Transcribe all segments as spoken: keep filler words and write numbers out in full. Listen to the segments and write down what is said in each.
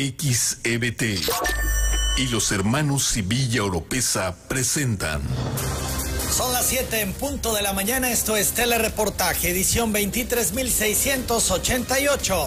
X E B T y los hermanos Sevilla Oropesa presentan. Son las siete en punto de la mañana, esto es Telereportaje, edición veintitrés mil seiscientos ochenta y ocho.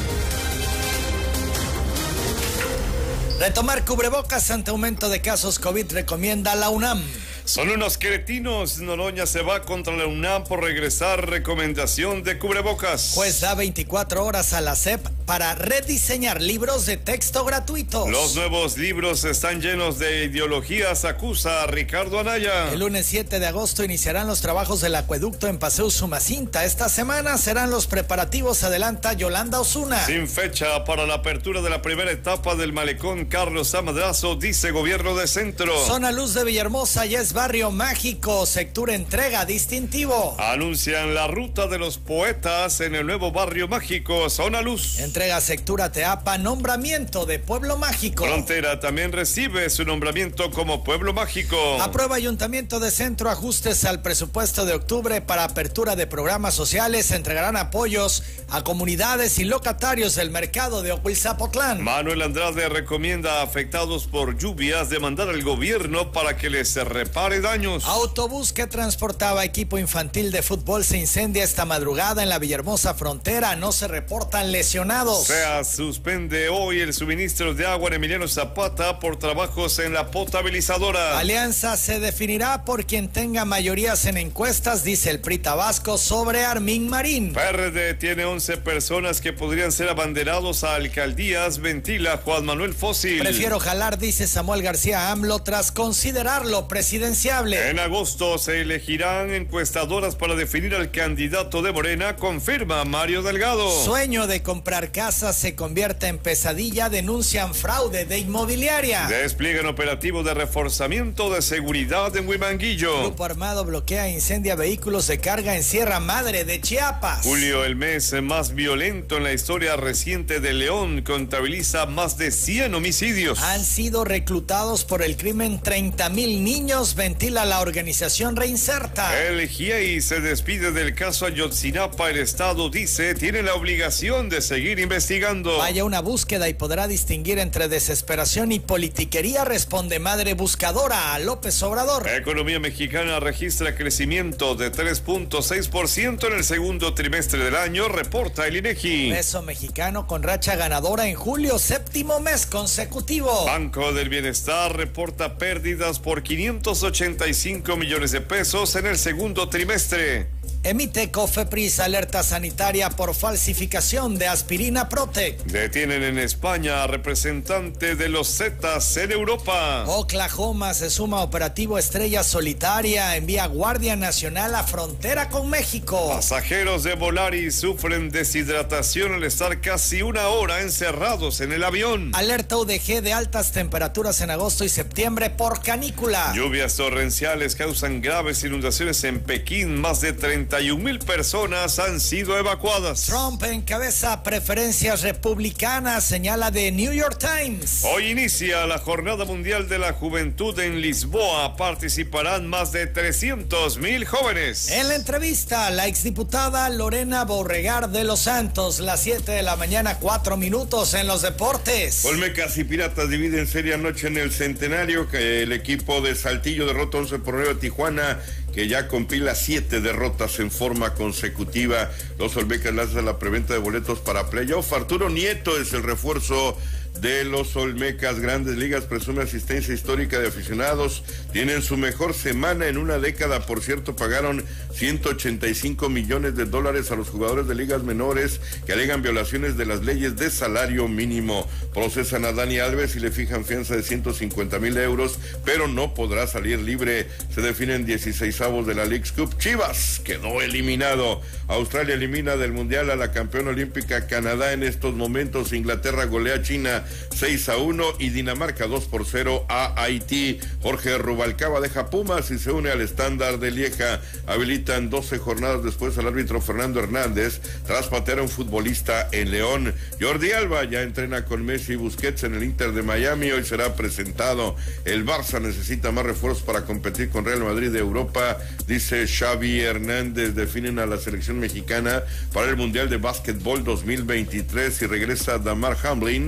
Retomar cubrebocas ante aumento de casos COVID recomienda la UNAM. Son unos cretinos. Noroña se va contra la UNAM por regresar recomendación de cubrebocas. Juez da veinticuatro horas a la S E P para rediseñar libros de texto gratuitos. Los nuevos libros están llenos de ideologías, acusa a Ricardo Anaya. El lunes siete de agosto iniciarán los trabajos del acueducto en Paseo Usumacinta. Esta semana serán los preparativos, adelanta Yolanda Osuna. Sin fecha para la apertura de la primera etapa del malecón Carlos A. Madrazo, dice gobierno de centro. Zona Luz de Villahermosa ya es barrio mágico, Sectura entrega distintivo. Anuncian la ruta de los poetas en el nuevo barrio mágico Zona Luz. Entrega Sectura Teapa nombramiento de pueblo mágico. Frontera también recibe su nombramiento como pueblo mágico. Aprueba Ayuntamiento de Centro ajustes al presupuesto de octubre para apertura de programas sociales. Entregarán apoyos a comunidades y locatarios del mercado de Ocuilzapotlán. Manuel Andrade recomienda a afectados por lluvias demandar al gobierno para que les repare daños. Autobús que transportaba equipo infantil de fútbol se incendia esta madrugada en la Villahermosa frontera. No se reportan lesionados. O sea, suspende hoy el suministro de agua en Emiliano Zapata por trabajos en la potabilizadora. Alianza se definirá por quien tenga mayorías en encuestas, dice el P R I Tabasco sobre Armin Marín. P R D tiene once personas que podrían ser abanderados a alcaldías, ventila Juan Manuel Fósil. Prefiero jalar, dice Samuel García AMLO, tras considerarlo presidenciable. En agosto se elegirán encuestadoras para definir al candidato de Morena, confirma Mario Delgado. Sueño de comprar casa se convierte en pesadilla, denuncian fraude de inmobiliaria. Despliegan operativo de reforzamiento de seguridad en Huimanguillo. Grupo armado bloquea e incendia vehículos de carga en Sierra Madre de Chiapas. Julio, el mes más violento en la historia reciente de León, contabiliza más de cien homicidios. Han sido reclutados por el crimen treinta mil niños, ventila la organización Reinserta. El G I E I se despide del caso Ayotzinapa. El Estado dice tiene la obligación de seguir investigando. Vaya una búsqueda y podrá distinguir entre desesperación y politiquería, responde madre buscadora a López Obrador. La economía mexicana registra crecimiento de tres punto seis por ciento en el segundo trimestre del año, reporta el INEGI. Peso mexicano con racha ganadora en julio, séptimo mes consecutivo. Banco del Bienestar reporta pérdidas por quinientos ochenta y cinco millones de pesos en el segundo trimestre. Emite Cofepris alerta sanitaria por falsificación de aspirina Protec. Detienen en España a representante de los Zetas en Europa. Oklahoma se suma a operativo Estrella Solitaria, envía Guardia Nacional a frontera con México. Pasajeros de Volaris sufren deshidratación al estar casi una hora encerrados en el avión. Alerta U D G de altas temperaturas en agosto y septiembre por canícula. Lluvias torrenciales causan graves inundaciones en Pekín. Más de treinta y un mil personas han sido evacuadas. Trump encabeza preferencias republicanas, señala The New York Times. Hoy inicia la Jornada Mundial de la Juventud en Lisboa. Participarán más de trescientos mil jóvenes. En la entrevista, la exdiputada Lorena Borregar de los Santos, las siete de la mañana, cuatro minutos en los deportes. Olmecas y Piratas dividen serie anoche en el Centenario, que el equipo de Saltillo derrota once por nueve a Tijuana, que ya compila siete derrotas en forma consecutiva. Los Olmecas lanzan la preventa de boletos para playoff. Arturo Nieto es el refuerzo de los Olmecas. Grandes Ligas presume asistencia histórica de aficionados. Tienen su mejor semana en una década. Por cierto, pagaron ciento ochenta y cinco millones de dólares a los jugadores de ligas menores que alegan violaciones de las leyes de salario mínimo. Procesan a Dani Alves y le fijan fianza de ciento cincuenta mil euros, pero no podrá salir libre. Se definen dieciseisavos de la Leagues Cup. Chivas quedó eliminado. Australia elimina del Mundial a la campeona olímpica Canadá en estos momentos. Inglaterra golea a China seis a uno y Dinamarca dos por cero a Haití. Jorge Rubalcaba deja Pumas y se une al Estándar de Lieja. Habilitan doce jornadas después al árbitro Fernando Hernández tras patear a un futbolista en León. Jordi Alba ya entrena con Messi y Busquets en el Inter de Miami. Hoy será presentado. El Barça necesita más refuerzos para competir con Real Madrid de Europa, dice Xavi Hernández. Definen a la selección mexicana para el Mundial de Básquetbol dos mil veintitrés y regresa Damar Hamlin a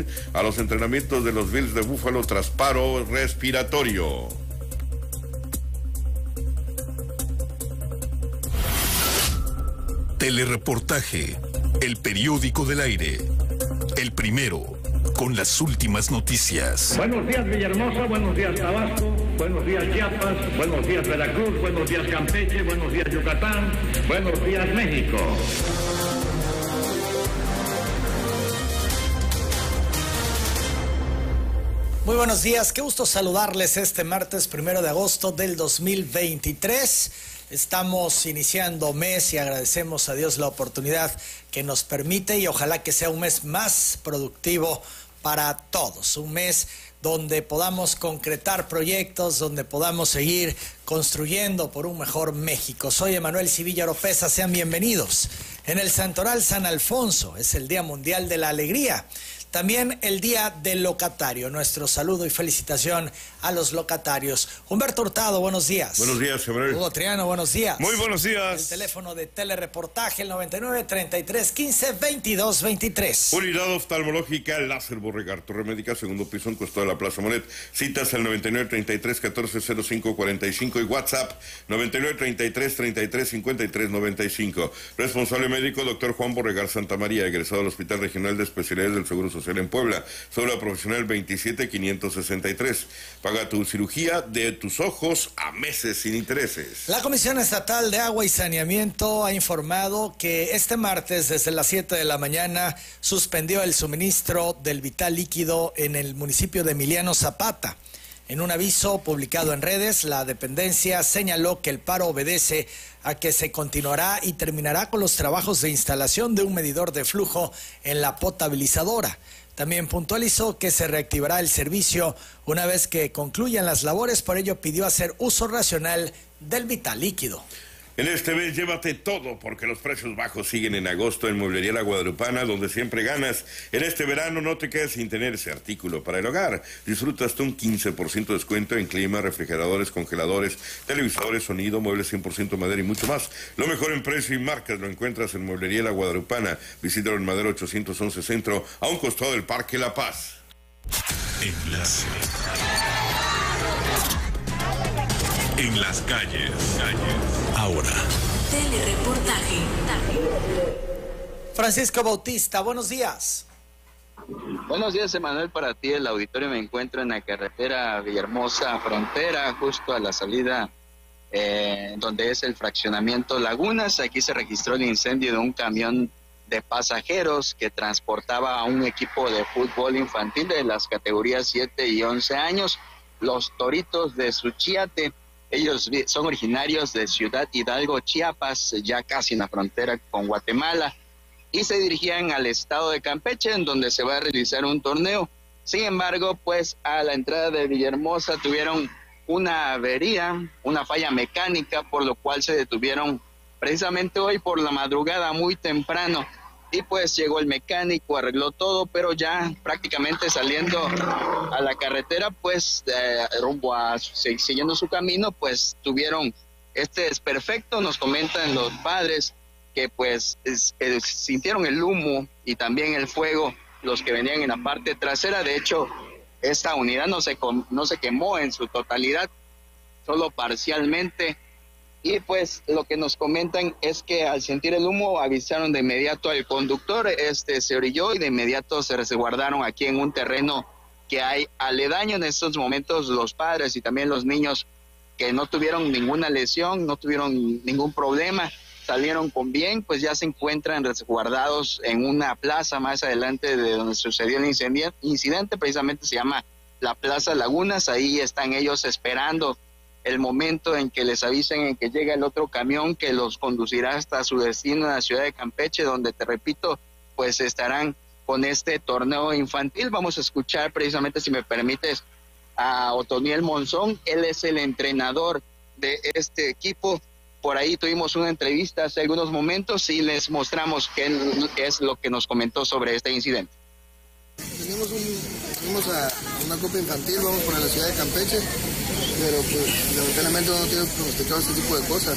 a los entrenamientos de los Bills de Buffalo tras paro respiratorio. Telereportaje, el periódico del aire, el primero con las últimas noticias. Buenos días Villahermosa, buenos días Tabasco, buenos días Chiapas, buenos días Veracruz, buenos días Campeche, buenos días Yucatán, buenos días México. Muy buenos días, qué gusto saludarles este martes primero de agosto del dos mil veintitrés. Estamos iniciando mes y agradecemos a Dios la oportunidad que nos permite y ojalá que sea un mes más productivo para todos. Un mes donde podamos concretar proyectos, donde podamos seguir construyendo por un mejor México. Soy Emanuel Civilla Oropesa, sean bienvenidos. En el Santoral San Alfonso es el Día Mundial de la Alegría. También el Día del Locatario. Nuestro saludo y felicitación a los locatarios. Humberto Hurtado, buenos días. Buenos días, Emanuel. Hugo Triano, buenos días. Muy buenos días. El teléfono de telereportaje, el noventa y nueve, treinta y tres, quince, veintidós, veintitrés. Unidad oftalmológica Láser Borregar, Torre Médica, segundo piso, en costado de la Plaza Monet. Citas al noventa y nueve, treinta y tres, catorce, cero cinco, cuarenta y cinco y WhatsApp noventa y nueve, treinta y tres, treinta y tres, cincuenta y tres, noventa y cinco. Responsable médico, doctor Juan Borregar Santa María, egresado del Hospital Regional de Especialidades del Seguro Social en Puebla. Cédula profesional veintisiete, quinientos sesenta y tres. Paga tu cirugía de tus ojos a meses sin intereses. La Comisión Estatal de Agua y Saneamiento ha informado que este martes desde las siete de la mañana suspendió el suministro del vital líquido en el municipio de Emiliano Zapata. En un aviso publicado en redes, la dependencia señaló que el paro obedece a que se continuará y terminará con los trabajos de instalación de un medidor de flujo en la potabilizadora. También puntualizó que se reactivará el servicio una vez que concluyan las labores, por ello pidió hacer uso racional del vital líquido. En este mes llévate todo porque los precios bajos siguen en agosto en Mueblería La Guadalupana, donde siempre ganas. En este verano no te quedes sin tener ese artículo para el hogar. Disfruta hasta un quince por ciento de descuento en clima, refrigeradores, congeladores, televisores, sonido, muebles cien por ciento madera y mucho más. Lo mejor en precio y marcas lo encuentras en Mueblería La Guadalupana. Visítalo en Madero ochocientos once Centro, a un costado del Parque La Paz. Enlace. En las calles. calles. Ahora. Telereportaje. Francisco Bautista, buenos días. Buenos días, Emanuel, para ti. El auditorio me encuentro en la carretera Villahermosa Frontera, justo a la salida eh, donde es el fraccionamiento Lagunas. Aquí se registró el incendio de un camión de pasajeros que transportaba a un equipo de fútbol infantil de las categorías siete y once años, los Toritos de Suchiate. Ellos son originarios de Ciudad Hidalgo, Chiapas, ya casi en la frontera con Guatemala, y se dirigían al estado de Campeche, en donde se va a realizar un torneo. Sin embargo, pues a la entrada de Villahermosa tuvieron una avería, una falla mecánica, por lo cual se detuvieron precisamente hoy por la madrugada muy temprano. Y pues llegó el mecánico, arregló todo, pero ya prácticamente saliendo a la carretera, pues eh, rumbo a, siguiendo su camino, pues tuvieron este desperfecto. Nos comentan los padres que pues es, eh, sintieron el humo y también el fuego, los que venían en la parte trasera. De hecho, esta unidad no se, no se quemó en su totalidad, solo parcialmente. Y pues lo que nos comentan es que al sentir el humo avisaron de inmediato al conductor, este se orilló y de inmediato se resguardaron aquí en un terreno que hay aledaño. En estos momentos los padres y también los niños que no tuvieron ninguna lesión, no tuvieron ningún problema, salieron con bien, pues ya se encuentran resguardados en una plaza más adelante de donde sucedió el incidente, precisamente se llama la Plaza Lagunas. Ahí están ellos esperando el momento en que les avisen en que llega el otro camión que los conducirá hasta su destino en la ciudad de Campeche, donde, te repito, pues estarán con este torneo infantil. Vamos a escuchar precisamente, si me permites, a Otoniel Monzón. Él es el entrenador de este equipo. Por ahí tuvimos una entrevista hace algunos momentos y les mostramos qué es lo que nos comentó sobre este incidente. Tenemos un, fuimos a una copa infantil, vamos para la ciudad de Campeche, pero pues lamentablemente no tiene pronosticado este tipo de cosas.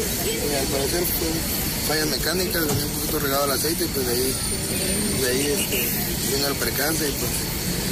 Y al parecer fue falla mecánica, venía un poquito regado el aceite y pues de ahí, de ahí este, vino el percance y pues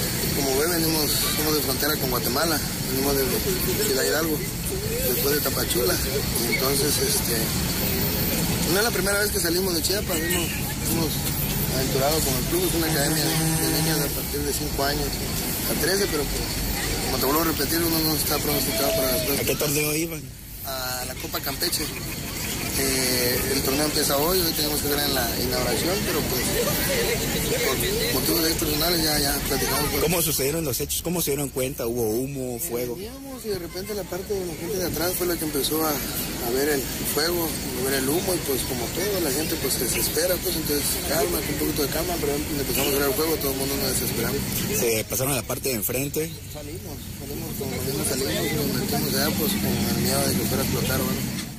como ve, venimos, somos de frontera con Guatemala, venimos de Ciudad Hidalgo, después de Tapachula. Entonces, este, no es la primera vez que salimos de Chiapas, hemos, hemos aventurado con el club, es una academia de niños a partir de cinco años a trece, pero pues, como te vuelvo a repetir, uno no está pronosticado para las cosas. ¿A qué torneo iban? A la Copa Campeche. Eh, el torneo empieza hoy, hoy tenemos que estar en la inauguración, pero pues por motivos de personales ya, ya platicamos. Por... ¿Cómo sucedieron los hechos? ¿Cómo se dieron cuenta? ¿Hubo humo, fuego? Veníamos y de repente la parte de la gente de atrás fue la que empezó a, a ver el fuego, a ver el humo, y pues como todo, la gente pues se desespera, pues entonces calma, con un poquito de calma, pero empezamos a ver el fuego, todo el mundo nos desesperamos. ¿Se pasaron a la parte de enfrente? Salimos, salimos, como mismo salimos, nos metimos allá pues con el miedo de que fuera a explotar, bueno.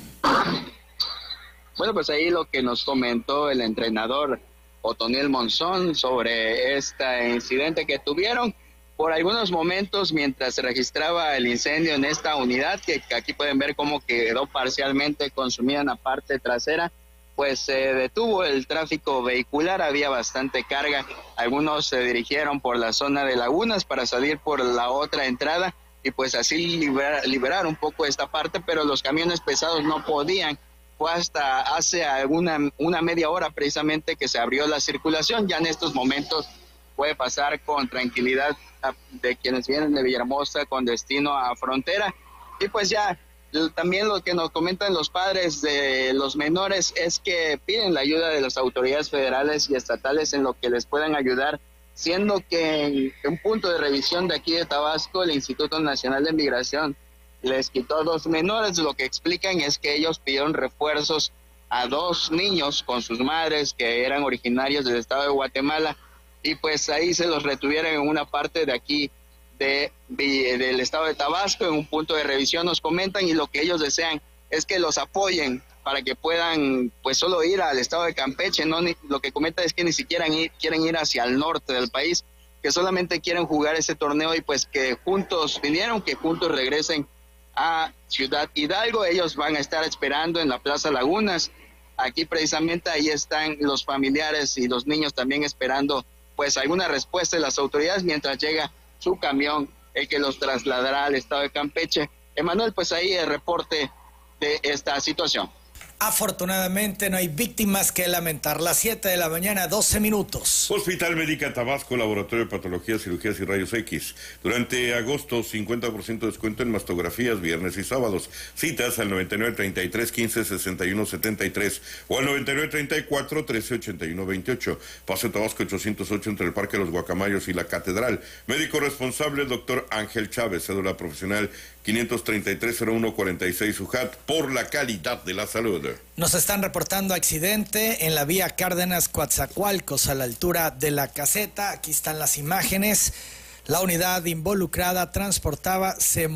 Bueno, pues ahí lo que nos comentó el entrenador Otoniel Monzón sobre este incidente que tuvieron por algunos momentos mientras se registraba el incendio en esta unidad, que aquí pueden ver cómo quedó parcialmente consumida en la parte trasera, pues se detuvo el tráfico vehicular, había bastante carga, algunos se dirigieron por la zona de Lagunas para salir por la otra entrada y pues así liberar, liberar un poco esta parte, pero los camiones pesados no podían. Fue hasta hace alguna una media hora precisamente que se abrió la circulación. Ya en estos momentos puede pasar con tranquilidad de quienes vienen de Villahermosa con destino a frontera. Y pues ya también lo que nos comentan los padres de los menores es que piden la ayuda de las autoridades federales y estatales en lo que les puedan ayudar, siendo que en un punto de revisión de aquí de Tabasco, el Instituto Nacional de Migración les quitó dos menores. Lo que explican es que ellos pidieron refuerzos a dos niños con sus madres que eran originarios del estado de Guatemala y pues ahí se los retuvieron en una parte de aquí de, de, del estado de Tabasco, en un punto de revisión nos comentan, y lo que ellos desean es que los apoyen para que puedan pues solo ir al estado de Campeche, no ni, lo que comenta es que ni siquiera ir, quieren ir hacia el norte del país, que solamente quieren jugar ese torneo y pues que juntos vinieron, que juntos regresen a Ciudad Hidalgo. Ellos van a estar esperando en la Plaza Lagunas. Aquí precisamente ahí están los familiares y los niños también esperando pues alguna respuesta de las autoridades mientras llega su camión, el que los trasladará al estado de Campeche. Emanuel, pues ahí el reporte de esta situación. Afortunadamente no hay víctimas que lamentar. Las siete de la mañana, doce minutos. Hospital Médica Tabasco, Laboratorio de Patologías, Cirugías y Rayos X. Durante agosto, cincuenta por ciento de descuento en mastografías, viernes y sábados. Citas al noventa y nueve, treinta y tres, quince, sesenta y uno, setenta y tres o al noventa y nueve, treinta y cuatro, trece, ochenta y uno, veintiocho. Paseo Tabasco ochocientos ocho entre el Parque de los Guacamayos y la Catedral. Médico responsable, doctor Ángel Chávez, cédula profesional quinientos treinta y tres, cero uno cuarenta y seis U J A T, por la calidad de la salud. Nos están reportando accidente en la vía Cárdenas Coatzacoalcos a la altura de la caseta. Aquí están las imágenes. La unidad involucrada transportaba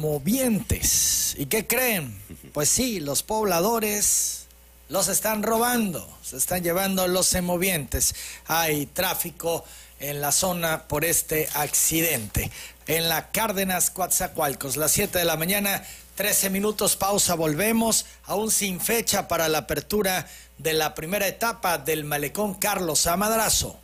semovientes. ¿Y qué creen? Pues sí, los pobladores los están robando. Se están llevando los semovientes. Hay tráfico en la zona por este accidente. En la Cárdenas Coatzacoalcos, las siete de la mañana, trece minutos, pausa, volvemos, aún sin fecha para la apertura de la primera etapa del Malecón Carlos A. Madrazo.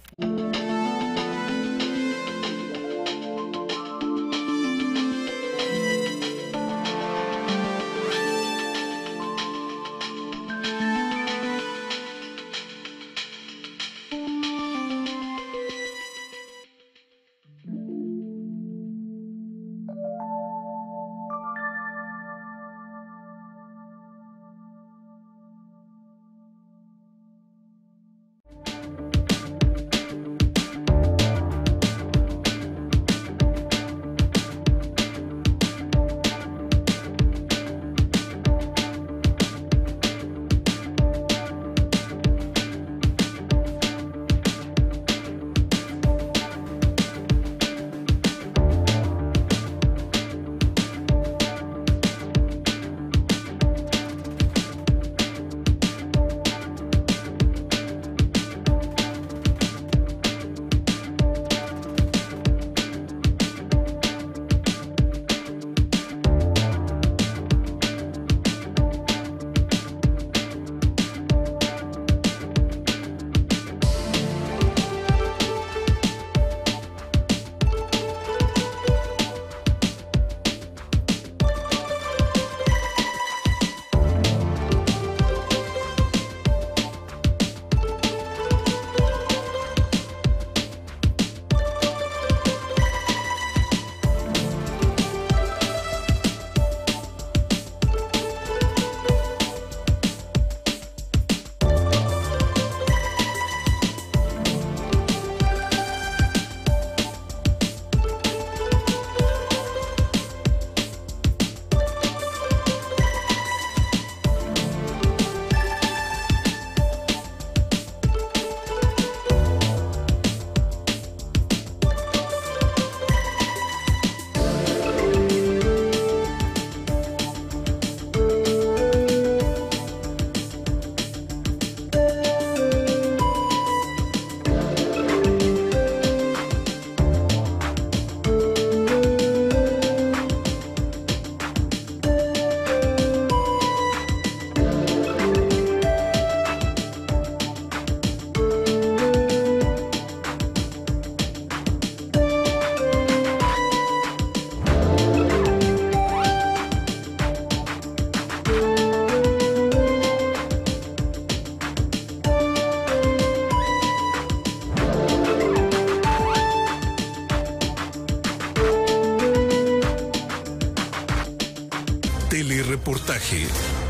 telereportaje.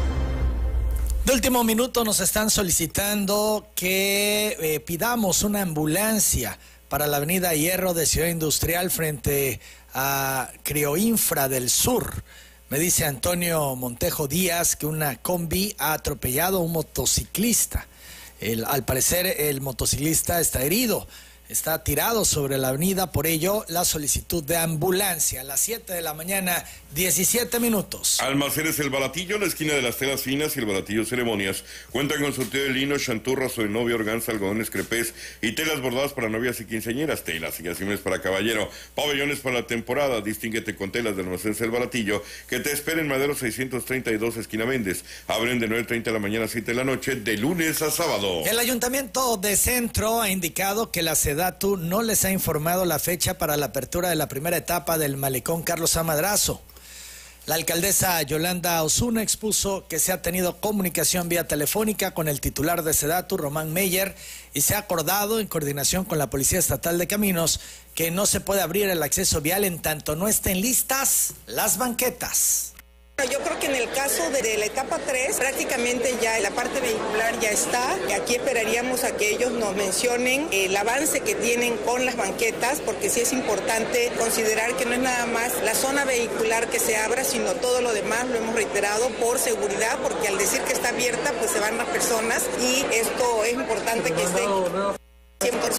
De último minuto nos están solicitando que eh, pidamos una ambulancia para la avenida Hierro de Ciudad Industrial frente a Crioinfra del Sur. Me dice Antonio Montejo Díaz que una combi ha atropellado a un motociclista. El, al parecer el motociclista está herido, está tirado sobre la avenida, por ello la solicitud de ambulancia a las siete de la mañana, diecisiete minutos. Almacenes El Baratillo, en la esquina de las telas finas y El Baratillo Ceremonias. Cuentan con surtido de lino, chanturras o de novia, organza, algodones, crepés y telas bordadas para novias y quinceañeras, telas y asimismo para caballero, pabellones para la temporada. Distínguete con telas de Almacenes El Baratillo, que te esperen en Madero seiscientos treinta y dos, esquina Méndez. Abren de nueve treinta de la mañana a siete de la noche, de lunes a sábado. El Ayuntamiento de Centro ha indicado que la SEDATU no les ha informado la fecha para la apertura de la primera etapa del malecón Carlos A. Madrazo. La alcaldesa Yolanda Osuna expuso que se ha tenido comunicación vía telefónica con el titular de SEDATU, Román Meyer, y se ha acordado en coordinación con la Policía Estatal de Caminos que no se puede abrir el acceso vial en tanto no estén listas las banquetas. Yo creo que en el caso de, de la etapa tres, prácticamente ya la parte vehicular ya está. Aquí esperaríamos a que ellos nos mencionen el avance que tienen con las banquetas, porque sí es importante considerar que no es nada más la zona vehicular que se abra, sino todo lo demás, lo hemos reiterado, por seguridad, porque al decir que está abierta, pues se van las personas y esto es importante que esté cien por ciento.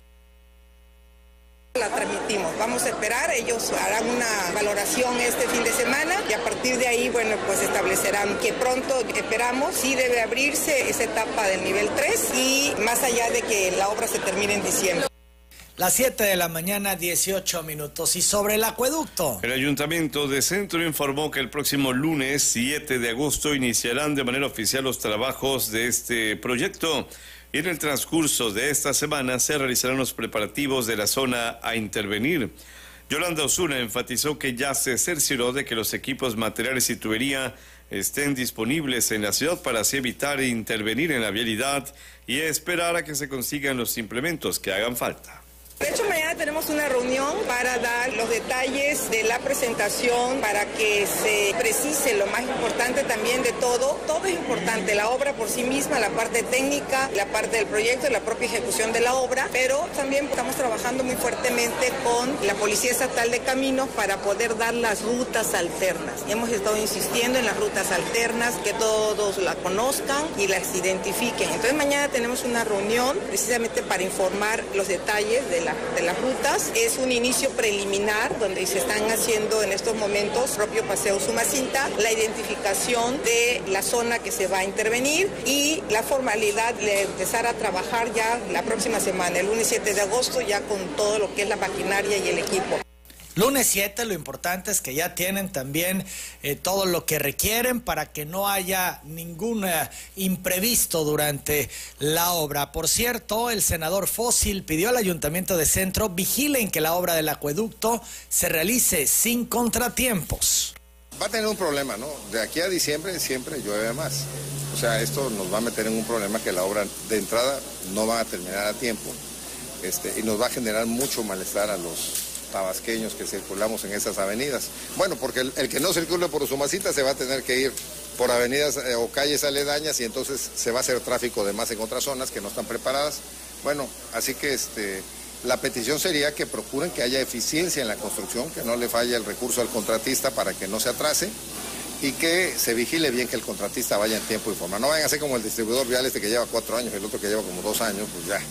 La transmitimos. Vamos a esperar, ellos harán una valoración este fin de semana y a partir de ahí, bueno, pues establecerán que pronto, esperamos, sí debe abrirse esa etapa del nivel tres y más allá de que la obra se termine en diciembre. Las siete de la mañana, dieciocho minutos. Y sobre el acueducto. El Ayuntamiento de Centro informó que el próximo lunes siete de agosto iniciarán de manera oficial los trabajos de este proyecto. Y en el transcurso de esta semana se realizarán los preparativos de la zona a intervenir. Yolanda Osuna enfatizó que ya se cercioró de que los equipos materiales y tubería estén disponibles en la ciudad para así evitar intervenir en la vialidad y esperar a que se consigan los implementos que hagan falta. De hecho, mañana tenemos una reunión para dar los detalles de la presentación, para que se precise lo más importante también de todo. Todo es importante, la obra por sí misma, la parte técnica, la parte del proyecto y la propia ejecución de la obra, pero también estamos trabajando muy fuertemente con la Policía Estatal de Caminos para poder dar las rutas alternas. Hemos estado insistiendo en las rutas alternas, que todos la conozcan y las identifiquen. Entonces mañana tenemos una reunión precisamente para informar los detalles de de las rutas. Es un inicio preliminar donde se están haciendo en estos momentos propio Paseo Sumacinta, la identificación de la zona que se va a intervenir y la formalidad de empezar a trabajar ya la próxima semana, el lunes siete de agosto, ya con todo lo que es la maquinaria y el equipo. Lunes siete, lo importante es que ya tienen también eh, todo lo que requieren para que no haya ningún eh, imprevisto durante la obra. Por cierto, el senador Fósil pidió al Ayuntamiento de Centro vigilen que la obra del acueducto se realice sin contratiempos. Va a tener un problema, ¿no? De aquí a diciembre siempre llueve más. O sea, esto nos va a meter en un problema que la obra de entrada no va a terminar a tiempo este, y nos va a generar mucho malestar a los tabasqueños que circulamos en esas avenidas. Bueno, porque el, el que no circule por Usumacinta se va a tener que ir por avenidas eh, o calles aledañas y entonces se va a hacer tráfico de más en otras zonas que no están preparadas. Bueno, así que este, la petición sería que procuren que haya eficiencia en la construcción, que no le falle el recurso al contratista para que no se atrase y que se vigile bien que el contratista vaya en tiempo y forma. No vayan a ser como el distribuidor vial este que lleva cuatro años y el otro que lleva como dos años, pues ya.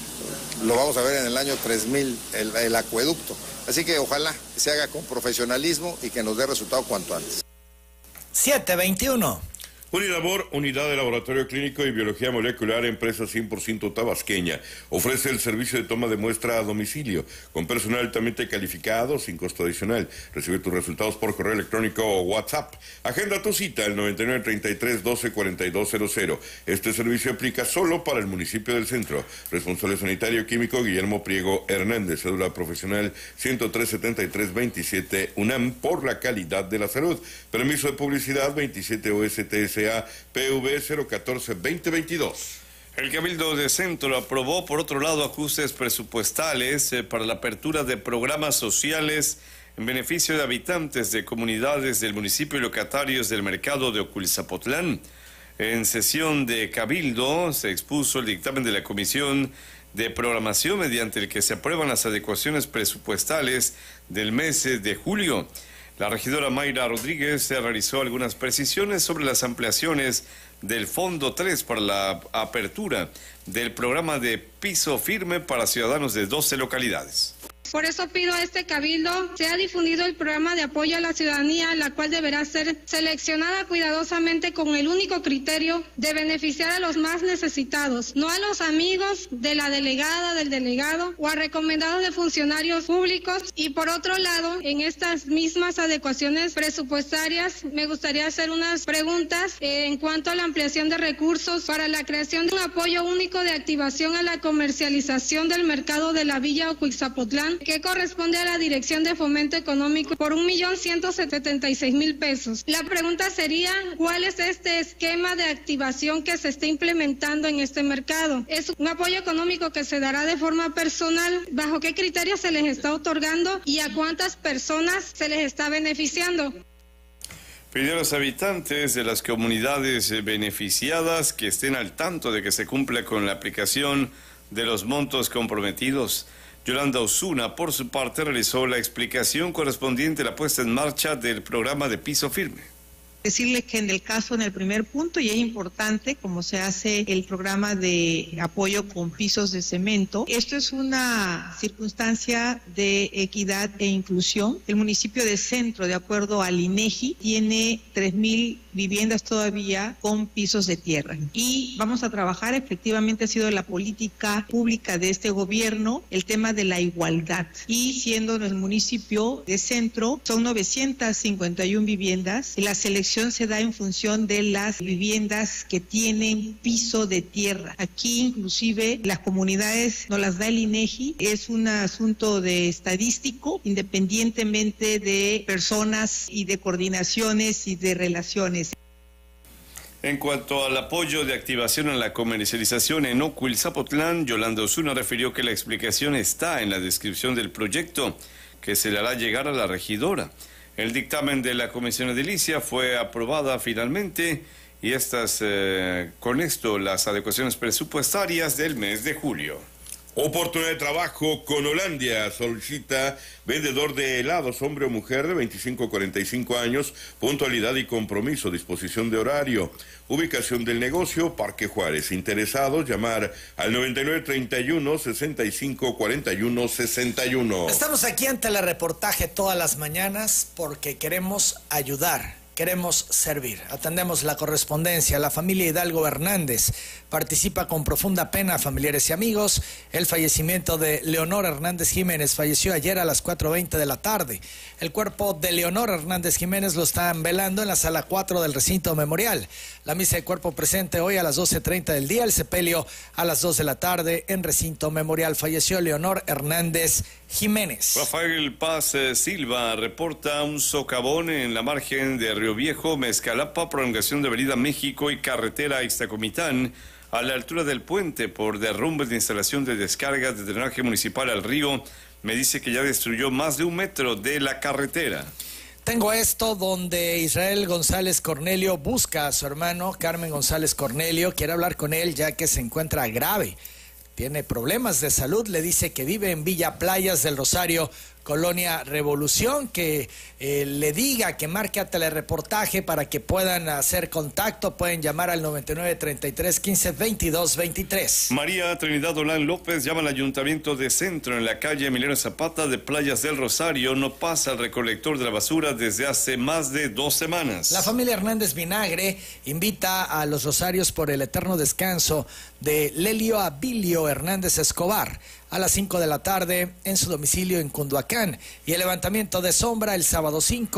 Lo vamos a ver en el año tres mil, el, el acueducto. Así que ojalá se haga con profesionalismo y que nos dé resultado cuanto antes. siete veintiuno. Unilabor, Unidad de Laboratorio Clínico y Biología Molecular, empresa cien por ciento tabasqueña, ofrece el servicio de toma de muestra a domicilio, con personal altamente calificado, sin costo adicional. Recibe tus resultados por correo electrónico o WhatsApp. Agenda tu cita al noventa y nueve, treinta y tres, doce, cuarenta y dos cero cero. Este servicio aplica solo para el municipio del Centro. Responsable sanitario químico Guillermo Priego Hernández, cédula profesional ciento tres, setenta y tres, veintisiete, UNAM, por la calidad de la salud. Permiso de publicidad veintisiete O S T S A P V cero uno cuatro, veinte veintidós. El Cabildo de Centro aprobó, por otro lado, ajustes presupuestales eh, para la apertura de programas sociales en beneficio de habitantes de comunidades del municipio y locatarios del mercado de Ocuilzapotlán. En sesión de Cabildo se expuso el dictamen de la Comisión de Programación mediante el que se aprueban las adecuaciones presupuestales del mes de julio. La regidora Mayra Rodríguez se realizó algunas precisiones sobre las ampliaciones del Fondo tres para la apertura del programa de piso firme para ciudadanos de doce localidades. Por eso pido a este cabildo se ha difundido el programa de apoyo a la ciudadanía, la cual deberá ser seleccionada cuidadosamente con el único criterio de beneficiar a los más necesitados, no a los amigos de la delegada, del delegado o a recomendados de funcionarios públicos. Y por otro lado, en estas mismas adecuaciones presupuestarias, me gustaría hacer unas preguntas eh, en cuanto a la ampliación de recursos para la creación de un apoyo único de activación a la comercialización del mercado de la Villa Ocuilzapotlán, que corresponde a la Dirección de Fomento Económico por un millón ciento setenta y seis mil pesos. La pregunta sería, ¿cuál es este esquema de activación que se está implementando en este mercado? ¿Es un apoyo económico que se dará de forma personal? ¿Bajo qué criterios se les está otorgando y a cuántas personas se les está beneficiando? Pidió a los habitantes de las comunidades beneficiadas que estén al tanto de que se cumpla con la aplicación de los montos comprometidos. Yolanda Osuna, por su parte, realizó la explicación correspondiente a la puesta en marcha del programa de piso firme. Decirles que en el caso, en el primer punto, y es importante, como se hace el programa de apoyo con pisos de cemento, esto es una circunstancia de equidad e inclusión. El municipio de Centro, de acuerdo al INEGI, tiene tres mil viviendas todavía con pisos de tierra. Y vamos a trabajar, efectivamente ha sido la política pública de este gobierno, el tema de la igualdad. Y siendo en el municipio de Centro, son novecientas cincuenta y una viviendas, y la selección se da en función de las viviendas que tienen piso de tierra. Aquí inclusive las comunidades nos las da el INEGI, es un asunto de estadístico, independientemente de personas y de coordinaciones y de relaciones. En cuanto al apoyo de activación a la comercialización en Ocuilzapotlán, Yolanda Osuna refirió que la explicación está en la descripción del proyecto que se le hará llegar a la regidora. El dictamen de la Comisión Edilicia fue aprobada finalmente y estas, eh, con esto, las adecuaciones presupuestarias del mes de julio. Oportunidad de trabajo con Holandia. Solicita vendedor de helados, hombre o mujer de veinticinco a cuarenta y cinco años, puntualidad y compromiso, disposición de horario. Ubicación del negocio, Parque Juárez. Interesados, llamar al noventa y nueve treinta y uno, sesenta y cinco cuarenta y uno, sesenta y uno. Estamos aquí en Telereportaje todas las mañanas porque queremos ayudar. Queremos servir. Atendemos la correspondencia. La familia Hidalgo Hernández participa con profunda pena, familiares y amigos. El fallecimiento de Leonor Hernández Jiménez falleció ayer a las cuatro veinte de la tarde. El cuerpo de Leonor Hernández Jiménez lo están velando en la sala cuatro del recinto memorial. La misa de cuerpo presente hoy a las doce treinta del día. El sepelio a las dos de la tarde en recinto memorial. Falleció Leonor Hernández Jiménez. Rafael Paz eh, Silva reporta un socavón en la margen de Río Viejo, Mezcalapa, prolongación de Avenida México y carretera Ixtacomitán, a la altura del puente por derrumbes de instalación de descargas de drenaje municipal al río. Me dice que ya destruyó más de un metro de la carretera. Tengo esto donde Israel González Cornelio busca a su hermano Carmen González Cornelio, quiere hablar con él ya que se encuentra grave. Tiene problemas de salud, le dice que vive en Villa Playas del Rosario, Colonia Revolución, que eh, le diga, que marque a Telereportaje para que puedan hacer contacto. Pueden llamar al noventa y nueve treinta y tres quince veintidós veintitrés. María Trinidad Olán López llama al Ayuntamiento de Centro en la calle Emiliano Zapata de Playas del Rosario. No pasa el recolector de la basura desde hace más de dos semanas. La familia Hernández Vinagre invita a los Rosarios por el eterno descanso de Lelio Abilio Hernández Escobar a las cinco de la tarde en su domicilio en Cunduacán, y el levantamiento de sombra el sábado cinco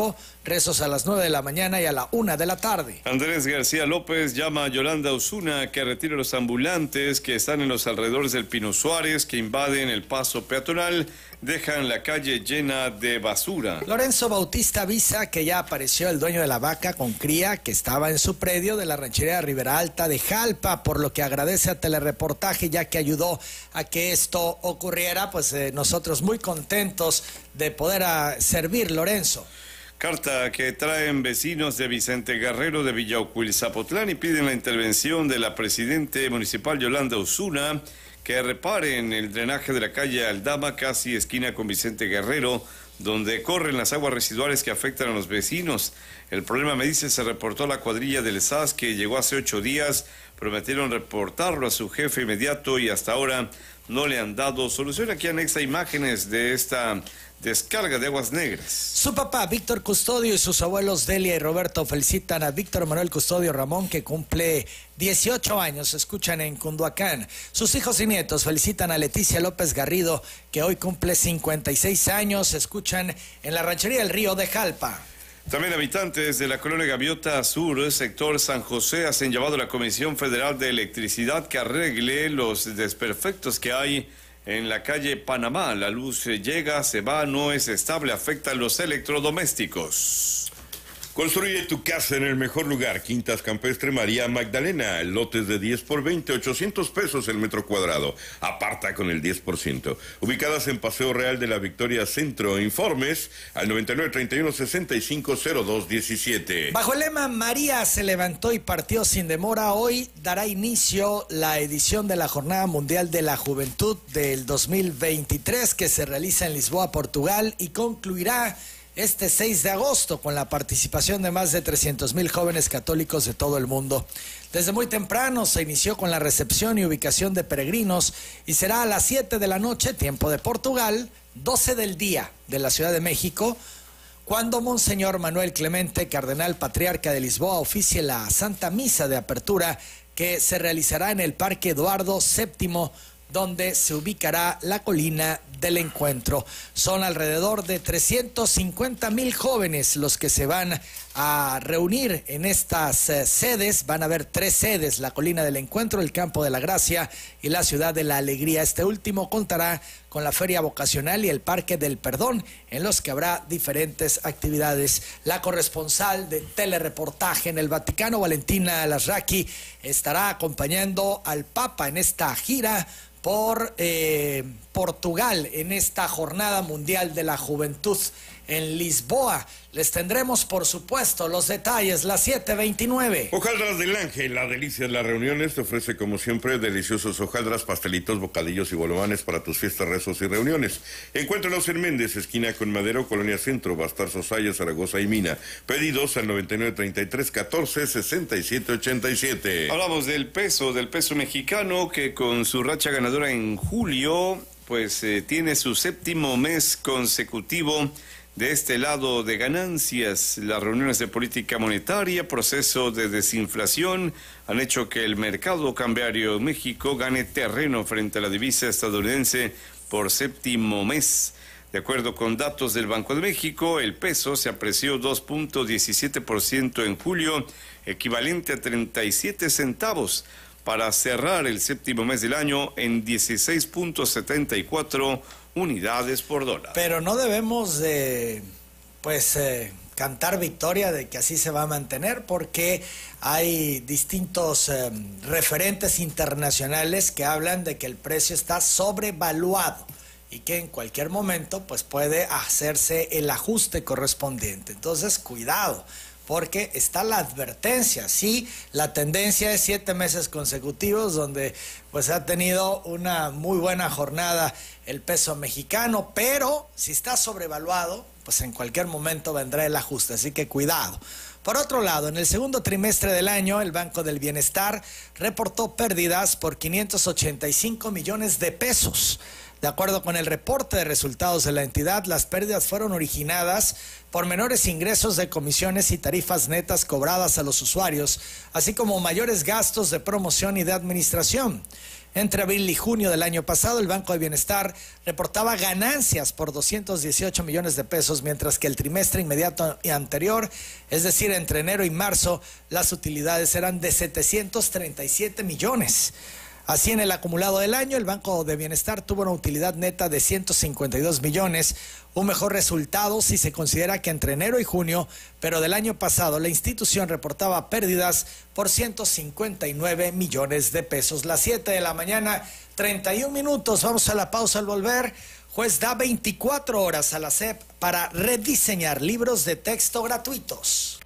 rezos a las nueve de la mañana y a la una de la tarde. Andrés García López llama a Yolanda Osuna que retire los ambulantes que están en los alrededores del Pino Suárez, que invaden el paso peatonal, dejan la calle llena de basura. Lorenzo Bautista avisa que ya apareció el dueño de la vaca con cría que estaba en su predio de la ranchería Ribera Alta de Jalpa, por lo que agradece a Telereportaje ya que ayudó a que esto ocurriera. Pues eh, nosotros muy contentos de poder a, servir, Lorenzo. Carta que traen vecinos de Vicente Guerrero de Villaucuil, Zapotlán, y piden la intervención de la presidente municipal Yolanda Osuna que reparen el drenaje de la calle Aldama, casi esquina con Vicente Guerrero, donde corren las aguas residuales que afectan a los vecinos. El problema, me dice, se reportó a la cuadrilla del S A S, que llegó hace ocho días. Prometieron reportarlo a su jefe inmediato y hasta ahora no le han dado solución. Aquí anexa imágenes de esta descarga de aguas negras. Su papá, Víctor Custodio, y sus abuelos Delia y Roberto felicitan a Víctor Manuel Custodio Ramón, que cumple dieciocho años, escuchan en Cunduacán. Sus hijos y nietos felicitan a Leticia López Garrido, que hoy cumple cincuenta y seis años, escuchan en la ranchería El Río de Jalpa. También habitantes de la colonia Gaviota Sur, sector San José, hacen llamado a la Comisión Federal de Electricidad que arregle los desperfectos que hay en la calle Panamá. La luz llega, se va, no es estable, afecta a los electrodomésticos. Construye tu casa en el mejor lugar. Quintas Campestre María Magdalena. Lotes de diez por veinte, ochocientos pesos el metro cuadrado. Aparta con el diez por ciento. Ubicadas en Paseo Real de la Victoria Centro. Informes al noventa y nueve, treinta y uno, sesenta y cinco, cero dos, diecisiete. Bajo el lema María se levantó y partió sin demora, hoy dará inicio la edición de la Jornada Mundial de la Juventud del dos mil veintitrés, que se realiza en Lisboa, Portugal, y concluirá este seis de agosto con la participación de más de trescientos mil jóvenes católicos de todo el mundo. Desde muy temprano se inició con la recepción y ubicación de peregrinos y será a las siete de la noche, tiempo de Portugal, doce del día de la Ciudad de México, cuando Monseñor Manuel Clemente, cardenal patriarca de Lisboa, oficie la Santa Misa de Apertura, que se realizará en el Parque Eduardo séptimo, donde se ubicará la colina del encuentro. Son alrededor de trescientos cincuenta mil jóvenes los que se van a reunir en estas eh, sedes. Van a haber tres sedes: la colina del encuentro, el Campo de la Gracia y la Ciudad de la Alegría. Este último contará con la Feria Vocacional y el Parque del Perdón, en los que habrá diferentes actividades. La corresponsal de Telereportaje en el Vaticano, Valentina Lasraqui, estará acompañando al Papa en esta gira por eh, Portugal, en esta Jornada Mundial de la Juventud en Lisboa. Les tendremos, por supuesto, los detalles, las siete veintinueve. Hojaldras del Ángel, la delicia de las reuniones, te ofrece como siempre deliciosos hojaldras, pastelitos, bocadillos y bolovanes para tus fiestas, rezos y reuniones. Encuéntranos en Méndez, esquina con Madero, Colonia Centro, Bastar, Sosaya, Zaragoza y Mina. Pedidos al noventa y nueve, treinta y tres, catorce, sesenta y siete, ochenta y siete. Hablamos del peso, del peso mexicano, que con su racha ganadora en julio, pues eh, tiene su séptimo mes consecutivo de este lado de ganancias. Las reuniones de política monetaria, proceso de desinflación, han hecho que el mercado cambiario en México gane terreno frente a la divisa estadounidense por séptimo mes. De acuerdo con datos del Banco de México, el peso se apreció dos punto diecisiete por ciento en julio, equivalente a treinta y siete centavos, para cerrar el séptimo mes del año en dieciséis punto setenta y cuatro unidades por dólar. Pero no debemos de, pues, eh, cantar victoria de que así se va a mantener, porque hay distintos eh, referentes internacionales que hablan de que el precio está sobrevaluado y que en cualquier momento pues puede hacerse el ajuste correspondiente. Entonces, cuidado, porque está la advertencia. Sí, la tendencia es siete meses consecutivos donde pues ha tenido una muy buena jornada el peso mexicano, pero si está sobrevaluado, pues en cualquier momento vendrá el ajuste, así que cuidado. Por otro lado, en el segundo trimestre del año, el Banco del Bienestar reportó pérdidas por quinientos ochenta y cinco millones de pesos. De acuerdo con el reporte de resultados de la entidad, las pérdidas fueron originadas por menores ingresos de comisiones y tarifas netas cobradas a los usuarios, así como mayores gastos de promoción y de administración. Entre abril y junio del año pasado, el Banco de Bienestar reportaba ganancias por doscientos dieciocho millones de pesos, mientras que el trimestre inmediato y anterior, es decir, entre enero y marzo, las utilidades eran de setecientos treinta y siete millones. Así, en el acumulado del año, el Banco de Bienestar tuvo una utilidad neta de ciento cincuenta y dos millones, un mejor resultado si se considera que entre enero y junio, pero del año pasado, la institución reportaba pérdidas por ciento cincuenta y nueve millones de pesos. Las siete de la mañana, treinta y un minutos, vamos a la pausa al volver. Juez da veinticuatro horas a la S E P para rediseñar libros de texto gratuitos.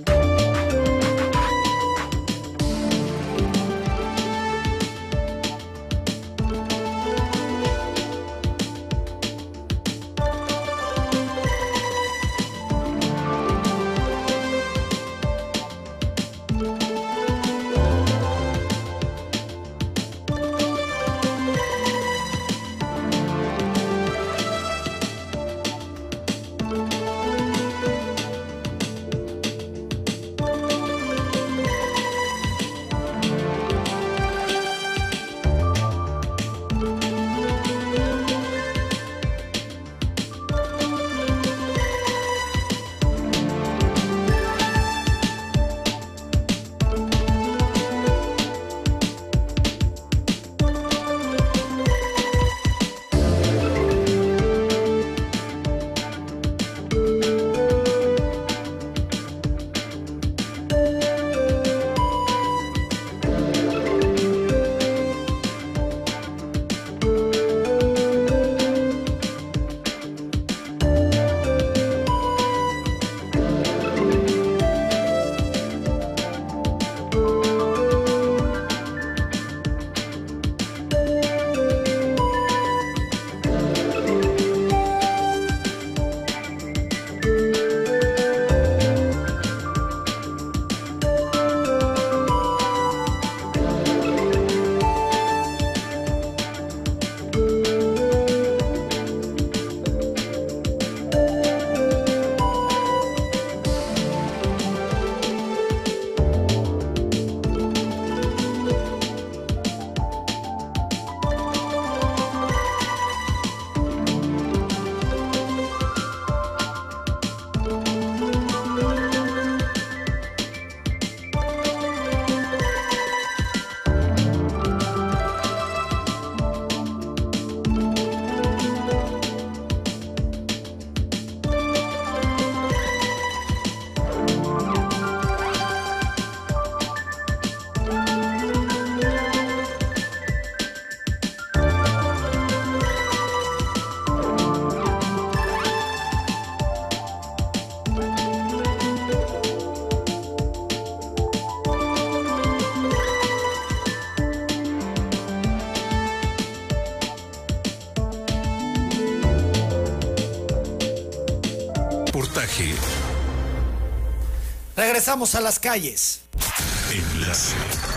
Regresamos a las calles. Enlace.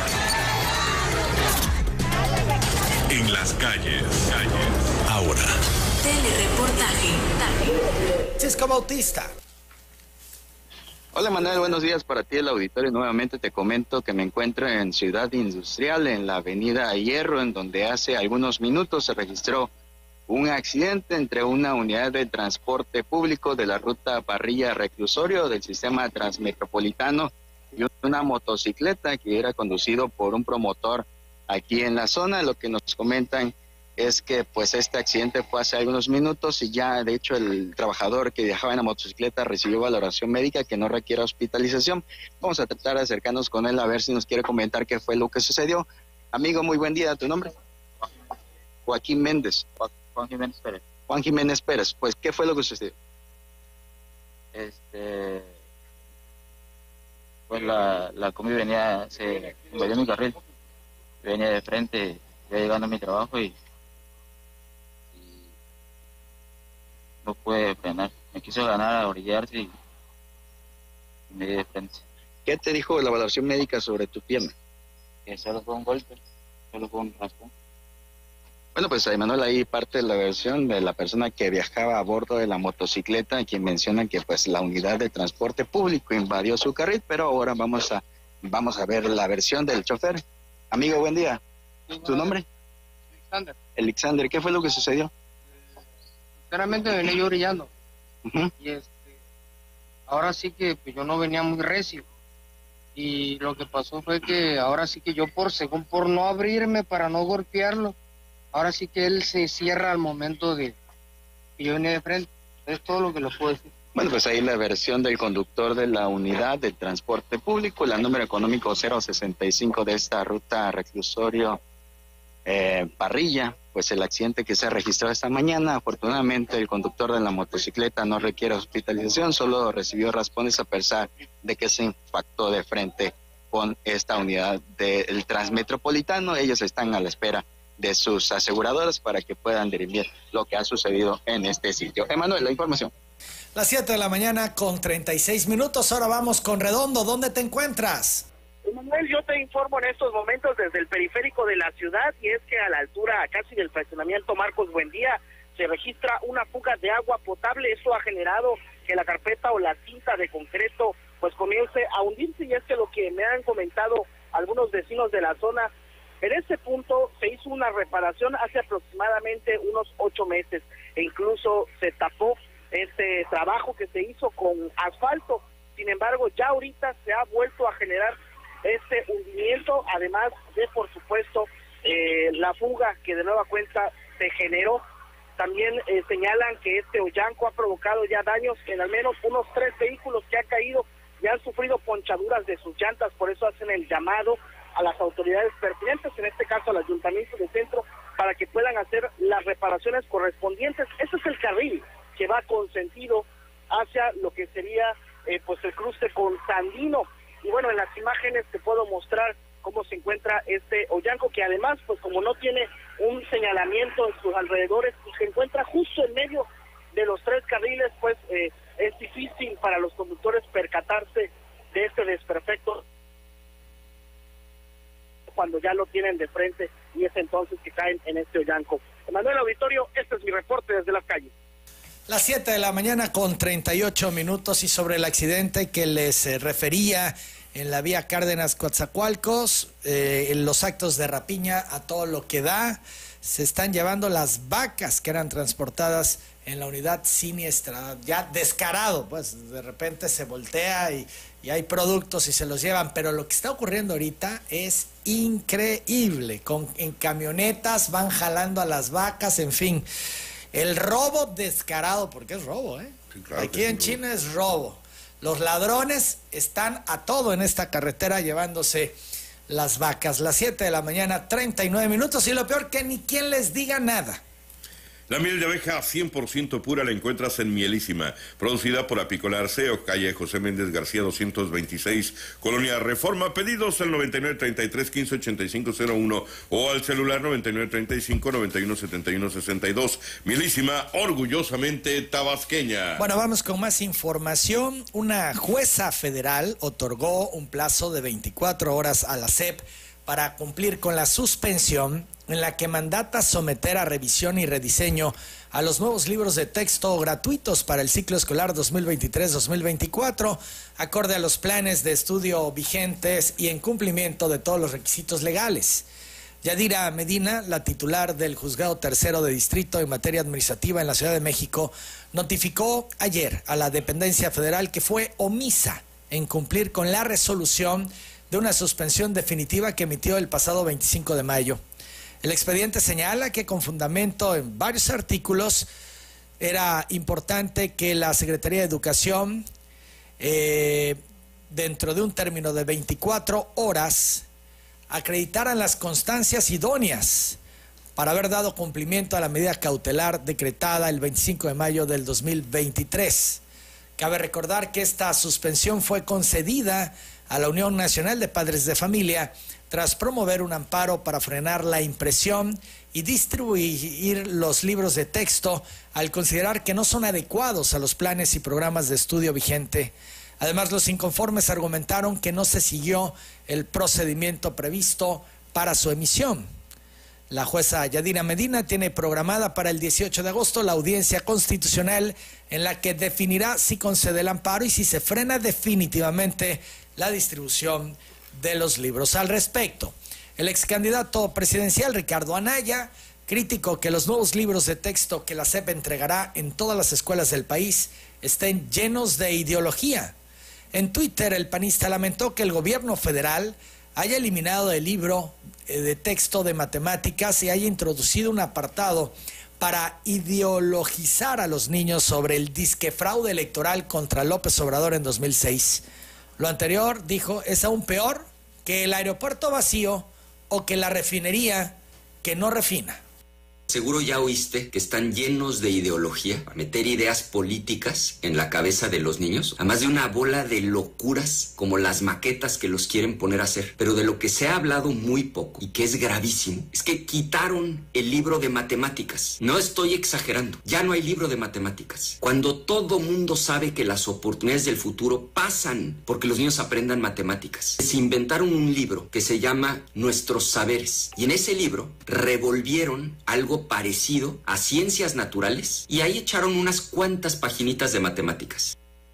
En las calles. calles. Ahora. Telereportaje. Francisco Bautista. Hola Manuel, buenos días para ti el auditorio. Nuevamente te comento que me encuentro en Ciudad Industrial, en la avenida Hierro, en donde hace algunos minutos se registró un accidente entre una unidad de transporte público de la ruta Parrilla Reclusorio del sistema transmetropolitano y una motocicleta que era conducido por un promotor aquí en la zona. Lo que nos comentan es que pues este accidente fue hace algunos minutos y ya de hecho el trabajador que viajaba en la motocicleta recibió valoración médica que no requiere hospitalización. Vamos a tratar de acercarnos con él a ver si nos quiere comentar qué fue lo que sucedió. Amigo, muy buen día, ¿tu nombre? Joaquín Méndez. Juan Jiménez Pérez. Juan Jiménez Pérez, pues, ¿qué fue lo que sucedió? Este, pues la, la combi venía, se invadió mi carril, venía de frente, ya llegando a mi trabajo y, y no pude frenar. Me quiso ganar a orillarse y, y me di de frente. ¿Qué te dijo la evaluación médica sobre tu pierna? Que solo fue un golpe, solo fue un raspón. Bueno, pues Manuel, ahí parte de la versión de la persona que viajaba a bordo de la motocicleta, quien menciona que pues la unidad de transporte público invadió su carril, pero ahora vamos a vamos a ver la versión del chofer. Amigo, buen día. ¿Tu nombre? Alexander. Alexander, ¿qué fue lo que sucedió? Sinceramente venía yo brillando. Uh-huh. Y este, ahora sí que pues, yo no venía muy recio. Y lo que pasó fue que ahora sí que yo por según por no abrirme para no golpearlo, ahora sí que él se cierra al momento de que yo venía de frente. Es todo lo que le puedo decir. Bueno, pues ahí la versión del conductor de la unidad de transporte público, la número económico cero sesenta y cinco de esta ruta reclusorio eh, Parrilla, pues el accidente que se registró esta mañana. Afortunadamente el conductor de la motocicleta no requiere hospitalización, solo recibió raspones a pesar de que se impactó de frente con esta unidad del Transmetropolitano. Ellos están a la espera de sus aseguradoras para que puedan dirimir lo que ha sucedido en este sitio. Emanuel, la información. Las siete de la mañana con treinta y seis minutos, ahora vamos con Redondo. ¿Dónde te encuentras? Manuel, yo te informo en estos momentos desde el periférico de la ciudad, y es que a la altura casi del fraccionamiento Marcos Buendía se registra una fuga de agua potable. Eso ha generado que la carpeta o la cinta de concreto pues comience a hundirse, y es que lo que me han comentado algunos vecinos de la zona, en este punto se hizo una reparación hace aproximadamente unos ocho meses e incluso se tapó este trabajo que se hizo con asfalto. Sin embargo, ya ahorita se ha vuelto a generar este hundimiento, además de, por supuesto, eh, la fuga que de nueva cuenta se generó. También eh, señalan que este hoyanco ha provocado ya daños en al menos unos tres vehículos que han caído y han sufrido ponchaduras de sus llantas. Por eso hacen el llamado a las autoridades pertinentes, en este caso al Ayuntamiento de Centro, para que puedan hacer las reparaciones correspondientes. Ese es el carril que va con sentido hacia lo que sería eh, pues el cruce con Sandino. Y bueno, en las imágenes te puedo mostrar cómo se encuentra este hoyanco, que además, pues como no tiene un señalamiento en sus alrededores y se encuentra justo en medio de los tres carriles, pues eh, es difícil para los conductores percatarse de este desperfecto cuando ya lo tienen de frente, y es entonces que caen en este hoyanco. Emanuel Auditorio, este es mi reporte desde las calles. Las siete de la mañana con treinta y ocho minutos, y sobre el accidente que les eh, refería en la vía Cárdenas-Coatzacoalcos, eh, en los actos de rapiña a todo lo que da, se están llevando las vacas que eran transportadas en la unidad siniestra, ya descarado, pues de repente se voltea y, y hay productos y se los llevan, pero lo que está ocurriendo ahorita es increíble, con, en camionetas van jalando a las vacas, en fin, el robo descarado, porque es robo, ¿eh? Sí, claro. Aquí en China es robo. Los ladrones están a todo en esta carretera llevándose las vacas. Las siete de la mañana, treinta y nueve minutos, y lo peor que ni quien les diga nada. La miel de abeja cien por ciento pura la encuentras en Mielísima, producida por Apicola Arceo, calle José Méndez García doscientos veintiséis, Colonia Reforma. Pedidos al noventa y nueve treinta y tres quince ochenta y cinco cero uno o al celular noventa y nueve treinta y cinco noventa y uno setenta y uno sesenta y dos. Mielísima, orgullosamente tabasqueña. Bueno, vamos con más información. Una jueza federal otorgó un plazo de veinticuatro horas a la S E P para cumplir con la suspensión en la que mandata someter a revisión y rediseño a los nuevos libros de texto gratuitos para el ciclo escolar dos mil veintitrés dos mil veinticuatro, acorde a los planes de estudio vigentes y en cumplimiento de todos los requisitos legales. Yadira Medina, la titular del Juzgado Tercero de Distrito en materia administrativa en la Ciudad de México, notificó ayer a la dependencia federal que fue omisa en cumplir con la resolución de una suspensión definitiva que emitió el pasado veinticinco de mayo. El expediente señala que con fundamento en varios artículos era importante que la Secretaría de Educación, eh, dentro de un término de veinticuatro horas, acreditaran las constancias idóneas para haber dado cumplimiento a la medida cautelar decretada el veinticinco de mayo del dos mil veintitrés. Cabe recordar que esta suspensión fue concedida a la Unión Nacional de Padres de Familia tras promover un amparo para frenar la impresión y distribuir los libros de texto al considerar que no son adecuados a los planes y programas de estudio vigente. Además, los inconformes argumentaron que no se siguió el procedimiento previsto para su emisión. La jueza Yadira Medina tiene programada para el dieciocho de agosto la audiencia constitucional en la que definirá si concede el amparo y si se frena definitivamente la distribución de los libros. Al respecto, el ex candidato presidencial Ricardo Anaya criticó que los nuevos libros de texto que la S E P entregará en todas las escuelas del país estén llenos de ideología. En Twitter, el panista lamentó que el gobierno federal haya eliminado el libro de texto de matemáticas y haya introducido un apartado para ideologizar a los niños sobre el disque fraude electoral contra López Obrador en dos mil seis. Lo anterior, dijo, es aún peor que el aeropuerto vacío o que la refinería que no refina. Seguro ya oíste que están llenos de ideología, a meter ideas políticas en la cabeza de los niños, además de una bola de locuras como las maquetas que los quieren poner a hacer. Pero de lo que se ha hablado muy poco y que es gravísimo es que quitaron el libro de matemáticas. No estoy exagerando, ya no hay libro de matemáticas. Cuando todo mundo sabe que las oportunidades del futuro pasan porque los niños aprendan matemáticas, se inventaron un libro que se llama Nuestros Saberes, y en ese libro revolvieron algo parecido a ciencias naturales y ahí echaron unas cuantas paginitas de matemáticas.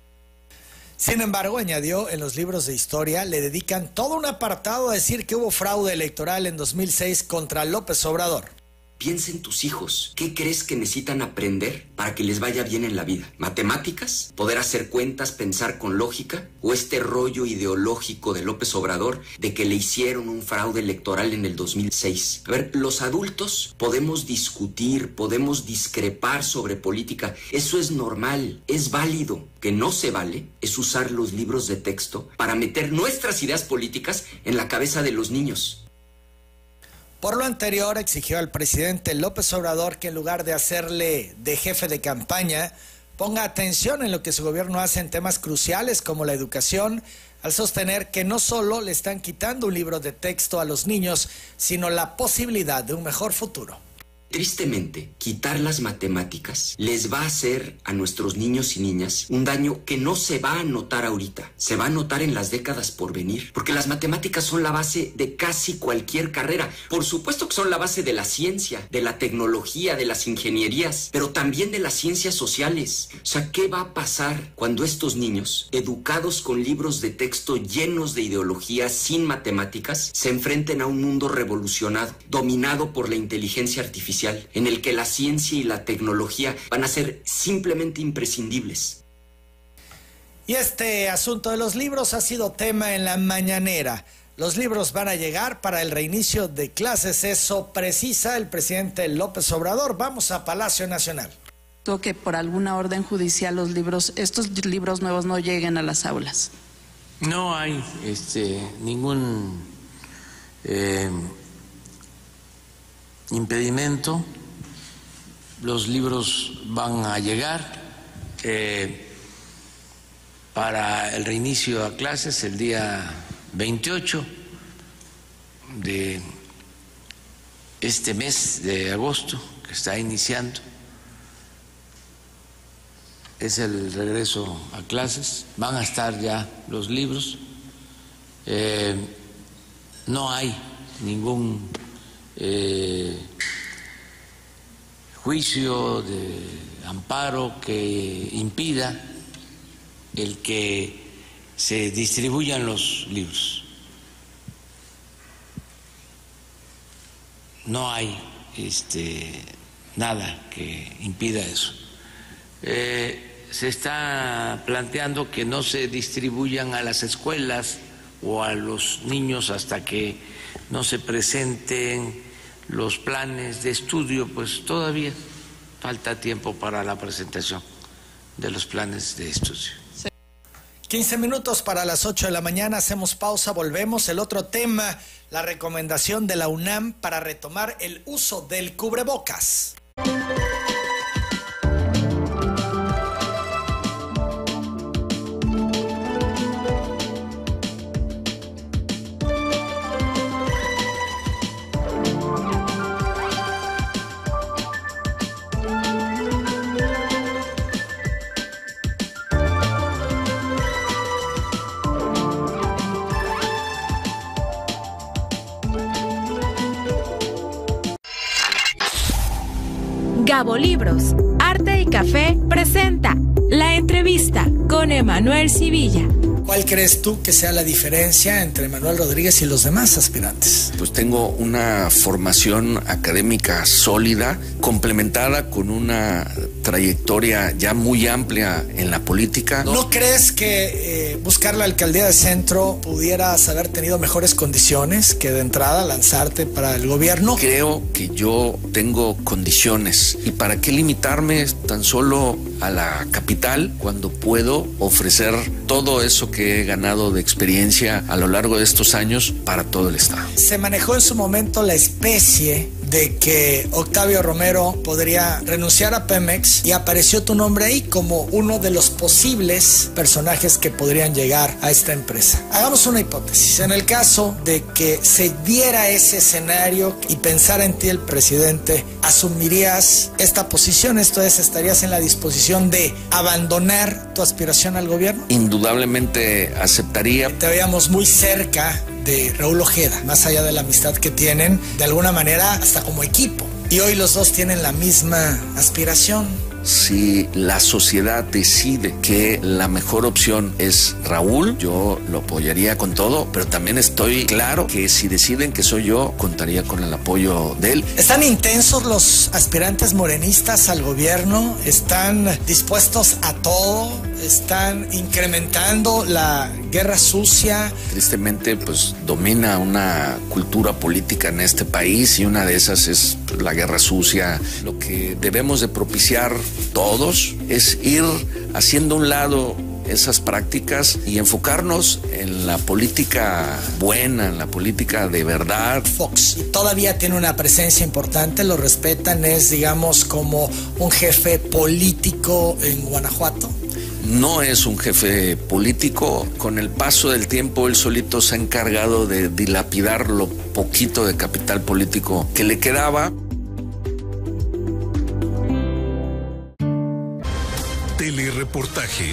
Sin embargo, añadió, en los libros de historia le dedican todo un apartado a decir que hubo fraude electoral en dos mil seis contra López Obrador. Piensa en tus hijos. ¿Qué crees que necesitan aprender para que les vaya bien en la vida? ¿Matemáticas? ¿Poder hacer cuentas, pensar con lógica? ¿O este rollo ideológico de López Obrador de que le hicieron un fraude electoral en el dos mil seis? A ver, los adultos podemos discutir, podemos discrepar sobre política. Eso es normal, es válido. Que no se vale es usar los libros de texto para meter nuestras ideas políticas en la cabeza de los niños. Por lo anterior, exigió al presidente López Obrador que en lugar de hacerle de jefe de campaña, ponga atención en lo que su gobierno hace en temas cruciales como la educación, al sostener que no solo le están quitando un libro de texto a los niños, sino la posibilidad de un mejor futuro. Tristemente, quitar las matemáticas les va a hacer a nuestros niños y niñas un daño que no se va a notar ahorita, se va a notar en las décadas por venir, porque las matemáticas son la base de casi cualquier carrera. Por supuesto que son la base de la ciencia, de la tecnología, de las ingenierías, pero también de las ciencias sociales. O sea, ¿qué va a pasar cuando estos niños, educados con libros de texto llenos de ideología, sin matemáticas, se enfrenten a un mundo revolucionado, dominado por la inteligencia artificial, en el que la ciencia y la tecnología van a ser simplemente imprescindibles? Y este asunto de los libros ha sido tema en la mañanera. Los libros van a llegar para el reinicio de clases, eso precisa el presidente López Obrador. Vamos a Palacio Nacional. Que por alguna orden judicial los libros, estos libros nuevos no lleguen a las aulas. No hay este, ningún eh, impedimento. Los libros van a llegar eh, para el reinicio a clases el día veintiocho de este mes de agosto que está iniciando. Es el regreso a clases, van a estar ya los libros. Eh, no hay ningún Eh, juicio de amparo que impida el que se distribuyan los libros. No hay este, nada que impida eso. Eh, se está planteando que no se distribuyan a las escuelas o a los niños hasta que no se presenten los planes de estudio. Pues todavía falta tiempo para la presentación de los planes de estudio. quince minutos para las ocho de la mañana, hacemos pausa, volvemos. El otro tema, la recomendación de la UNAM para retomar el uso del cubrebocas. Gabo Libros, Arte y Café presenta La Entrevista con Emanuel Civilla. ¿Cuál crees tú que sea la diferencia entre Manuel Rodríguez y los demás aspirantes? Pues tengo una formación académica sólida, complementada con una trayectoria ya muy amplia en la política. ¿No, ¿No crees que eh, buscar la alcaldía de Centro pudieras haber tenido mejores condiciones que de entrada lanzarte para el gobierno? Creo que yo tengo condiciones. ¿Y para qué limitarme tan solo a la capital cuando puedo ofrecer todo eso que he ganado de experiencia a lo largo de estos años para todo el estado? Se manejó en su momento la especie de que Octavio Romero podría renunciar a Pemex y apareció tu nombre ahí como uno de los posibles personajes que podrían llegar a esta empresa. Hagamos una hipótesis. En el caso de que se diera ese escenario y pensara en ti el presidente, ¿asumirías esta posición? Esto es, ¿estarías en la disposición de abandonar tu aspiración al gobierno? Indudablemente aceptaría. Te veíamos muy cerca de Raúl Ojeda, más allá de la amistad que tienen, de alguna manera hasta como equipo. Y hoy los dos tienen la misma aspiración. Si la sociedad decide que la mejor opción es Raúl, yo lo apoyaría con todo, pero también estoy claro que si deciden que soy yo, contaría con el apoyo de él. ¿Están intensos los aspirantes morenistas al gobierno? ¿Están dispuestos a todo? ¿Están incrementando la guerra sucia? Tristemente, pues domina una cultura política en este país y una de esas es la guerra sucia. Lo que debemos de propiciar todos es ir haciendo a un lado esas prácticas y enfocarnos en la política buena, en la política de verdad. Fox todavía tiene una presencia importante, lo respetan, es digamos como un jefe político en Guanajuato. No es un jefe político. Con el paso del tiempo, él solito se ha encargado de dilapidar lo poquito de capital político que le quedaba. Telereportaje.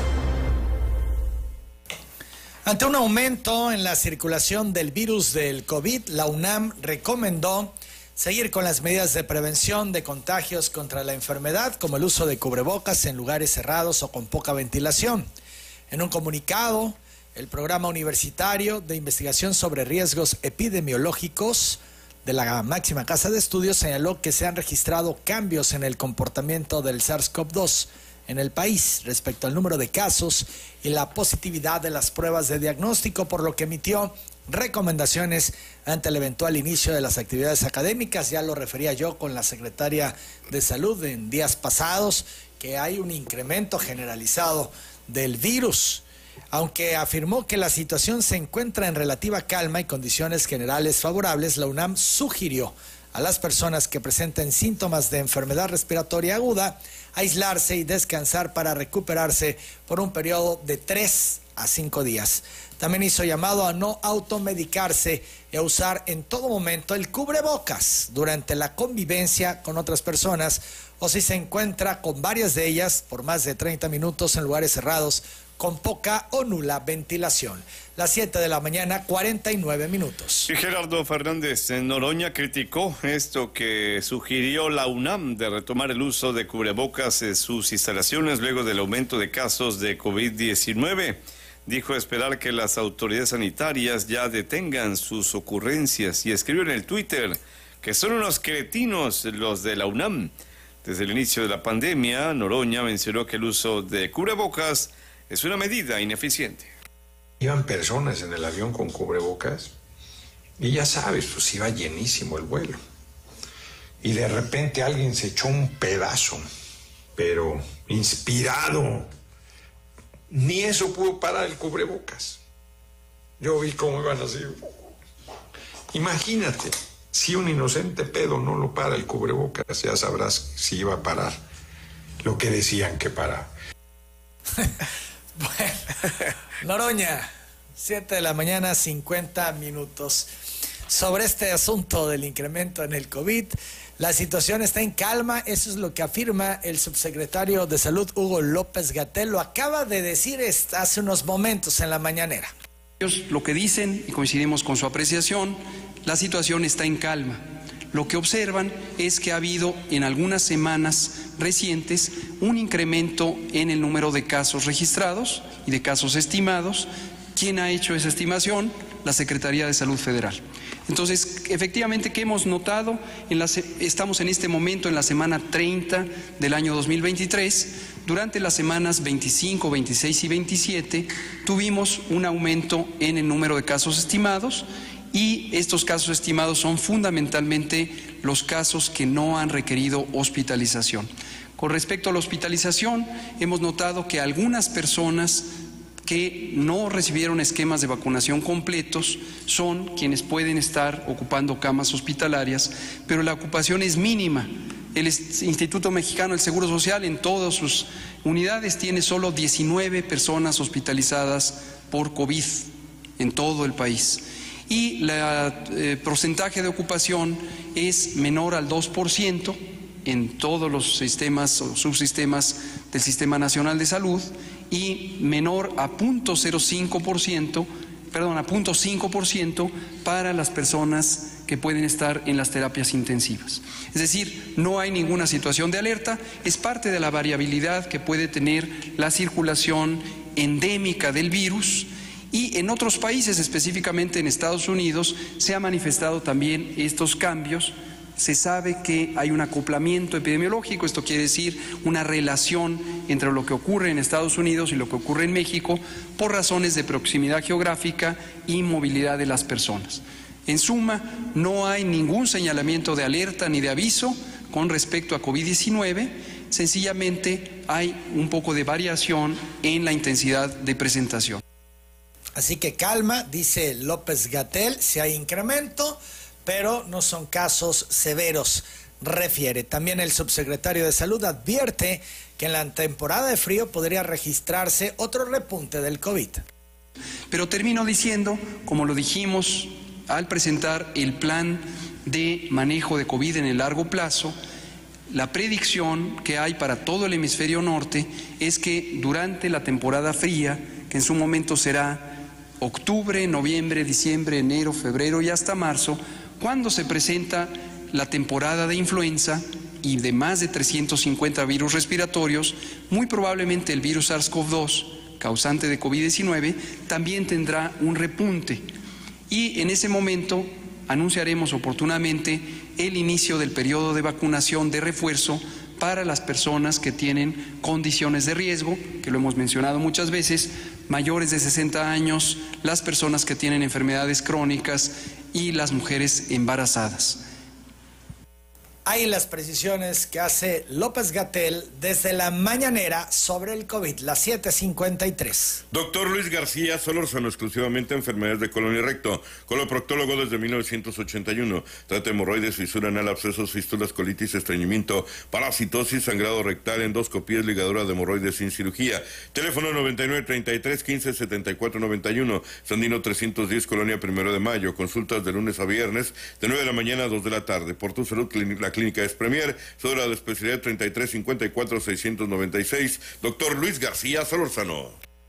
Ante un aumento en la circulación del virus del COVID, la UNAM recomendó seguir con las medidas de prevención de contagios contra la enfermedad, como el uso de cubrebocas en lugares cerrados o con poca ventilación. En un comunicado, el Programa Universitario de Investigación sobre Riesgos Epidemiológicos de la máxima casa de estudios señaló que se han registrado cambios en el comportamiento del SARS CoV dos en el país respecto al número de casos y la positividad de las pruebas de diagnóstico, por lo que emitió recomendaciones ante el eventual inicio de las actividades académicas. Ya lo refería yo con la secretaria de Salud en días pasados, que hay un incremento generalizado del virus. Aunque afirmó que la situación se encuentra en relativa calma y condiciones generales favorables, la UNAM sugirió a las personas que presenten síntomas de enfermedad respiratoria aguda aislarse y descansar para recuperarse por un periodo de tres a cinco días. También hizo llamado a no automedicarse y a usar en todo momento el cubrebocas durante la convivencia con otras personas o si se encuentra con varias de ellas por más de treinta minutos en lugares cerrados con poca o nula ventilación. Las siete de la mañana, cuarenta y nueve minutos. Y Gerardo Fernández en Noroña criticó esto que sugirió la UNAM de retomar el uso de cubrebocas en sus instalaciones luego del aumento de casos de COVID diecinueve. Dijo esperar que las autoridades sanitarias ya detengan sus ocurrencias y escribió en el Twitter que son unos cretinos los de la UNAM. Desde el inicio de la pandemia, Noroña mencionó que el uso de cubrebocas es una medida ineficiente. Iban personas en el avión con cubrebocas y ya sabes, pues iba llenísimo el vuelo. Y de repente alguien se echó un pedazo, pero inspirado. Ni eso pudo parar el cubrebocas. Yo vi cómo iban así. Imagínate, si un inocente pedo no lo para el cubrebocas, ya sabrás si iba a parar lo que decían que paraba. Bueno, Noroña, siete de la mañana, cincuenta minutos. Sobre este asunto del incremento en el COVID, la situación está en calma, eso es lo que afirma el subsecretario de Salud, Hugo López-Gatell, lo acaba de decir hace unos momentos en la mañanera. Ellos lo que dicen, y coincidimos con su apreciación, la situación está en calma. Lo que observan es que ha habido en algunas semanas recientes un incremento en el número de casos registrados y de casos estimados. ¿Quién ha hecho esa estimación? La Secretaría de Salud Federal. Entonces, efectivamente, ¿qué hemos notado? En la, estamos en este momento en la semana treinta del año dos mil veintitrés. Durante las semanas veinticinco, veintiséis y veintisiete tuvimos un aumento en el número de casos estimados, y estos casos estimados son fundamentalmente los casos que no han requerido hospitalización. Con respecto a la hospitalización, hemos notado que algunas personas que no recibieron esquemas de vacunación completos son quienes pueden estar ocupando camas hospitalarias, pero la ocupación es mínima. El Instituto Mexicano del Seguro Social en todas sus unidades tiene solo diecinueve personas hospitalizadas por COVID en todo el país. Y el eh, porcentaje de ocupación es menor al dos por ciento en todos los sistemas o subsistemas del Sistema Nacional de Salud, y menor a cero punto cero cinco por ciento, perdón, a cero punto cinco por ciento para las personas que pueden estar en las terapias intensivas. Es decir, no hay ninguna situación de alerta, es parte de la variabilidad que puede tener la circulación endémica del virus. Y en otros países, específicamente en Estados Unidos, se han manifestado también estos cambios. Se sabe que hay un acoplamiento epidemiológico, esto quiere decir una relación entre lo que ocurre en Estados Unidos y lo que ocurre en México por razones de proximidad geográfica y movilidad de las personas. En suma, no hay ningún señalamiento de alerta ni de aviso con respecto a COVID diecinueve, sencillamente hay un poco de variación en la intensidad de presentación. Así que calma, dice López-Gatell, si hay incremento, pero no son casos severos, refiere. También el subsecretario de Salud advierte que en la temporada de frío podría registrarse otro repunte del COVID. Pero termino diciendo, como lo dijimos al presentar el plan de manejo de COVID en el largo plazo, la predicción que hay para todo el hemisferio norte es que durante la temporada fría, que en su momento será octubre, noviembre, diciembre, enero, febrero y hasta marzo, cuando se presenta la temporada de influenza y de más de trescientos cincuenta virus respiratorios, muy probablemente el virus SARS-CoV dos, causante de COVID diecinueve, también tendrá un repunte. Y en ese momento anunciaremos oportunamente el inicio del periodo de vacunación de refuerzo para las personas que tienen condiciones de riesgo, que lo hemos mencionado muchas veces, mayores de sesenta años, las personas que tienen enfermedades crónicas y las mujeres embarazadas. Hay las precisiones que hace López-Gatell desde la mañanera sobre el COVID, las siete cincuenta y tres. Doctor Luis García Solórzano, exclusivamente enfermedades de colon y recto, coloproctólogo desde mil novecientos ochenta y uno. Trata hemorroides, fisura anal, abscesos, fístulas, colitis, estreñimiento, parasitosis, sangrado rectal, endoscopías, ligadura de hemorroides sin cirugía. Teléfono noventa y nueve, treinta y tres, quince, setenta y cuatro, noventa y uno. Sandino trescientos diez, Colonia Primero de Mayo. Consultas de lunes a viernes, de nueve de la mañana a dos de la tarde. Por tu salud, la Clínica es Premier, cédula de especialidad treinta y tres, cincuenta y cuatro, seiscientos noventa y seis. Doctor Luis García Solórzano.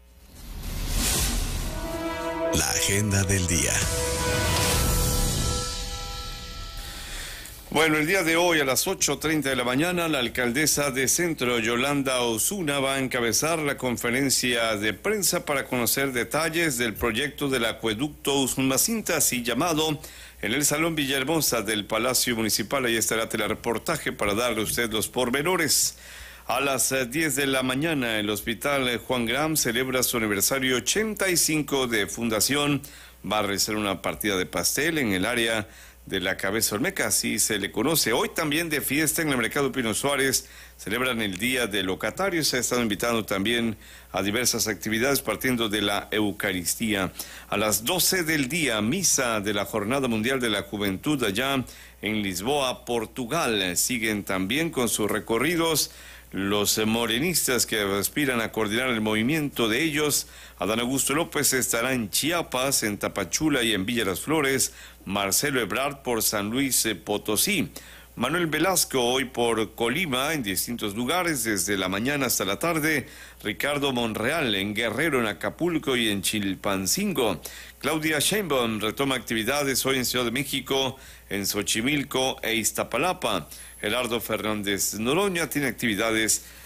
La agenda del día. Bueno, el día de hoy a las ocho treinta de la mañana, la alcaldesa de Centro, Yolanda Osuna, va a encabezar la conferencia de prensa para conocer detalles del proyecto del acueducto Usumacinta, así llamado, en el Salón Villahermosa del Palacio Municipal. Ahí estará el reportaje para darle a usted los pormenores. A las diez de la mañana, el Hospital Juan Graham celebra su aniversario ochenta y cinco de fundación. Va a realizar una partida de pastel en el área de la Cabeza Olmeca, así se le conoce. Hoy también de fiesta en el Mercado Pino Suárez, celebran el Día del Locatario. Se ha estado invitando también a diversas actividades partiendo de la Eucaristía. A las doce del día, misa de la Jornada Mundial de la Juventud allá en Lisboa, Portugal. Siguen también con sus recorridos los morenistas que aspiran a coordinar el movimiento de ellos. Adán Augusto López estará en Chiapas, en Tapachula y en Villa Las Flores. Marcelo Ebrard por San Luis Potosí. Manuel Velasco hoy por Colima, en distintos lugares, desde la mañana hasta la tarde. Ricardo Monreal en Guerrero, en Acapulco y en Chilpancingo. Claudia Sheinbaum retoma actividades hoy en Ciudad de México, en Xochimilco e Iztapalapa. Gerardo Fernández Noroña tiene actividades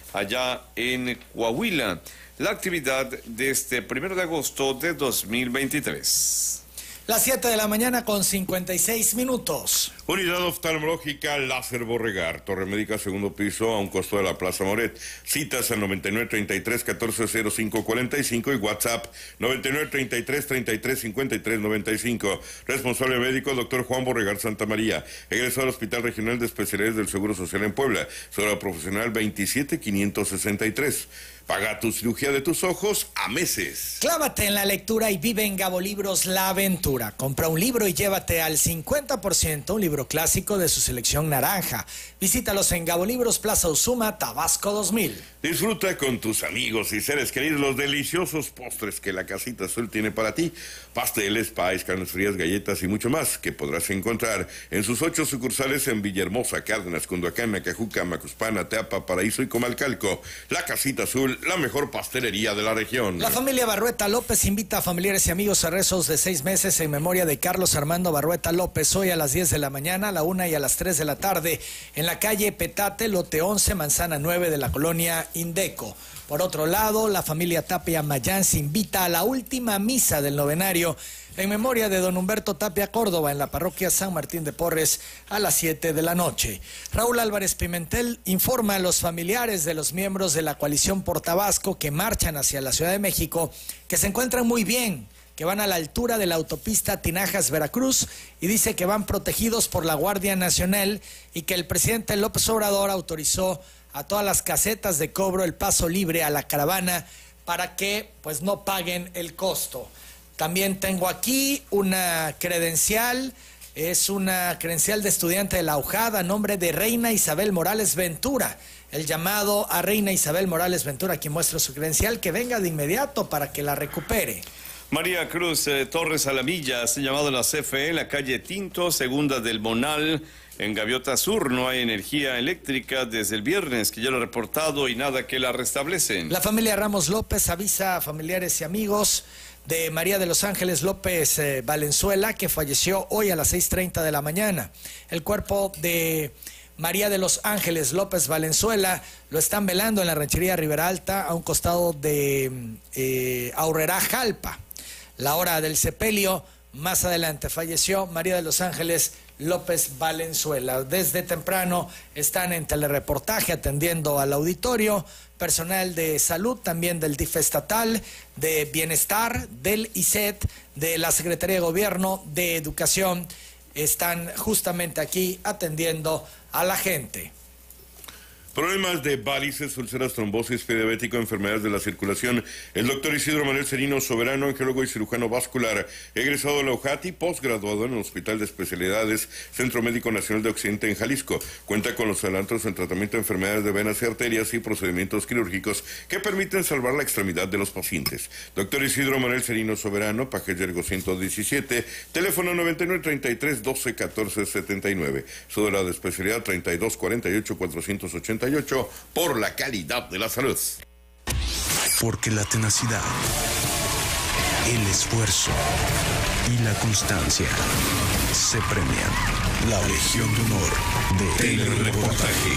allá en Coahuila. La actividad de este primero de agosto de dos mil veintitrés. Las siete de la mañana con cincuenta y seis minutos. Unidad oftalmológica Láser Borregar, Torre Médica, segundo piso, a un costo de la Plaza Moret. Citas al noventa y nueve treinta y tres catorce cero cinco cuarenta y cinco y WhatsApp noventa y nueve treinta y tres treinta y tres cincuenta y tres noventa y cinco. Responsable médico, doctor Juan Borregar Santa María. Egresado al Hospital Regional de Especialidades del Seguro Social en Puebla. Cédula profesional veintisiete quinientos sesenta y tres. Paga tu cirugía de tus ojos a meses. Clávate en la lectura y vive en Gabo Libros La Aventura. Compra un libro y llévate al cincuenta por ciento un libro clásico de su selección naranja. Visítalos en Gabo Libros, Plaza Usuma, Tabasco dos mil. Disfruta con tus amigos y seres queridos los deliciosos postres que la Casita Azul tiene para ti. Pasteles, pies, carnes frías, galletas y mucho más que podrás encontrar en sus ocho sucursales en Villahermosa, Cárdenas, Cunduacán, Nacajuca, Macuspana, Teapa, Paraíso y Comalcalco. La Casita Azul, la mejor pastelería de la región. La familia Barrueta López invita a familiares y amigos a rezos de seis meses en memoria de Carlos Armando Barrueta López, hoy a las diez de la mañana, a la una y a las tres de la tarde, en la calle Petate, lote once, manzana nueve de la colonia Indeco. Por otro lado, la familia Tapia Mayán se invita a la última misa del novenario en memoria de don Humberto Tapia Córdoba en la parroquia San Martín de Porres a las siete de la noche. Raúl Álvarez Pimentel informa a los familiares de los miembros de la coalición por Tabasco que marchan hacia la Ciudad de México que se encuentran muy bien, que van a la altura de la autopista Tinajas-Veracruz y dice que van protegidos por la Guardia Nacional y que el presidente López Obrador autorizó a todas las casetas de cobro el paso libre a la caravana para que pues no paguen el costo. También tengo aquí una credencial, es una credencial de estudiante de la U J A D a nombre de Reina Isabel Morales Ventura. El llamado a Reina Isabel Morales Ventura, quien muestra su credencial, que venga de inmediato para que la recupere. María Cruz eh, Torres Alamilla, se llamado a la C F E, la calle Tinto, segunda del Monal, en Gaviota Sur. No hay energía eléctrica desde el viernes, que ya lo he reportado, y nada que la restablecen. La familia Ramos López avisa a familiares y amigos de María de los Ángeles López eh, Valenzuela, que falleció hoy a las seis treinta de la mañana. El cuerpo de María de los Ángeles López Valenzuela lo están velando en la ranchería Ribera Alta, a un costado de eh, Aurrerá, Jalpa. La hora del sepelio, más adelante, falleció María de los Ángeles López Valenzuela. Desde temprano están en telereportaje atendiendo al auditorio, personal de salud, también del D I F estatal, de Bienestar, del I C E T, de la Secretaría de Gobierno, de Educación, están justamente aquí atendiendo a la gente. Problemas de varices, úlceras, trombosis, pie diabético, enfermedades de la circulación. El doctor Isidro Manuel Serino Soberano, angiólogo y cirujano vascular, egresado de la U J A T y posgraduado en el Hospital de Especialidades Centro Médico Nacional de Occidente en Jalisco. Cuenta con los adelantos en tratamiento de enfermedades de venas y arterias y procedimientos quirúrgicos que permiten salvar la extremidad de los pacientes. Doctor Isidro Manuel Serino Soberano, Paje Yergo ciento diecisiete, teléfono noventa y nueve treinta y tres doce catorce setenta y nueve, cédula de especialidad treinta y dos cuarenta y ocho cuatrocientos ochenta y ocho, por la calidad de la salud. Porque la tenacidad, el esfuerzo y la constancia se premian. La Legión de Honor de Telereportaje.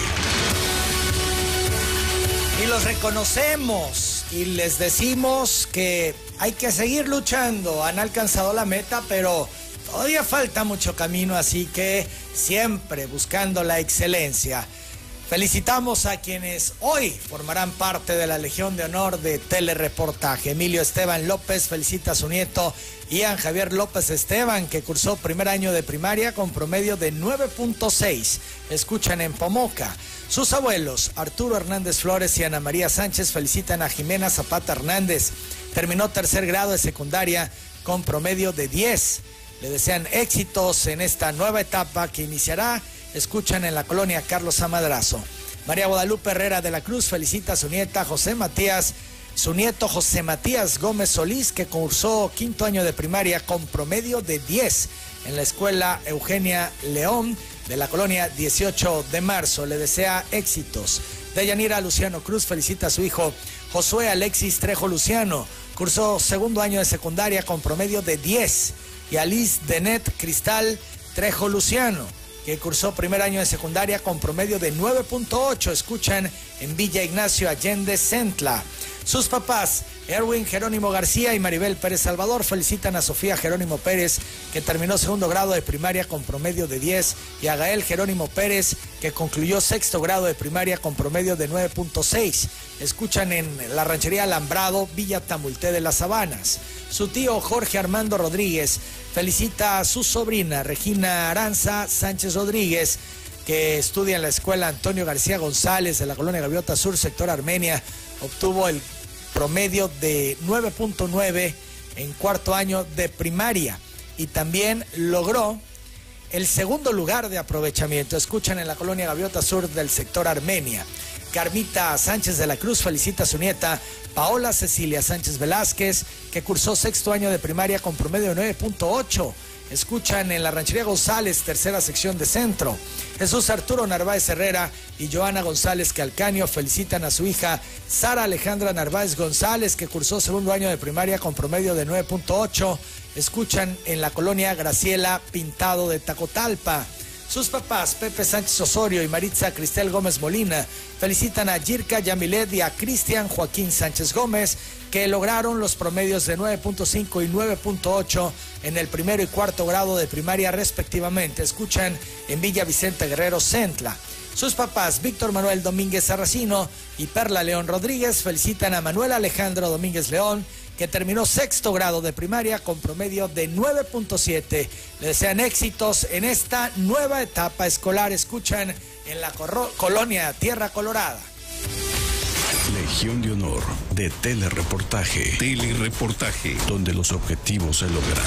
Y los reconocemos y les decimos que hay que seguir luchando. Han alcanzado la meta, pero todavía falta mucho camino, así que siempre buscando la excelencia. Felicitamos a quienes hoy formarán parte de la Legión de Honor de Telereportaje. Emilio Esteban López felicita a su nieto Ian Javier López Esteban, que cursó primer año de primaria con promedio de nueve punto seis. Escuchan en Pomoca. Sus abuelos, Arturo Hernández Flores y Ana María Sánchez, felicitan a Jimena Zapata Hernández. Terminó tercer grado de secundaria con promedio de diez. Le desean éxitos en esta nueva etapa que iniciará. Escuchan en la colonia Carlos Amadrazo. María Guadalupe Herrera de la Cruz felicita a su nieta José Matías, su nieto José Matías Gómez Solís, que cursó quinto año de primaria con promedio de diez en la escuela Eugenia León de la colonia dieciocho de marzo. Le desea éxitos. Deyanira Luciano Cruz felicita a su hijo Josué Alexis Trejo Luciano, cursó segundo año de secundaria con promedio de diez. Y a Liz Denet Cristal Trejo Luciano, que cursó primer año de secundaria con promedio de nueve punto ocho. Escuchan en Villa Ignacio Allende, Centla. Sus papás, Erwin Jerónimo García y Maribel Pérez Salvador, felicitan a Sofía Jerónimo Pérez, que terminó segundo grado de primaria con promedio de diez, y a Gael Jerónimo Pérez, que concluyó sexto grado de primaria con promedio de nueve punto seis. Escuchan en la ranchería Alambrado, Villa Tamulté de las Sabanas. Su tío Jorge Armando Rodríguez felicita a su sobrina Regina Aranza Sánchez Rodríguez, que estudia en la escuela Antonio García González de la colonia Gaviota Sur, sector Armenia. Obtuvo el promedio de nueve punto nueve en cuarto año de primaria y también logró el segundo lugar de aprovechamiento. Escuchan en la colonia Gaviota Sur del sector Armenia. Carmita Sánchez de la Cruz felicita a su nieta Paola Cecilia Sánchez Velázquez, que cursó sexto año de primaria con promedio de nueve punto ocho. Escuchan en la ranchería González, tercera sección de centro. Jesús Arturo Narváez Herrera y Joana González Calcaño felicitan a su hija Sara Alejandra Narváez González, que cursó segundo año de primaria con promedio de nueve punto ocho. Escuchan en la colonia Graciela Pintado de Tacotalpa. Sus papás, Pepe Sánchez Osorio y Maritza Cristel Gómez Molina, felicitan a Yirka Yamilet y a Cristian Joaquín Sánchez Gómez, que lograron los promedios de nueve punto cinco y nueve punto ocho en el primero y cuarto grado de primaria respectivamente. Escuchan en Villa Vicente Guerrero, Centla. Sus papás, Víctor Manuel Domínguez Sarracino y Perla León Rodríguez, felicitan a Manuel Alejandro Domínguez León, que terminó sexto grado de primaria con promedio de nueve punto siete. Le desean éxitos en esta nueva etapa escolar. Escuchan en la colonia Tierra Colorada. Legión de Honor de Telereportaje. Telereportaje. Donde los objetivos se logran.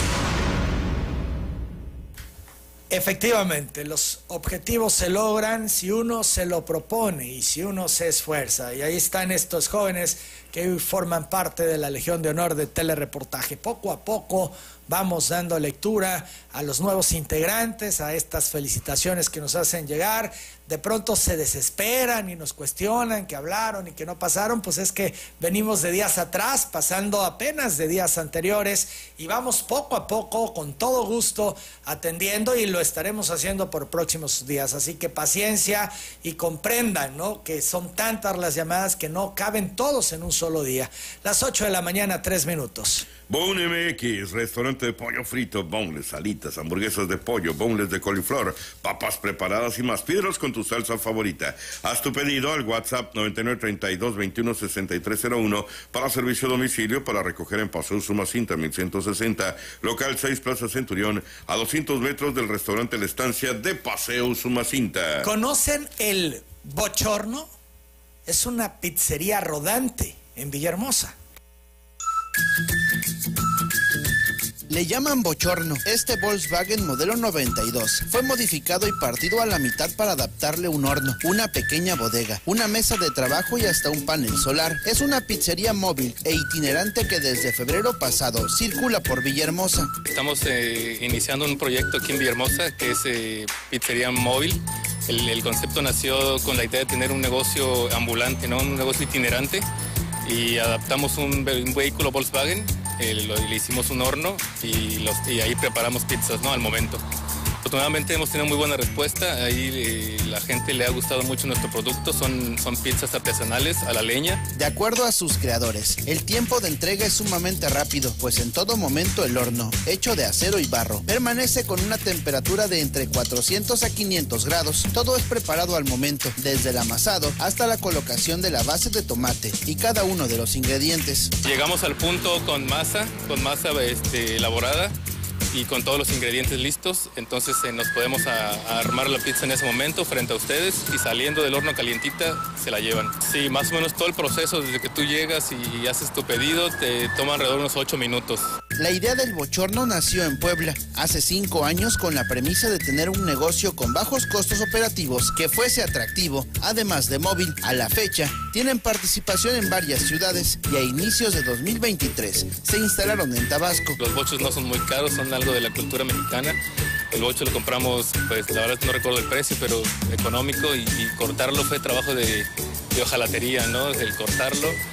Efectivamente, los objetivos se logran si uno se lo propone y si uno se esfuerza. Y ahí están estos jóvenes que hoy forman parte de la Legión de Honor de Telereportaje. Poco a poco vamos dando lectura a los nuevos integrantes, a estas felicitaciones que nos hacen llegar. De pronto se desesperan y nos cuestionan que hablaron y que no pasaron, pues es que venimos de días atrás, pasando apenas de días anteriores, y vamos poco a poco, con todo gusto, atendiendo, y lo estaremos haciendo por próximos días. Así que paciencia y comprendan, ¿no?, que son tantas las llamadas que no caben todos en un solo día. Las ocho de la mañana, tres minutos. Bone M X, restaurante de pollo frito, boneless, alitas, hamburguesas de pollo, boneless de coliflor, papas preparadas y más. Pídelos con tu salsa favorita. Haz tu pedido al WhatsApp noventa y nueve, treinta y dos, veintiuno, sesenta y tres cero uno para servicio a domicilio, para recoger en Paseo Usumacinta mil ciento sesenta, local seis, Plaza Centurión, a doscientos metros del restaurante La Estancia de Paseo Usumacinta. ¿Conocen el Bochorno? Es una pizzería rodante en Villahermosa. Le llaman Bochorno. Este Volkswagen modelo noventa y dos fue modificado y partido a la mitad para adaptarle un horno, una pequeña bodega, una mesa de trabajo y hasta un panel solar. Es una pizzería móvil e itinerante que desde febrero pasado circula por Villahermosa. Estamos eh, iniciando un proyecto aquí en Villahermosa que es eh, pizzería móvil. El, el concepto nació con la idea de tener un negocio ambulante, ¿no? Un negocio itinerante. Y adaptamos un, un vehículo Volkswagen, eh, lo, le hicimos un horno y, los, y ahí preparamos pizzas, ¿no?, al momento. Afortunadamente hemos tenido muy buena respuesta, ahí eh, la gente le ha gustado mucho nuestro producto, son, son pizzas artesanales a la leña. De acuerdo a sus creadores, el tiempo de entrega es sumamente rápido, pues en todo momento el horno, hecho de acero y barro, permanece con una temperatura de entre cuatrocientos a quinientos grados. Todo es preparado al momento, desde el amasado hasta la colocación de la base de tomate y cada uno de los ingredientes. Llegamos al punto con masa, con masa este, elaborada, y con todos los ingredientes listos, entonces eh, nos podemos a, a armar la pizza en ese momento frente a ustedes y saliendo del horno calientita se la llevan. Sí, más o menos todo el proceso desde que tú llegas y haces tu pedido te toma alrededor de unos ocho minutos. La idea del Bochorno nació en Puebla hace cinco años con la premisa de tener un negocio con bajos costos operativos que fuese atractivo, además de móvil. A la fecha, tienen participación en varias ciudades y a inicios de dos mil veintitrés se instalaron en Tabasco. Los bochos no son muy caros, son algo de la cultura mexicana. El bocho lo compramos, pues la verdad no recuerdo el precio, pero económico, y, y cortarlo fue trabajo de, de hojalatería, ¿no? El cortarlo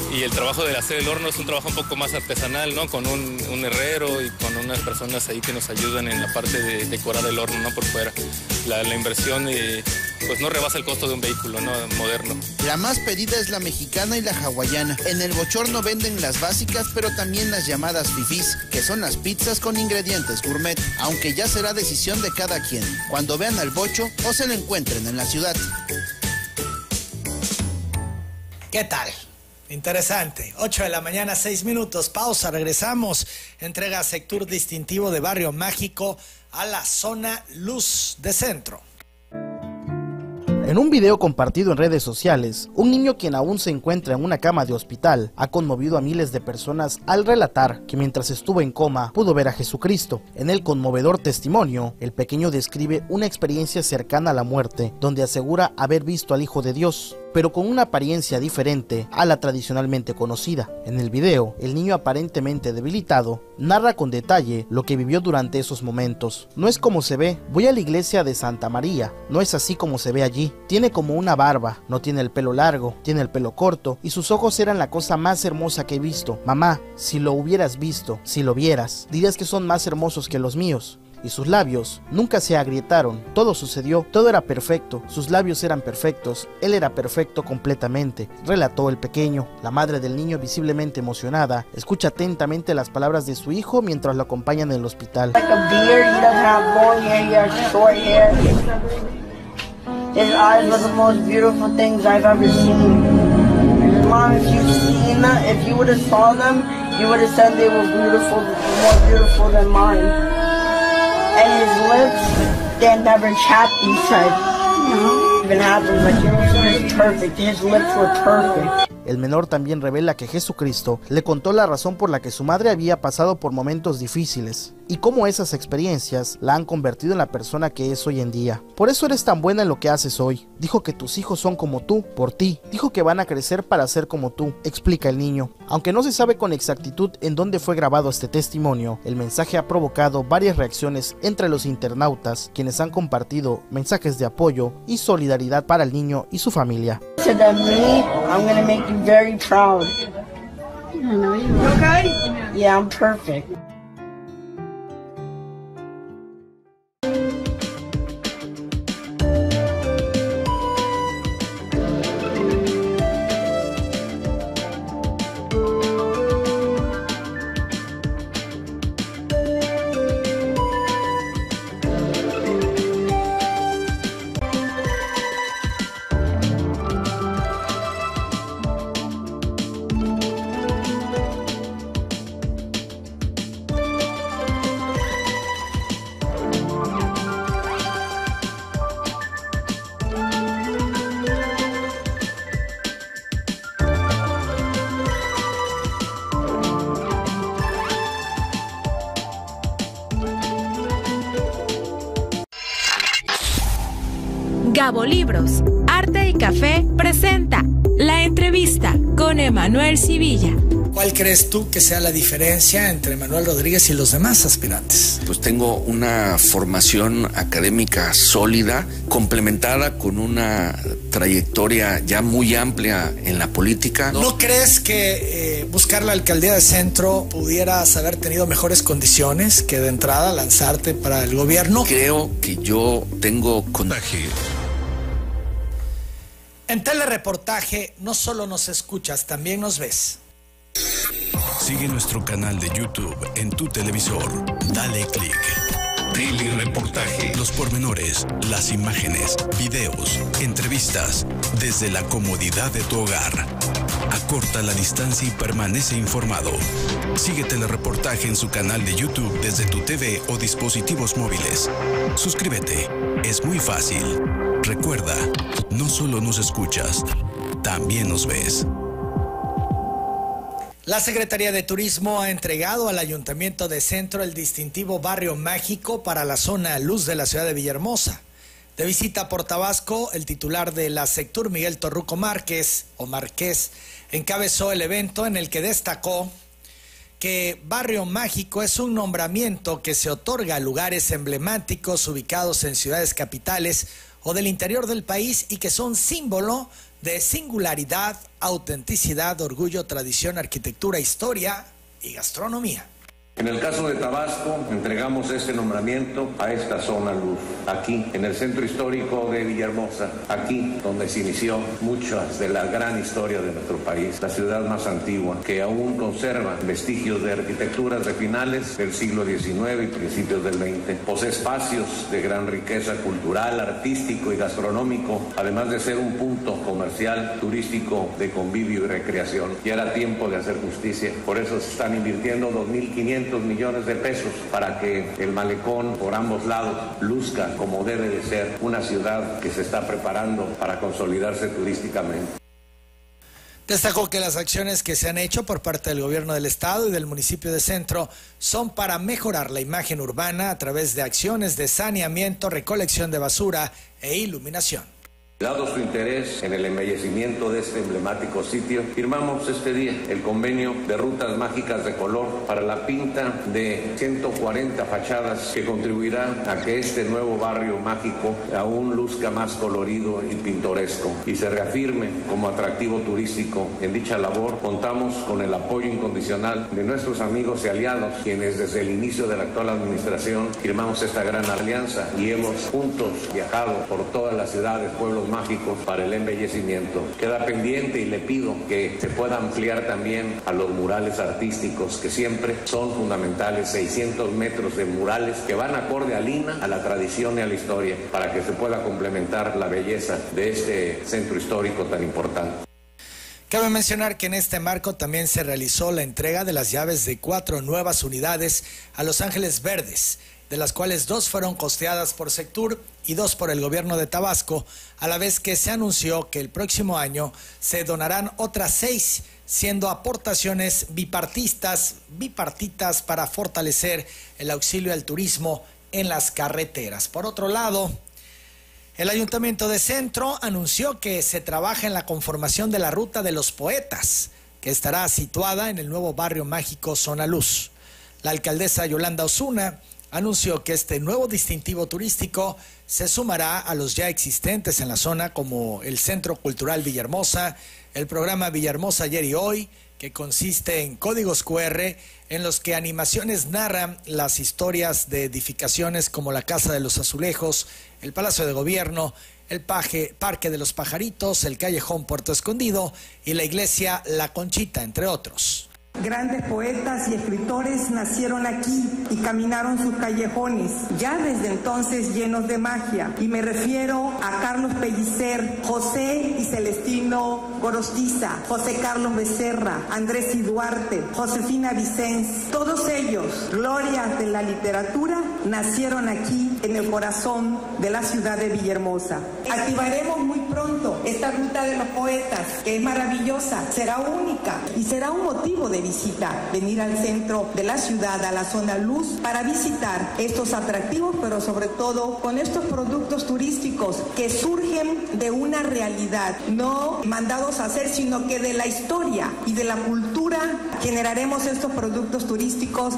y el trabajo de hacer el horno es un trabajo un poco más artesanal, ¿no? Con un, un herrero y con unas personas ahí que nos ayudan en la parte de decorar el horno, ¿no? Por fuera. La, la inversión eh, pues no rebasa el costo de un vehículo, ¿no? Moderno. La más pedida es la mexicana y la hawaiana. En el bochorno venden las básicas, pero también las llamadas fifís, que son las pizzas con ingredientes gourmet, aunque ya será decisión de cada quien, cuando vean al bocho o se lo encuentren en la ciudad. ¿Qué tal? Interesante. ocho de la mañana, seis minutos. Pausa, regresamos. Entrega sector distintivo de Barrio Mágico a la zona Luz de Centro. En un video compartido en redes sociales, un niño quien aún se encuentra en una cama de hospital ha conmovido a miles de personas al relatar que mientras estuvo en coma pudo ver a Jesucristo. En el conmovedor testimonio, el pequeño describe una experiencia cercana a la muerte, donde asegura haber visto al Hijo de Dios, pero con una apariencia diferente a la tradicionalmente conocida. En el video, el niño aparentemente debilitado narra con detalle lo que vivió durante esos momentos. No es como se ve, voy a la iglesia de Santa María, no es así como se ve allí. Tiene como una barba, no tiene el pelo largo, tiene el pelo corto y sus ojos eran la cosa más hermosa que he visto. Mamá, si lo hubieras visto, si lo vieras, dirías que son más hermosos que los míos. Y sus labios nunca se agrietaron, todo sucedió, todo era perfecto, sus labios eran perfectos, él era perfecto completamente, relató el pequeño. La madre del niño, visiblemente emocionada, escucha atentamente las palabras de su hijo mientras lo acompañan en el hospital. Like a beard, he doesn't have long hair, he has short hair. His eyes were the most beautiful things I've ever seen. Mom, if you've seen them, if you would have saw them, you would have said they were beautiful, more beautiful than mine. And his lips, they never chapped, he said. No, even happened, but yours was perfect. His lips were perfect. El menor también revela que Jesucristo le contó la razón por la que su madre había pasado por momentos difíciles y cómo esas experiencias la han convertido en la persona que es hoy en día. Por eso eres tan buena en lo que haces hoy. Dijo que tus hijos son como tú, por ti. Dijo que van a crecer para ser como tú, explica el niño. Aunque no se sabe con exactitud en dónde fue grabado este testimonio, el mensaje ha provocado varias reacciones entre los internautas, quienes han compartido mensajes de apoyo y solidaridad para el niño y su familia. Said that me, I'm gonna make you very proud. You okay? Yeah, I'm perfect. Gabo Libros, Arte y Café presenta La Entrevista con Emanuel Civilla. ¿Cuál crees tú que sea la diferencia entre Manuel Rodríguez y los demás aspirantes? Pues tengo una formación académica sólida, complementada con una trayectoria ya muy amplia en la política. ¿No, ¿No crees que eh, buscar la alcaldía de Centro pudieras haber tenido mejores condiciones que de entrada lanzarte para el gobierno? Creo que yo tengo contagio. En Telereportaje no solo nos escuchas, también nos ves. Sigue nuestro canal de YouTube en tu televisor. Dale click. Telereportaje. Los pormenores, las imágenes, videos, entrevistas, desde la comodidad de tu hogar. Acorta la distancia y permanece informado. Sigue Telereportaje en su canal de YouTube desde tu T V o dispositivos móviles. Suscríbete. Es muy fácil. Recuerda, no solo nos escuchas, también nos ves. La Secretaría de Turismo ha entregado al Ayuntamiento de Centro el distintivo Barrio Mágico para la zona Luz de la ciudad de Villahermosa. De visita por Tabasco, el titular de la Sectur, Miguel Torruco Márquez, o Márquez, encabezó el evento en el que destacó que Barrio Mágico es un nombramiento que se otorga a lugares emblemáticos ubicados en ciudades capitales o del interior del país y que son símbolo de singularidad, autenticidad, orgullo, tradición, arquitectura, historia y gastronomía. En el caso de Tabasco, entregamos este nombramiento a esta zona luz, aquí, en el centro histórico de Villahermosa, aquí donde se inició mucha de la gran historia de nuestro país, la ciudad más antigua, que aún conserva vestigios de arquitecturas de finales del siglo diecinueve y principios del veinte. Posee espacios de gran riqueza cultural, artístico y gastronómico, además de ser un punto comercial, turístico, de convivio y recreación. Ya era tiempo de hacer justicia, por eso se están invirtiendo dos mil quinientos millones de pesos para que el malecón por ambos lados luzca como debe de ser una ciudad que se está preparando para consolidarse turísticamente. Destacó que las acciones que se han hecho por parte del gobierno del estado y del municipio de Centro son para mejorar la imagen urbana a través de acciones de saneamiento, recolección de basura e iluminación. Dado su interés en el embellecimiento de este emblemático sitio, firmamos este día el convenio de rutas mágicas de color para la pinta de ciento cuarenta fachadas que contribuirá a que este nuevo barrio mágico aún luzca más colorido y pintoresco y se reafirme como atractivo turístico. En dicha labor contamos con el apoyo incondicional de nuestros amigos y aliados, quienes desde el inicio de la actual administración firmamos esta gran alianza y hemos juntos viajado por todas las ciudades, pueblos mágicos para el embellecimiento. Queda pendiente y le pido que se pueda ampliar también a los murales artísticos que siempre son fundamentales, seiscientos metros de murales que van acorde al I N A, a la tradición y a la historia, para que se pueda complementar la belleza de este centro histórico tan importante. Cabe mencionar que en este marco también se realizó la entrega de las llaves de cuatro nuevas unidades a Los Ángeles Verdes, de las cuales dos fueron costeadas por Sectur y dos por el gobierno de Tabasco, a la vez que se anunció que el próximo año se donarán otras seis, siendo aportaciones bipartistas, bipartitas para fortalecer el auxilio al turismo en las carreteras. Por otro lado, el Ayuntamiento de Centro anunció que se trabaja en la conformación de la Ruta de los Poetas, que estará situada en el nuevo barrio mágico Zona Luz. La alcaldesa Yolanda Osuna anunció que este nuevo distintivo turístico se sumará a los ya existentes en la zona, como el Centro Cultural Villahermosa, el programa Villahermosa Ayer y Hoy, que consiste en códigos cu erre en los que animaciones narran las historias de edificaciones como la Casa de los Azulejos, el Palacio de Gobierno, el Paje, Parque de los Pajaritos, el Callejón Puerto Escondido y la Iglesia La Conchita, entre otros. Grandes poetas y escritores nacieron aquí y caminaron sus callejones, ya desde entonces llenos de magia. Y me refiero a Carlos Pellicer, José y Celestino Gorostiza, José Carlos Becerra, Andrés y Duarte, Josefina Vicens. Todos ellos, glorias de la literatura, nacieron aquí en el corazón de la ciudad de Villahermosa. Activaremos muy pronto esta ruta de los poetas, que es maravillosa, será única y será un motivo de visita, venir al centro de la ciudad, a la Zona Luz, para visitar estos atractivos, pero sobre todo con estos productos turísticos que surgen de una realidad, no mandados a hacer, sino que de la historia y de la cultura generaremos estos productos turísticos.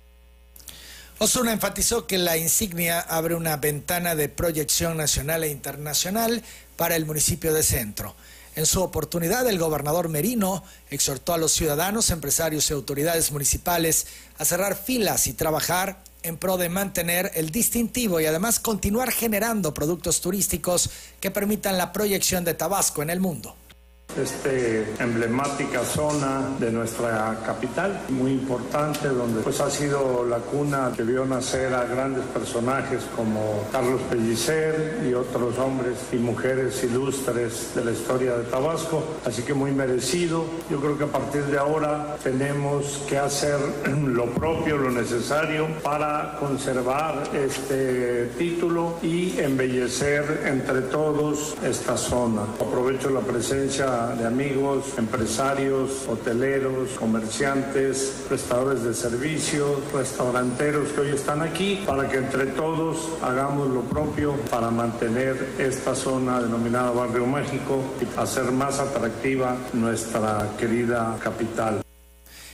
Osuna enfatizó que la insignia abre una ventana de proyección nacional e internacional para el municipio de Centro. En su oportunidad, el gobernador Merino exhortó a los ciudadanos, empresarios y autoridades municipales a cerrar filas y trabajar en pro de mantener el distintivo y además continuar generando productos turísticos que permitan la proyección de Tabasco en el mundo. Esta emblemática zona de nuestra capital, muy importante, donde pues ha sido la cuna que vio nacer a grandes personajes como Carlos Pellicer y otros hombres y mujeres ilustres de la historia de Tabasco, así que muy merecido. Yo creo que a partir de ahora tenemos que hacer lo propio, lo necesario para conservar este título y embellecer entre todos esta zona. Aprovecho la presencia de amigos, empresarios, hoteleros, comerciantes, prestadores de servicios, restauranteros que hoy están aquí, para que entre todos hagamos lo propio para mantener esta zona denominada Barrio Mágico y hacer más atractiva nuestra querida capital.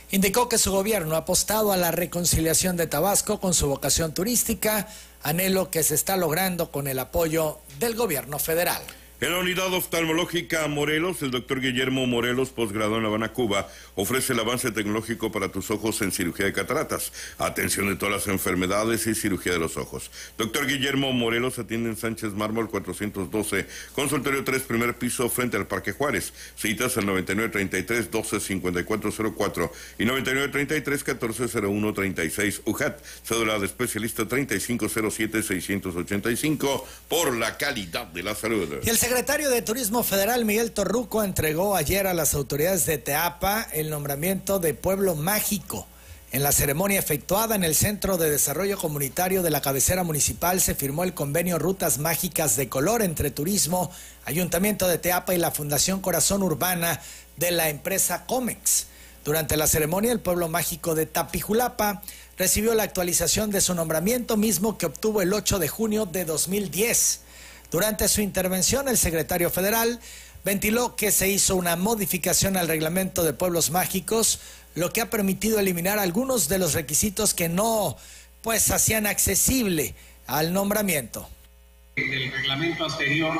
Indicó que su gobierno ha apostado a la reconciliación de Tabasco con su vocación turística, anhelo que se está logrando con el apoyo del gobierno federal. En la unidad oftalmológica Morelos, el doctor Guillermo Morelos, posgrado en La Habana, Cuba, ofrece el avance tecnológico para tus ojos en cirugía de cataratas, atención de todas las enfermedades y cirugía de los ojos. Doctor Guillermo Morelos atiende en Sánchez Mármol cuatrocientos doce, consultorio tres, primer piso, frente al Parque Juárez. Citas al noventa y nueve treinta y tres doce cincuenta y cuatro cero cuatro y noventa y nueve treinta y tres catorce cero uno treinta y seis. U J A T, cédula de especialista treinta y cinco cero siete seiscientos ochenta y cinco, por la calidad de la salud. Y el secretario de Turismo Federal, Miguel Torruco, entregó ayer a las autoridades de Teapa el nombramiento de Pueblo Mágico. En la ceremonia efectuada en el Centro de Desarrollo Comunitario de la cabecera municipal se firmó el convenio Rutas Mágicas de Color entre Turismo, Ayuntamiento de Teapa y la Fundación Corazón Urbana de la empresa Comex. Durante la ceremonia, el Pueblo Mágico de Tapijulapa recibió la actualización de su nombramiento, mismo que obtuvo el ocho de junio de dos mil diez. Durante su intervención, el secretario federal ventiló que se hizo una modificación al reglamento de pueblos mágicos, lo que ha permitido eliminar algunos de los requisitos que no pues hacían accesible al nombramiento. En el reglamento anterior,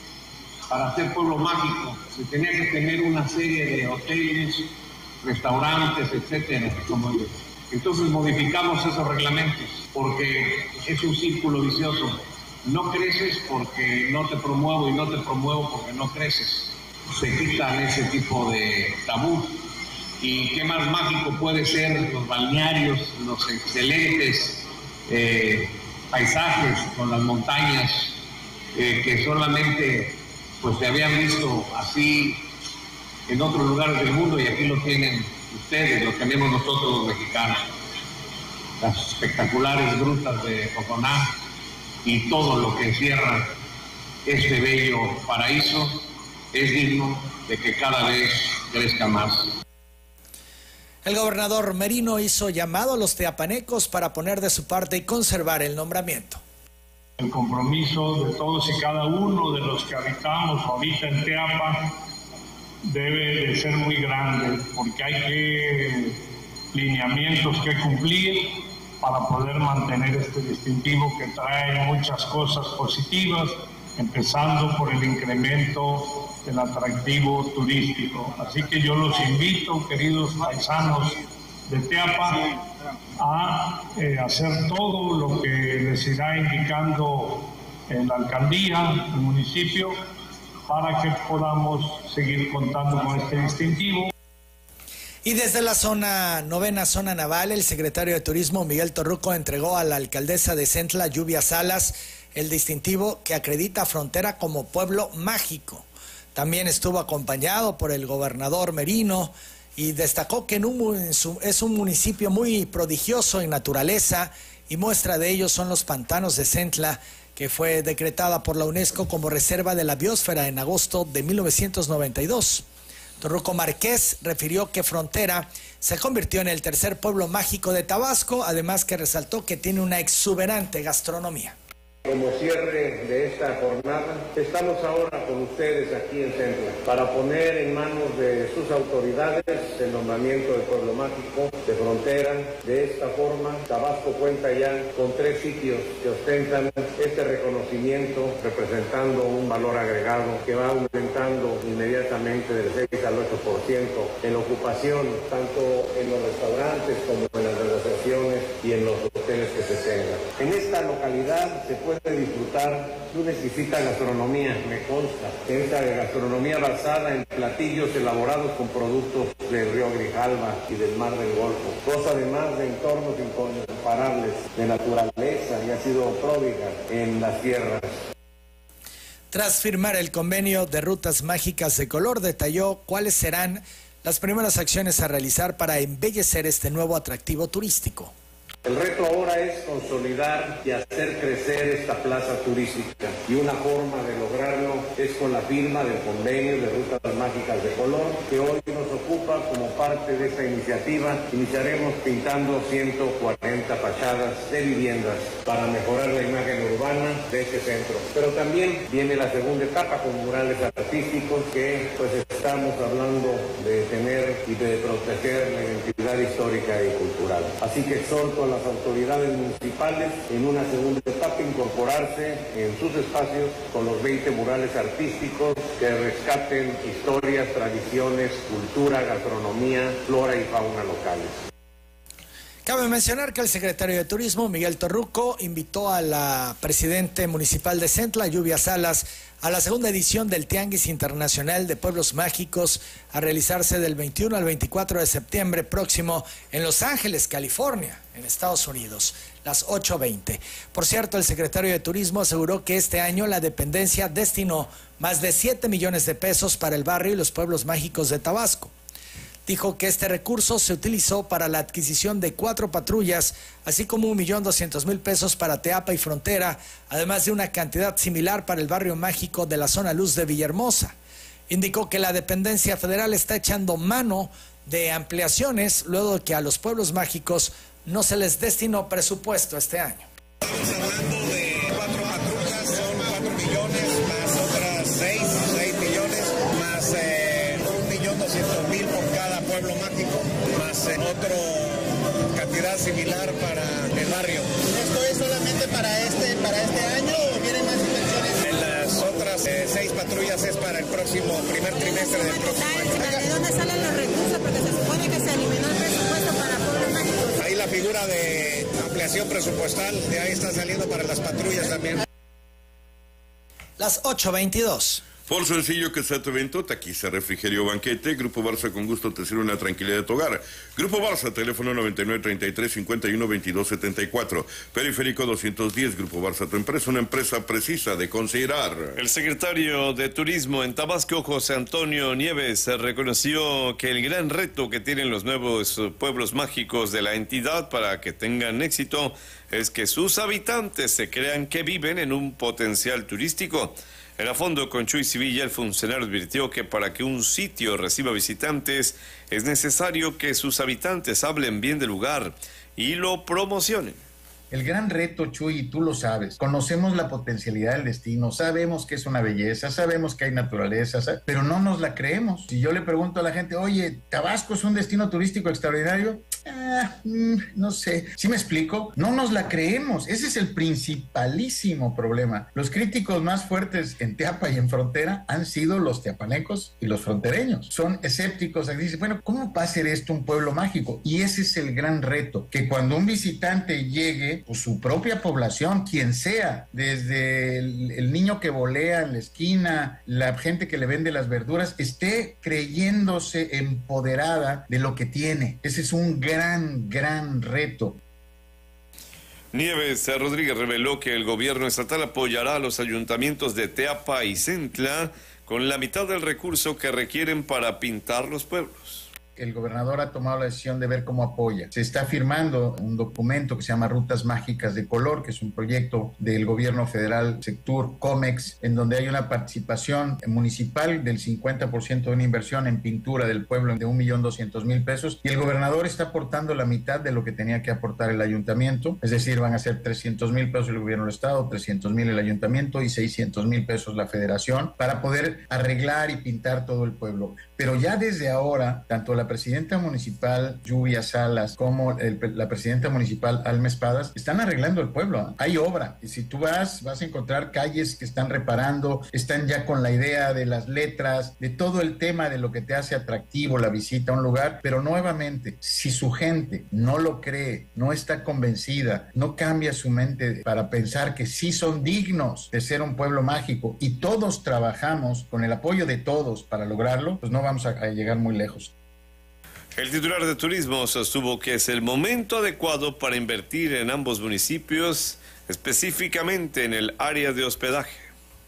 para ser pueblo mágico, se tenía que tener una serie de hoteles, restaurantes, etcétera. Entonces modificamos esos reglamentos porque es un círculo vicioso. No creces porque no te promuevo y no te promuevo porque no creces. Se quitan ese tipo de tabú. ¿Y qué más mágico puede ser los balnearios, los excelentes eh, paisajes con las montañas eh, que solamente pues se habían visto así en otros lugares del mundo y aquí lo tienen ustedes, lo tenemos nosotros los mexicanos? Las espectaculares grutas de Coconá y todo lo que encierra este bello paraíso es digno de que cada vez crezca más. El gobernador Merino hizo llamado a los teapanecos para poner de su parte y conservar el nombramiento. El compromiso de todos y cada uno de los que habitamos ahorita en Teapa debe de ser muy grande, porque hay que lineamientos que cumplir para poder mantener este distintivo que trae muchas cosas positivas, empezando por el incremento del atractivo turístico. Así que yo los invito, queridos paisanos de Teapa, a eh, hacer todo lo que les irá indicando en la alcaldía, el municipio, para que podamos seguir contando con este distintivo. Y desde la zona novena zona naval, el secretario de Turismo Miguel Torruco entregó a la alcaldesa de Centla, Lluvia Salas, el distintivo que acredita a Frontera como pueblo mágico. También estuvo acompañado por el gobernador Merino y destacó que en un, es un municipio muy prodigioso en naturaleza y muestra de ello son los pantanos de Centla, que fue decretada por la UNESCO como Reserva de la Biosfera en agosto de mil novecientos noventa y dos. Torruco Márquez refirió que Frontera se convirtió en el tercer pueblo mágico de Tabasco, además que resaltó que tiene una exuberante gastronomía. Como cierre de esta jornada, estamos ahora con ustedes aquí en Centla para poner en manos de sus autoridades el nombramiento del pueblo mágico de Frontera. De esta forma, Tabasco cuenta ya con tres sitios que ostentan este reconocimiento, representando un valor agregado que va aumentando inmediatamente del seis al ocho por ciento en la ocupación, tanto en los restaurantes como en las negociaciones y en los hoteles que se tengan. En esta localidad se puede puede disfrutar de una exquisita gastronomía, me consta, esta gastronomía basada en platillos elaborados con productos del río Grijalva y del mar del Golfo, cosa además de entornos incomparables de naturaleza y ha sido pródiga en las tierras. Tras firmar el convenio de Rutas Mágicas de Color, detalló cuáles serán las primeras acciones a realizar para embellecer este nuevo atractivo turístico. El reto ahora es consolidar y hacer crecer esta plaza turística y una forma de lograrlo es con la firma del convenio de Rutas Mágicas de Color que hoy nos ocupa como parte de esta iniciativa. Iniciaremos pintando ciento cuarenta fachadas de viviendas para mejorar la imagen urbana de este centro. Pero también viene la segunda etapa con murales artísticos que pues estamos hablando de tener y de proteger la identidad histórica y cultural. Así que exhorto a las autoridades municipales en una segunda etapa incorporarse en sus espacios con los veinte murales artísticos que rescaten historias, tradiciones, cultura, gastronomía, flora y fauna locales. Cabe mencionar que el secretario de Turismo, Miguel Torruco, invitó a la presidente municipal de Centla, Lluvia Salas, a la segunda edición del Tianguis Internacional de Pueblos Mágicos, a realizarse del veintiuno al veinticuatro de septiembre próximo en Los Ángeles, California, en Estados Unidos, las ocho veinte. Por cierto, el secretario de Turismo aseguró que este año la dependencia destinó más de siete millones de pesos para el barrio y los pueblos mágicos de Tabasco. Dijo que este recurso se utilizó para la adquisición de cuatro patrullas, así como un millón doscientos mil pesos para Teapa y Frontera, además de una cantidad similar para el barrio mágico de la zona luz de Villahermosa. Indicó que la dependencia federal está echando mano de ampliaciones luego de que a los pueblos mágicos no se les destinó presupuesto este año. Estamos hablando de cuatro patrullas, son cuatro millones, más otras seis, seis millones, más eh, un millón doscientos mil por cada pueblo mágico, más eh, otra cantidad similar para el barrio. ¿Esto es solamente para este, para este año o vienen más inversiones? En las otras eh, seis patrullas es para el próximo primer trimestre del próximo año. ¿De dónde salen los recursos? Porque se supone que se eliminó el presupuesto para pueblos mágicos. Ahí la figura de ampliación presupuestal, de ahí está saliendo para las patrullas también. Las ocho veintidós. Por sencillo que sea tu evento, taquiza, refrigerio, banquete, Grupo Barça con gusto te sirve una tranquilidad de tu hogar. Grupo Barça, teléfono noventa y nueve, treinta y tres, cincuenta y uno, veintidós, setenta y cuatro. Periférico doscientos diez, Grupo Barça, tu empresa, una empresa precisa de considerar. El secretario de Turismo en Tabasco, José Antonio Nieves, reconoció que el gran reto que tienen los nuevos pueblos mágicos de la entidad para que tengan éxito es que sus habitantes se crean que viven en un potencial turístico. En a fondo con Chuy Sevilla, el funcionario advirtió que para que un sitio reciba visitantes es necesario que sus habitantes hablen bien del lugar y lo promocionen. El gran reto, Chuy, y tú lo sabes, conocemos la potencialidad del destino, sabemos que es una belleza, sabemos que hay naturaleza, pero no nos la creemos. Si yo le pregunto a la gente, oye, ¿Tabasco es un destino turístico extraordinario? Ah, mm, no sé, ¿sí me explico? No nos la creemos, ese es el principalísimo problema. Los críticos más fuertes en Teapa y en Frontera han sido los teapanecos y los frontereños. Son escépticos, dicen, bueno, ¿cómo va a ser esto un pueblo mágico? Y ese es el gran reto, que cuando un visitante llegue, pues su propia población, quien sea, desde el, el niño que volea en la esquina, la gente que le vende las verduras, esté creyéndose empoderada de lo que tiene. Ese es un gran, gran reto. Nieves Rodríguez reveló que el gobierno estatal apoyará a los ayuntamientos de Teapa y Centla con la mitad del recurso que requieren para pintar los pueblos. El gobernador ha tomado la decisión de ver cómo apoya. Se está firmando un documento que se llama Rutas Mágicas de Color, que es un proyecto del gobierno federal, Sectur, Comex, en donde hay una participación municipal del cincuenta por ciento de una inversión en pintura del pueblo de un millón doscientos mil pesos, y el gobernador está aportando la mitad de lo que tenía que aportar el ayuntamiento, es decir, van a ser trescientos mil pesos el gobierno del estado, trescientos mil el ayuntamiento y seiscientos mil pesos la federación, para poder arreglar y pintar todo el pueblo. Pero ya desde ahora, tanto la presidenta municipal Lluvia Salas como el, la presidenta municipal Alma Espadas están arreglando el pueblo. Hay obra, y si tú vas, vas a encontrar calles que están reparando, están ya con la idea de las letras, de todo el tema de lo que te hace atractivo la visita a un lugar. Pero nuevamente, si su gente no lo cree, no está convencida, no cambia su mente para pensar que sí son dignos de ser un pueblo mágico, y todos trabajamos con el apoyo de todos para lograrlo, pues no vamos a, a llegar muy lejos. El titular de Turismo sostuvo que es el momento adecuado para invertir en ambos municipios, específicamente en el área de hospedaje.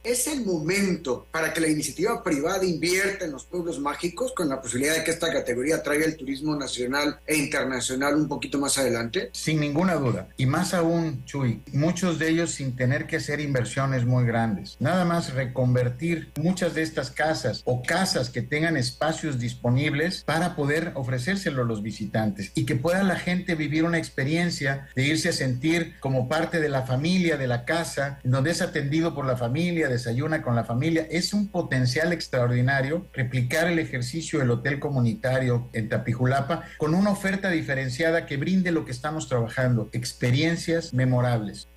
Es el momento para que la iniciativa privada invierta en los pueblos mágicos, con la posibilidad de que esta categoría traiga el turismo nacional e internacional un poquito más adelante. Sin ninguna duda. Y más aún, Chuy, muchos de ellos sin tener que hacer inversiones muy grandes. Nada más reconvertir muchas de estas casas o casas que tengan espacios disponibles para poder ofrecérselo a los visitantes y que pueda la gente vivir una experiencia de irse a sentir como parte de la familia, de la casa, en donde es atendido por la familia, desayuna con la familia. Es un potencial extraordinario replicar el ejercicio del hotel comunitario en Tapijulapa con una oferta diferenciada que brinde lo que estamos trabajando, experiencias memorables.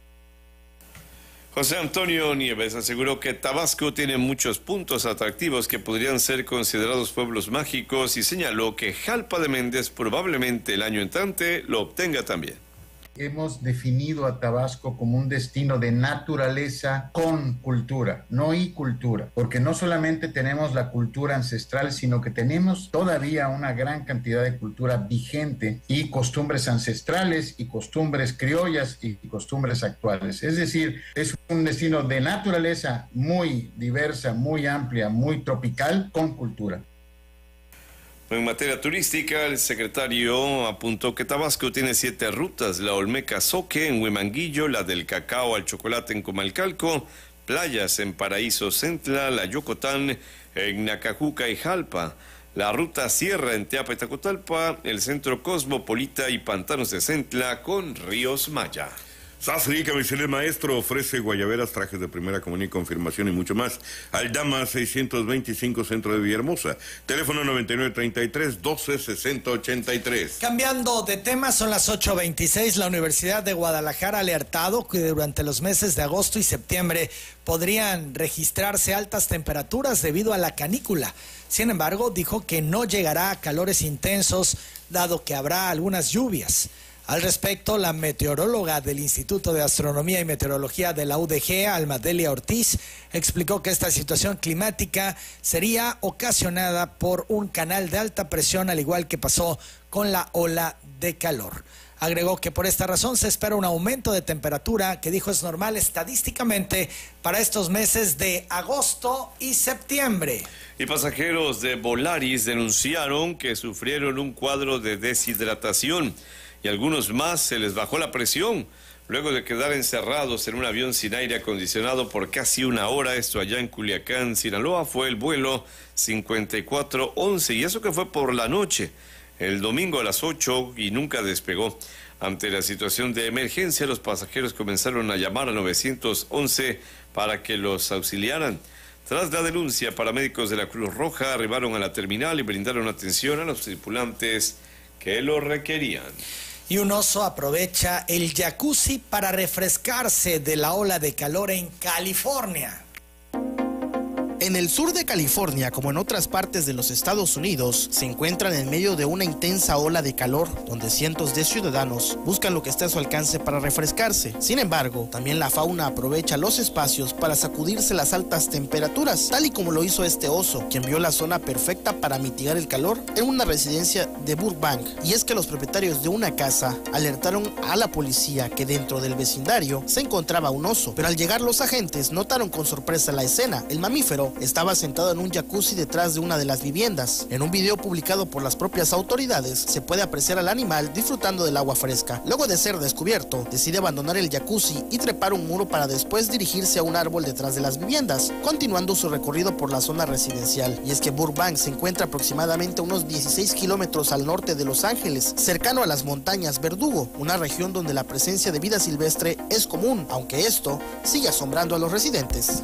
José Antonio Nieves aseguró que Tabasco tiene muchos puntos atractivos que podrían ser considerados pueblos mágicos y señaló que Jalpa de Méndez probablemente el año entrante lo obtenga también. Hemos definido a Tabasco como un destino de naturaleza con cultura, no y cultura, porque no solamente tenemos la cultura ancestral, sino que tenemos todavía una gran cantidad de cultura vigente y costumbres ancestrales y costumbres criollas y costumbres actuales. Es decir, es un destino de naturaleza muy diversa, muy amplia, muy tropical, con cultura. En materia turística, el secretario apuntó que Tabasco tiene siete rutas: la Olmeca Zoque en Huemanguillo, la del cacao al chocolate en Comalcalco, playas en Paraíso Centla, la Yocotán en Nacajuca y Jalpa, la ruta Sierra en Teapa y Tacotalpa, el centro cosmopolita y pantanos de Centla con Ríos Maya. Sasri, Camiselet Maestro, ofrece guayaberas, trajes de primera comunión y confirmación y mucho más. Aldama seiscientos veinticinco, Centro de Villahermosa. Teléfono noventa y nueve treinta y tres, doce sesenta ochenta y tres. Cambiando de tema, son las ocho veintiséis. La Universidad de Guadalajara ha alertado que durante los meses de agosto y septiembre podrían registrarse altas temperaturas debido a la canícula. Sin embargo, dijo que no llegará a calores intensos, dado que habrá algunas lluvias. Al respecto, la meteoróloga del Instituto de Astronomía y Meteorología de la U D G, Almadelia Ortiz, explicó que esta situación climática sería ocasionada por un canal de alta presión, al igual que pasó con la ola de calor. Agregó que por esta razón se espera un aumento de temperatura que dijo es normal estadísticamente para estos meses de agosto y septiembre. Y pasajeros de Volaris denunciaron que sufrieron un cuadro de deshidratación y algunos más se les bajó la presión luego de quedar encerrados en un avión sin aire acondicionado por casi una hora. Esto allá en Culiacán, Sinaloa. Fue el vuelo cincuenta y cuatro once y eso que fue por la noche, el domingo a las ocho, y nunca despegó. Ante la situación de emergencia, los pasajeros comenzaron a llamar a nueve once para que los auxiliaran. Tras la denuncia, paramédicos de la Cruz Roja arribaron a la terminal y brindaron atención a los tripulantes que lo requerían. Y un oso aprovecha el jacuzzi para refrescarse de la ola de calor en California. En el sur de California, como en otras partes de los Estados Unidos, se encuentran en medio de una intensa ola de calor, donde cientos de ciudadanos buscan lo que esté a su alcance para refrescarse. Sin embargo, también la fauna aprovecha los espacios para sacudirse las altas temperaturas, tal y como lo hizo este oso, quien vio la zona perfecta para mitigar el calor en una residencia de Burbank. Y es que los propietarios de una casa alertaron a la policía que dentro del vecindario se encontraba un oso, pero al llegar los agentes notaron con sorpresa la escena. El mamífero estaba sentado en un jacuzzi detrás de una de las viviendas. En un video publicado por las propias autoridades, se puede apreciar al animal disfrutando del agua fresca. Luego de ser descubierto, decide abandonar el jacuzzi y trepar un muro para después dirigirse a un árbol detrás de las viviendas, continuando su recorrido por la zona residencial. Y es que Burbank se encuentra aproximadamente a unos dieciséis kilómetros al norte de Los Ángeles, cercano a las montañas Verdugo, una región donde la presencia de vida silvestre es común, aunque esto sigue asombrando a los residentes.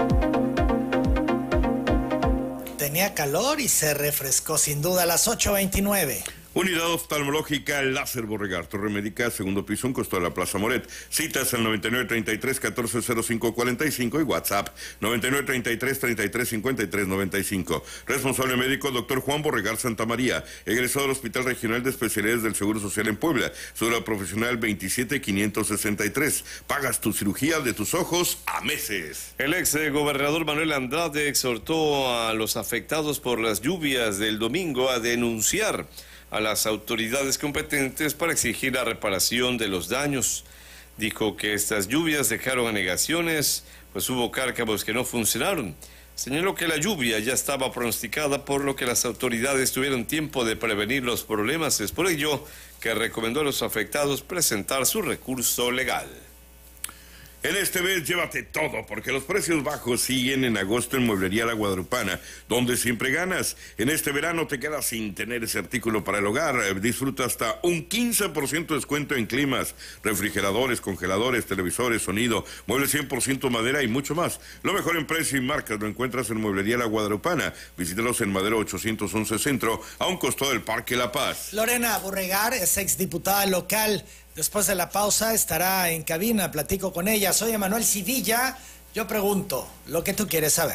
Tenía calor y se refrescó sin duda a las ocho veintinueve. Unidad oftalmológica Láser Borregar, Torre Médica, segundo piso, un costo de la Plaza Moret. Citas al noventa y nueve treinta y tres catorce cero cinco cuarenta y cinco y WhatsApp noventa y nueve treinta y tres treinta y tres cincuenta y tres noventa y cinco. Responsable médico, doctor Juan Borregar Santa María, egresado del Hospital Regional de Especialidades del Seguro Social en Puebla, cédula profesional veintisiete quinientos sesenta y tres. Pagas tu cirugía de tus ojos a meses. El ex gobernador Manuel Andrade exhortó a los afectados por las lluvias del domingo a denunciar a las autoridades competentes para exigir la reparación de los daños. Dijo que estas lluvias dejaron anegaciones, pues hubo cárcamos que no funcionaron. Señaló que la lluvia ya estaba pronosticada, por lo que las autoridades tuvieron tiempo de prevenir los problemas. Es por ello que recomendó a los afectados presentar su recurso legal. En este mes llévate todo, porque los precios bajos siguen en agosto en Mueblería La Guadalupana, donde siempre ganas. En este verano te quedas sin tener ese artículo para el hogar. Disfruta hasta un quince por ciento de descuento en climas, refrigeradores, congeladores, televisores, sonido, muebles cien por ciento madera y mucho más. Lo mejor en precio y marcas lo encuentras en Mueblería La Guadalupana. Visítalos en Madero ochocientos once Centro, a un costado del Parque La Paz. Lorena Borregar es exdiputada local. Después de la pausa estará en cabina, platico con ella. Soy Emanuel Civilla. Yo pregunto lo que tú quieres saber.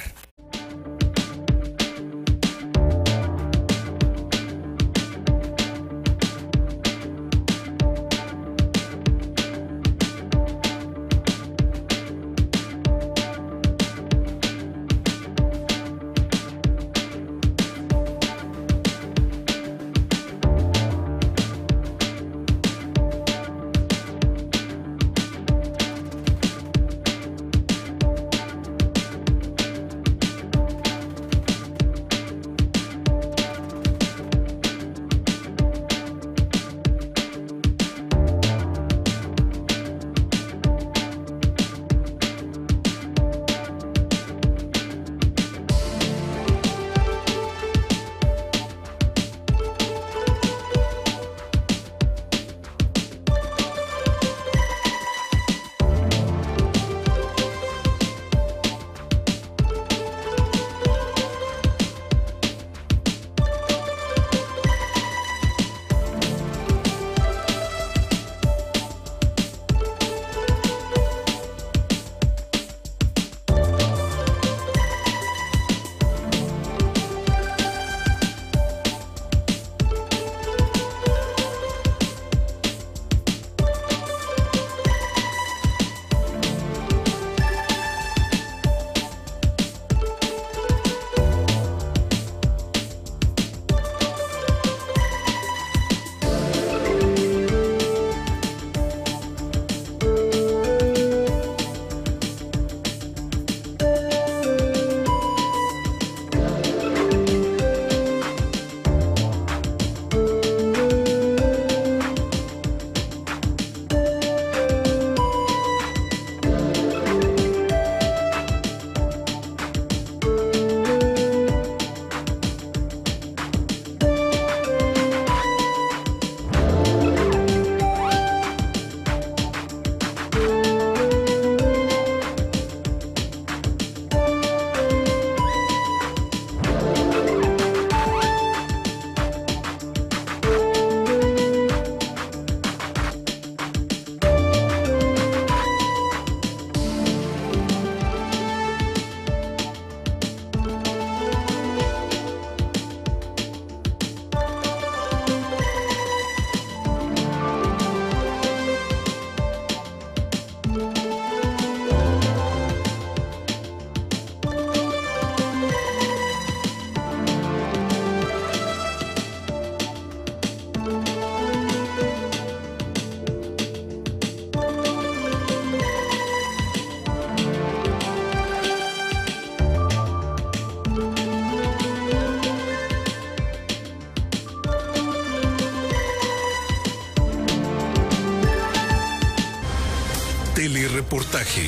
Telereportaje.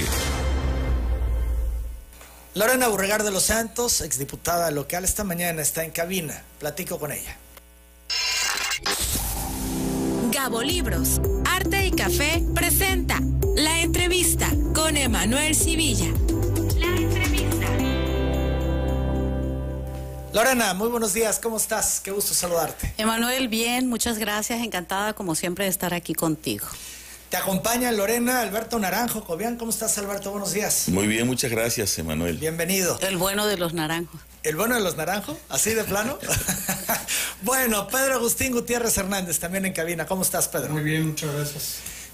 Lorena Borregar de los Santos, exdiputada local, esta mañana está en cabina. Platico con ella. Gabo Libros, Arte y Café presenta La Entrevista con Emanuel Civilla. La Entrevista. Lorena, muy buenos días, ¿cómo estás? Qué gusto saludarte. Emanuel, bien, muchas gracias, encantada como siempre de estar aquí contigo. Te acompaña Lorena, Alberto Naranjo Cobian. ¿Cómo estás, Alberto? Buenos días. Muy bien, muchas gracias, Emanuel. Bienvenido. El bueno de los naranjos. ¿El bueno de los naranjos? ¿Así de plano? Bueno, Pedro Agustín Gutiérrez Hernández, también en cabina. ¿Cómo estás, Pedro? Muy bien, muchas gracias.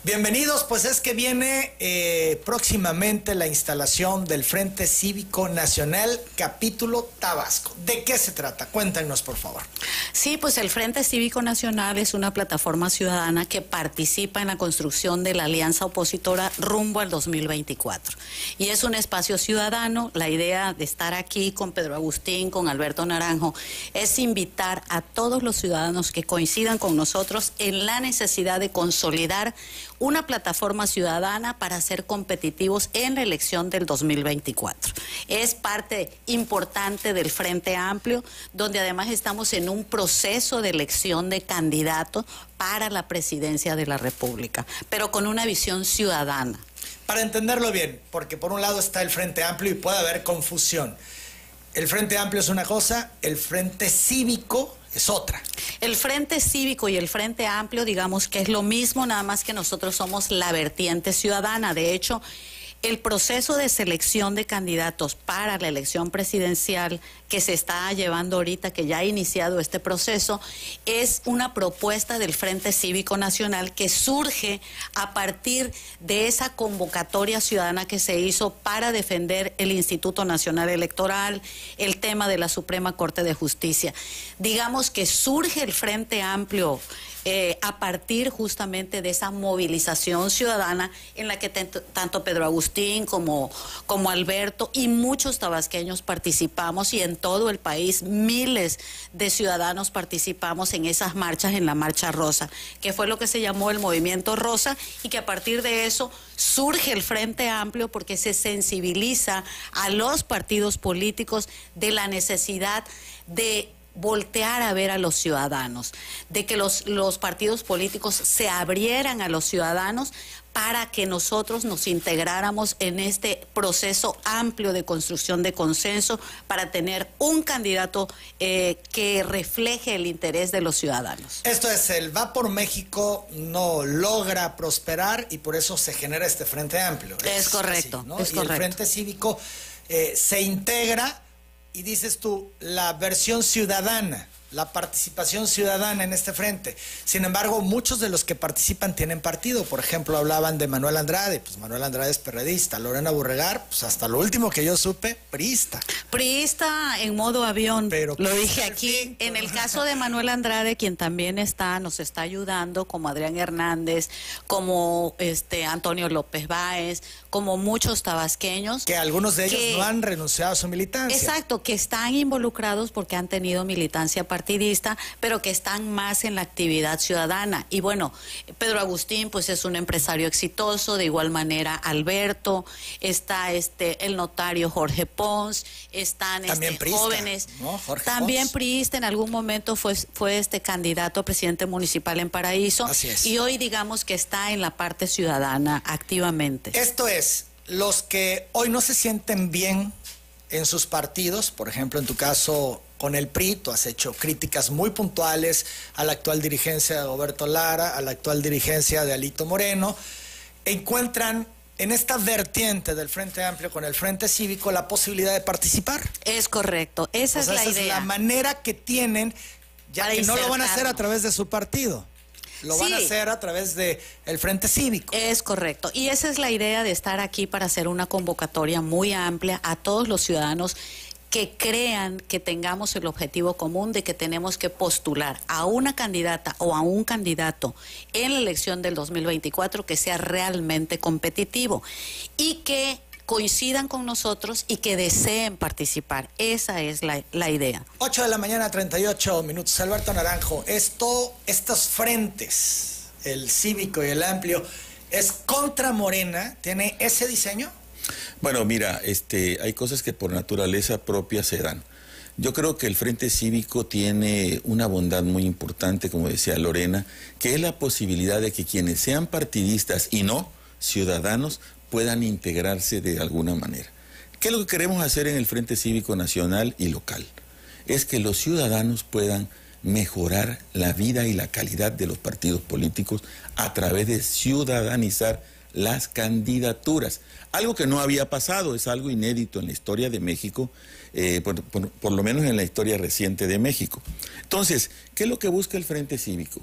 Bienvenidos, pues es que viene eh, próximamente la instalación del Frente Cívico Nacional, capítulo Tabasco. ¿De qué se trata? Cuéntanos, por favor. Sí, pues el Frente Cívico Nacional es una plataforma ciudadana que participa en la construcción de la alianza opositora rumbo al dos mil veinticuatro. Y es un espacio ciudadano. La idea de estar aquí con Pedro Agustín, con Alberto Naranjo, es invitar a todos los ciudadanos que coincidan con nosotros en la necesidad de consolidar una plataforma ciudadana para ser competitivos en la elección del dos mil veinticuatro. Es parte importante del Frente Amplio, donde además estamos en un proceso de elección de candidatos para la presidencia de la República, pero con una visión ciudadana. Para entenderlo bien, porque por un lado está el Frente Amplio y puede haber confusión. El Frente Amplio es una cosa, el Frente Cívico es otra. El Frente Cívico y el Frente Amplio, digamos que es lo mismo, nada más que nosotros somos la vertiente ciudadana. De hecho, el proceso de selección de candidatos para la elección presidencial que se está llevando ahorita, que ya ha iniciado este proceso, es una propuesta del Frente Cívico Nacional que surge a partir de esa convocatoria ciudadana que se hizo para defender el Instituto Nacional Electoral, el tema de la Suprema Corte de Justicia. Digamos que surge el Frente Amplio Eh, a partir justamente de esa movilización ciudadana en la que tanto Pedro Agustín como, como Alberto y muchos tabasqueños participamos, y en todo el país miles de ciudadanos participamos en esas marchas, en la Marcha Rosa, que fue lo que se llamó el Movimiento Rosa, y que a partir de eso surge el Frente Amplio porque se sensibiliza a los partidos políticos de la necesidad de voltear a ver a los ciudadanos, de que los, los partidos políticos se abrieran a los ciudadanos para que nosotros nos integráramos en este proceso amplio de construcción de consenso para tener un candidato eh, que refleje el interés de los ciudadanos. Esto es, el Va por México no logra prosperar y por eso se genera este Frente Amplio. Es, es correcto, así, ¿no? es y correcto. El Frente Cívico eh, se integra. Y dices tú, la versión ciudadana, la participación ciudadana en este frente. Sin embargo, muchos de los que participan tienen partido. Por ejemplo, hablaban de Manuel Andrade. Pues Manuel Andrade es perredista. Lorena Burregar, pues hasta lo último que yo supe, priista. Priista en modo avión. Pero lo dije aquí. En el caso de Manuel Andrade, quien también está, nos está ayudando, como Adrián Hernández, como este Antonio López Báez, como muchos tabasqueños. Que algunos de ellos que, no han renunciado a su militancia. Exacto, que están involucrados porque han tenido militancia partidista, pero que están más en la actividad ciudadana. Y bueno, Pedro Agustín pues es un empresario exitoso, de igual manera Alberto, está este el notario Jorge Pons, están también este, priista, jóvenes, ¿no? Jorge también Pons. priista, en algún momento fue, fue este candidato a presidente municipal en Paraíso. Así es. Y hoy digamos que está en la parte ciudadana activamente. Esto es, los que hoy no se sienten bien en sus partidos, por ejemplo, en tu caso con el P R I, tú has hecho críticas muy puntuales a la actual dirigencia de Roberto Lara, a la actual dirigencia de Alito Moreno, encuentran en esta vertiente del Frente Amplio con el Frente Cívico la posibilidad de participar. Es correcto, esa o sea, es la esa idea. es la manera que tienen, ya Para que no lo van a hacer a insertarnos. través de su partido. Lo van a Sí. hacer a través de el Frente Cívico. Es correcto. Y esa es la idea de estar aquí para hacer una convocatoria muy amplia a todos los ciudadanos que crean que tengamos el objetivo común de que tenemos que postular a una candidata o a un candidato en la elección del dos mil veinticuatro que sea realmente competitivo y que coincidan con nosotros y que deseen participar. Esa es la, la idea. ocho de la mañana, treinta y ocho minutos. Alberto Naranjo, esto, estos frentes, el Cívico y el Amplio, ¿es contra Morena? ¿Tiene ese diseño? Bueno, mira, este, hay cosas que por naturaleza propia se dan. Yo creo que el Frente Cívico tiene una bondad muy importante, como decía Lorena, que es la posibilidad de que quienes sean partidistas y no ciudadanos puedan integrarse de alguna manera. ¿Qué es lo que queremos hacer en el Frente Cívico Nacional y local? Es que los ciudadanos puedan mejorar la vida y la calidad de los partidos políticos a través de ciudadanizar las candidaturas. Algo que no había pasado, es algo inédito en la historia de México, eh, por, por, por lo menos en la historia reciente de México. Entonces, ¿qué es lo que busca el Frente Cívico?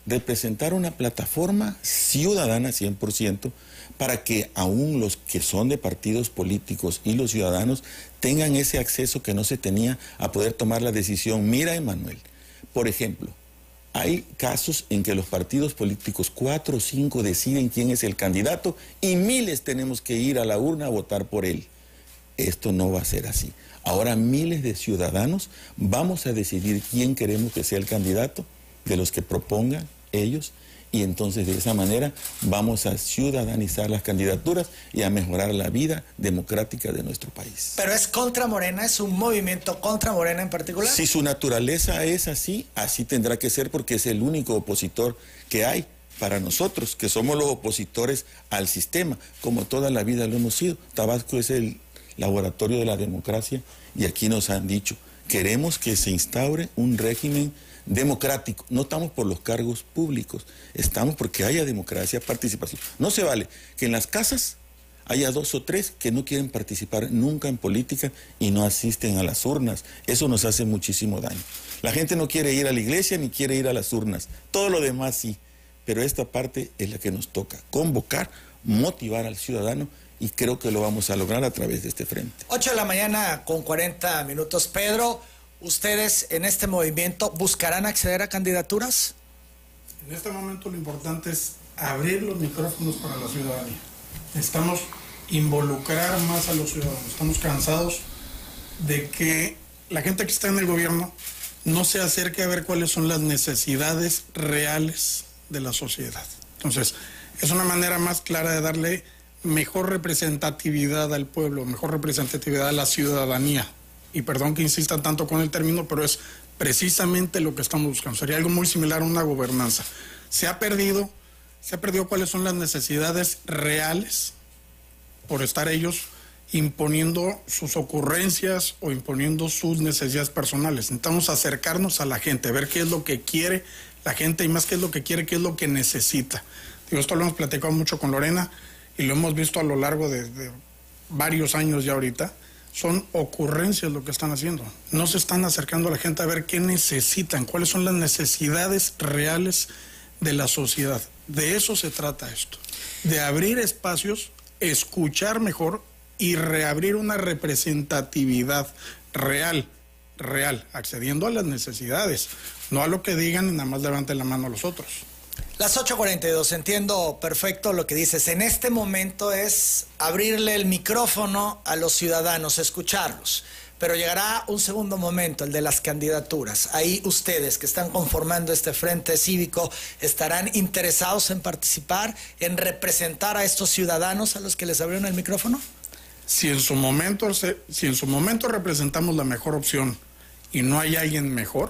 de presentar una plataforma ciudadana cien por ciento para que aún los que son de partidos políticos y los ciudadanos tengan ese acceso que no se tenía a poder tomar la decisión. Mira, Emanuel, por ejemplo, hay casos en que los partidos políticos, cuatro o cinco, deciden quién es el candidato y miles tenemos que ir a la urna a votar por él. Esto no va a ser así. Ahora miles de ciudadanos vamos a decidir quién queremos que sea el candidato de los que propongan ellos, y entonces de esa manera vamos a ciudadanizar las candidaturas y a mejorar la vida democrática de nuestro país. ¿Pero es contra Morena? ¿Es un movimiento contra Morena en particular? Si su naturaleza es así, así tendrá que ser, porque es el único opositor que hay para nosotros, que somos los opositores al sistema, como toda la vida lo hemos sido. Tabasco es el laboratorio de la democracia y aquí nos han dicho, queremos que se instaure un régimen democrático. No estamos por los cargos públicos, estamos porque haya democracia, participación. No se vale que en las casas haya dos o tres que no quieren participar nunca en política y no asisten a las urnas. Eso nos hace muchísimo daño. La gente no quiere ir a la iglesia ni quiere ir a las urnas. Todo lo demás sí, pero esta parte es la que nos toca, convocar, motivar al ciudadano, y creo que lo vamos a lograr a través de este frente. ocho de la mañana con cuarenta minutos. Pedro, ¿ustedes en este movimiento buscarán acceder a candidaturas? En este momento lo importante es abrir los micrófonos para la ciudadanía. Necesitamos involucrar más a los ciudadanos. Estamos cansados de que la gente que está en el gobierno no se acerque a ver cuáles son las necesidades reales de la sociedad. Entonces, es una manera más clara de darle mejor representatividad al pueblo, mejor representatividad a la ciudadanía. Y perdón que insista tanto con el término, pero es precisamente lo que estamos buscando. Sería algo muy similar a una gobernanza. Se ha perdido, se ha perdido cuáles son las necesidades reales por estar ellos imponiendo sus ocurrencias o imponiendo sus necesidades personales. Necesitamos acercarnos a la gente, ver qué es lo que quiere la gente y más qué es lo que quiere, qué es lo que necesita. Digo, esto lo hemos platicado mucho con Lorena y lo hemos visto a lo largo de, de varios años ya ahorita. Son ocurrencias lo que están haciendo. No se están acercando a la gente a ver qué necesitan, cuáles son las necesidades reales de la sociedad. De eso se trata esto. De abrir espacios, escuchar mejor y reabrir una representatividad real, real, accediendo a las necesidades, no a lo que digan y nada más levanten la mano a los otros. Las ocho cuarenta y dos, entiendo perfecto lo que dices. En este momento es abrirle el micrófono a los ciudadanos, escucharlos. Pero llegará un segundo momento, el de las candidaturas. Ahí ustedes que están conformando este frente cívico, ¿estarán interesados en participar, en representar a estos ciudadanos a los que les abrieron el micrófono? Si en su momento, si en su momento representamos la mejor opción y no hay alguien mejor,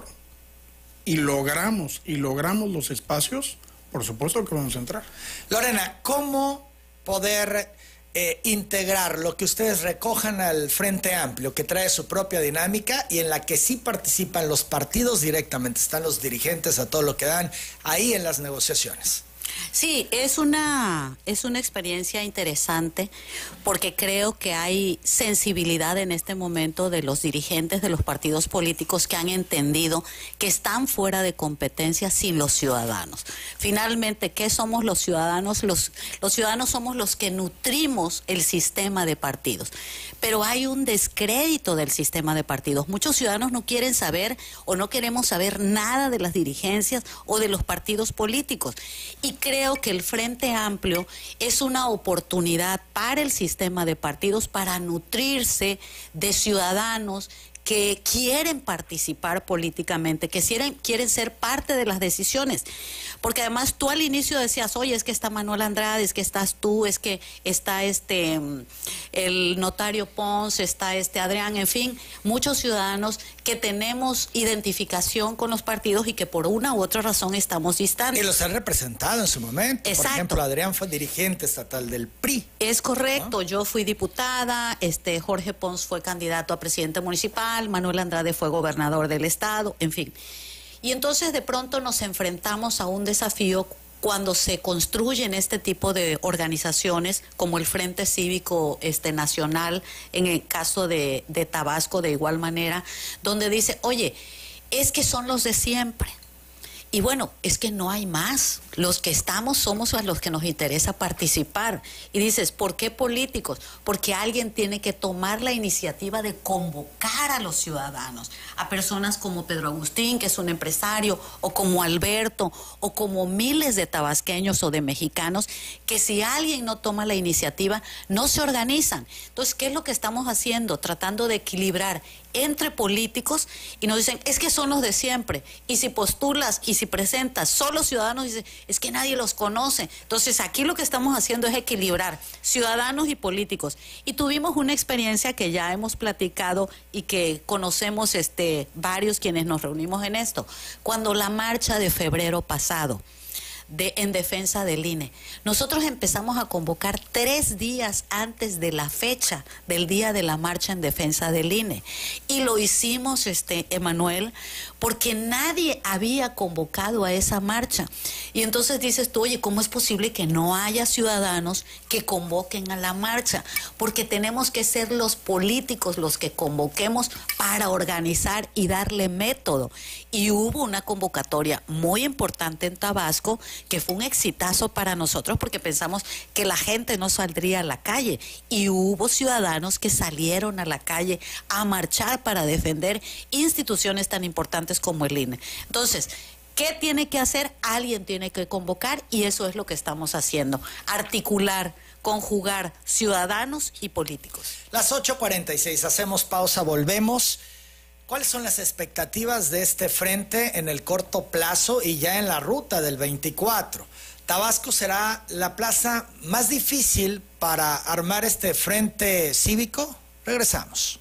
y logramos, y logramos los espacios, por supuesto que vamos a entrar. Lorena, ¿cómo poder eh, integrar lo que ustedes recojan al Frente Amplio, que trae su propia dinámica y en la que sí participan los partidos directamente, están los dirigentes a todo lo que dan ahí en las negociaciones? Sí, es una, es una experiencia interesante porque creo que hay sensibilidad en este momento de los dirigentes de los partidos políticos que han entendido que están fuera de competencia sin los ciudadanos. Finalmente, ¿qué somos los ciudadanos? Los, los ciudadanos somos los que nutrimos el sistema de partidos. Pero hay un descrédito del sistema de partidos. Muchos ciudadanos no quieren saber o no queremos saber nada de las dirigencias o de los partidos políticos. Y creo que el Frente Amplio es una oportunidad para el sistema de partidos para nutrirse de ciudadanos que quieren participar políticamente, que quieren, quieren ser parte de las decisiones. Porque además tú al inicio decías, oye, es que está Manuel Andrade, es que estás tú, es que está este el notario Pons, está este Adrián, en fin, muchos ciudadanos que tenemos identificación con los partidos y que por una u otra razón estamos distantes. Y los han representado en su momento. Exacto. Por ejemplo, Adrián fue dirigente estatal del P R I. Es correcto, ¿no? Yo fui diputada, este Jorge Pons fue candidato a presidente municipal, Manuel Andrade fue gobernador del estado, en fin. Y entonces de pronto nos enfrentamos a un desafío cuando se construyen este tipo de organizaciones como el Frente Cívico este, Nacional, en el caso de, de Tabasco de igual manera, donde dice, oye, es que son los de siempre. Y bueno, es que no hay más. Los que estamos somos a los que nos interesa participar. Y dices, ¿por qué políticos? Porque alguien tiene que tomar la iniciativa de convocar a los ciudadanos, a personas como Pedro Agustín, que es un empresario, o como Alberto, o como miles de tabasqueños o de mexicanos, que si alguien no toma la iniciativa, no se organizan. Entonces, ¿qué es lo que estamos haciendo? Tratando de equilibrar entre políticos, y nos dicen, es que son los de siempre, y si postulas y si presentas solo ciudadanos, dicen, es que nadie los conoce. Entonces aquí lo que estamos haciendo es equilibrar ciudadanos y políticos, y tuvimos una experiencia que ya hemos platicado y que conocemos este, varios quienes nos reunimos en esto, cuando la marcha de febrero pasado, De, en defensa del I N E. Nosotros empezamos a convocar tres días antes de la fecha del día de la marcha en defensa del I N E. Y lo hicimos, este, Emanuel, porque nadie había convocado a esa marcha. Y entonces dices tú, oye, ¿cómo es posible que no haya ciudadanos que convoquen a la marcha? Porque tenemos que ser los políticos los que convoquemos para organizar y darle método. Y hubo una convocatoria muy importante en Tabasco, que fue un exitazo para nosotros porque pensamos que la gente no saldría a la calle, y hubo ciudadanos que salieron a la calle a marchar para defender instituciones tan importantes como el I N E. Entonces, ¿qué tiene que hacer? Alguien tiene que convocar, y eso es lo que estamos haciendo, articular, conjugar ciudadanos y políticos. Las ocho cuarenta y seis, hacemos pausa, volvemos. ¿Cuáles son las expectativas de este frente en el corto plazo y ya en la ruta del veinticuatro? Tabasco será la plaza más difícil para armar este frente cívico. Regresamos.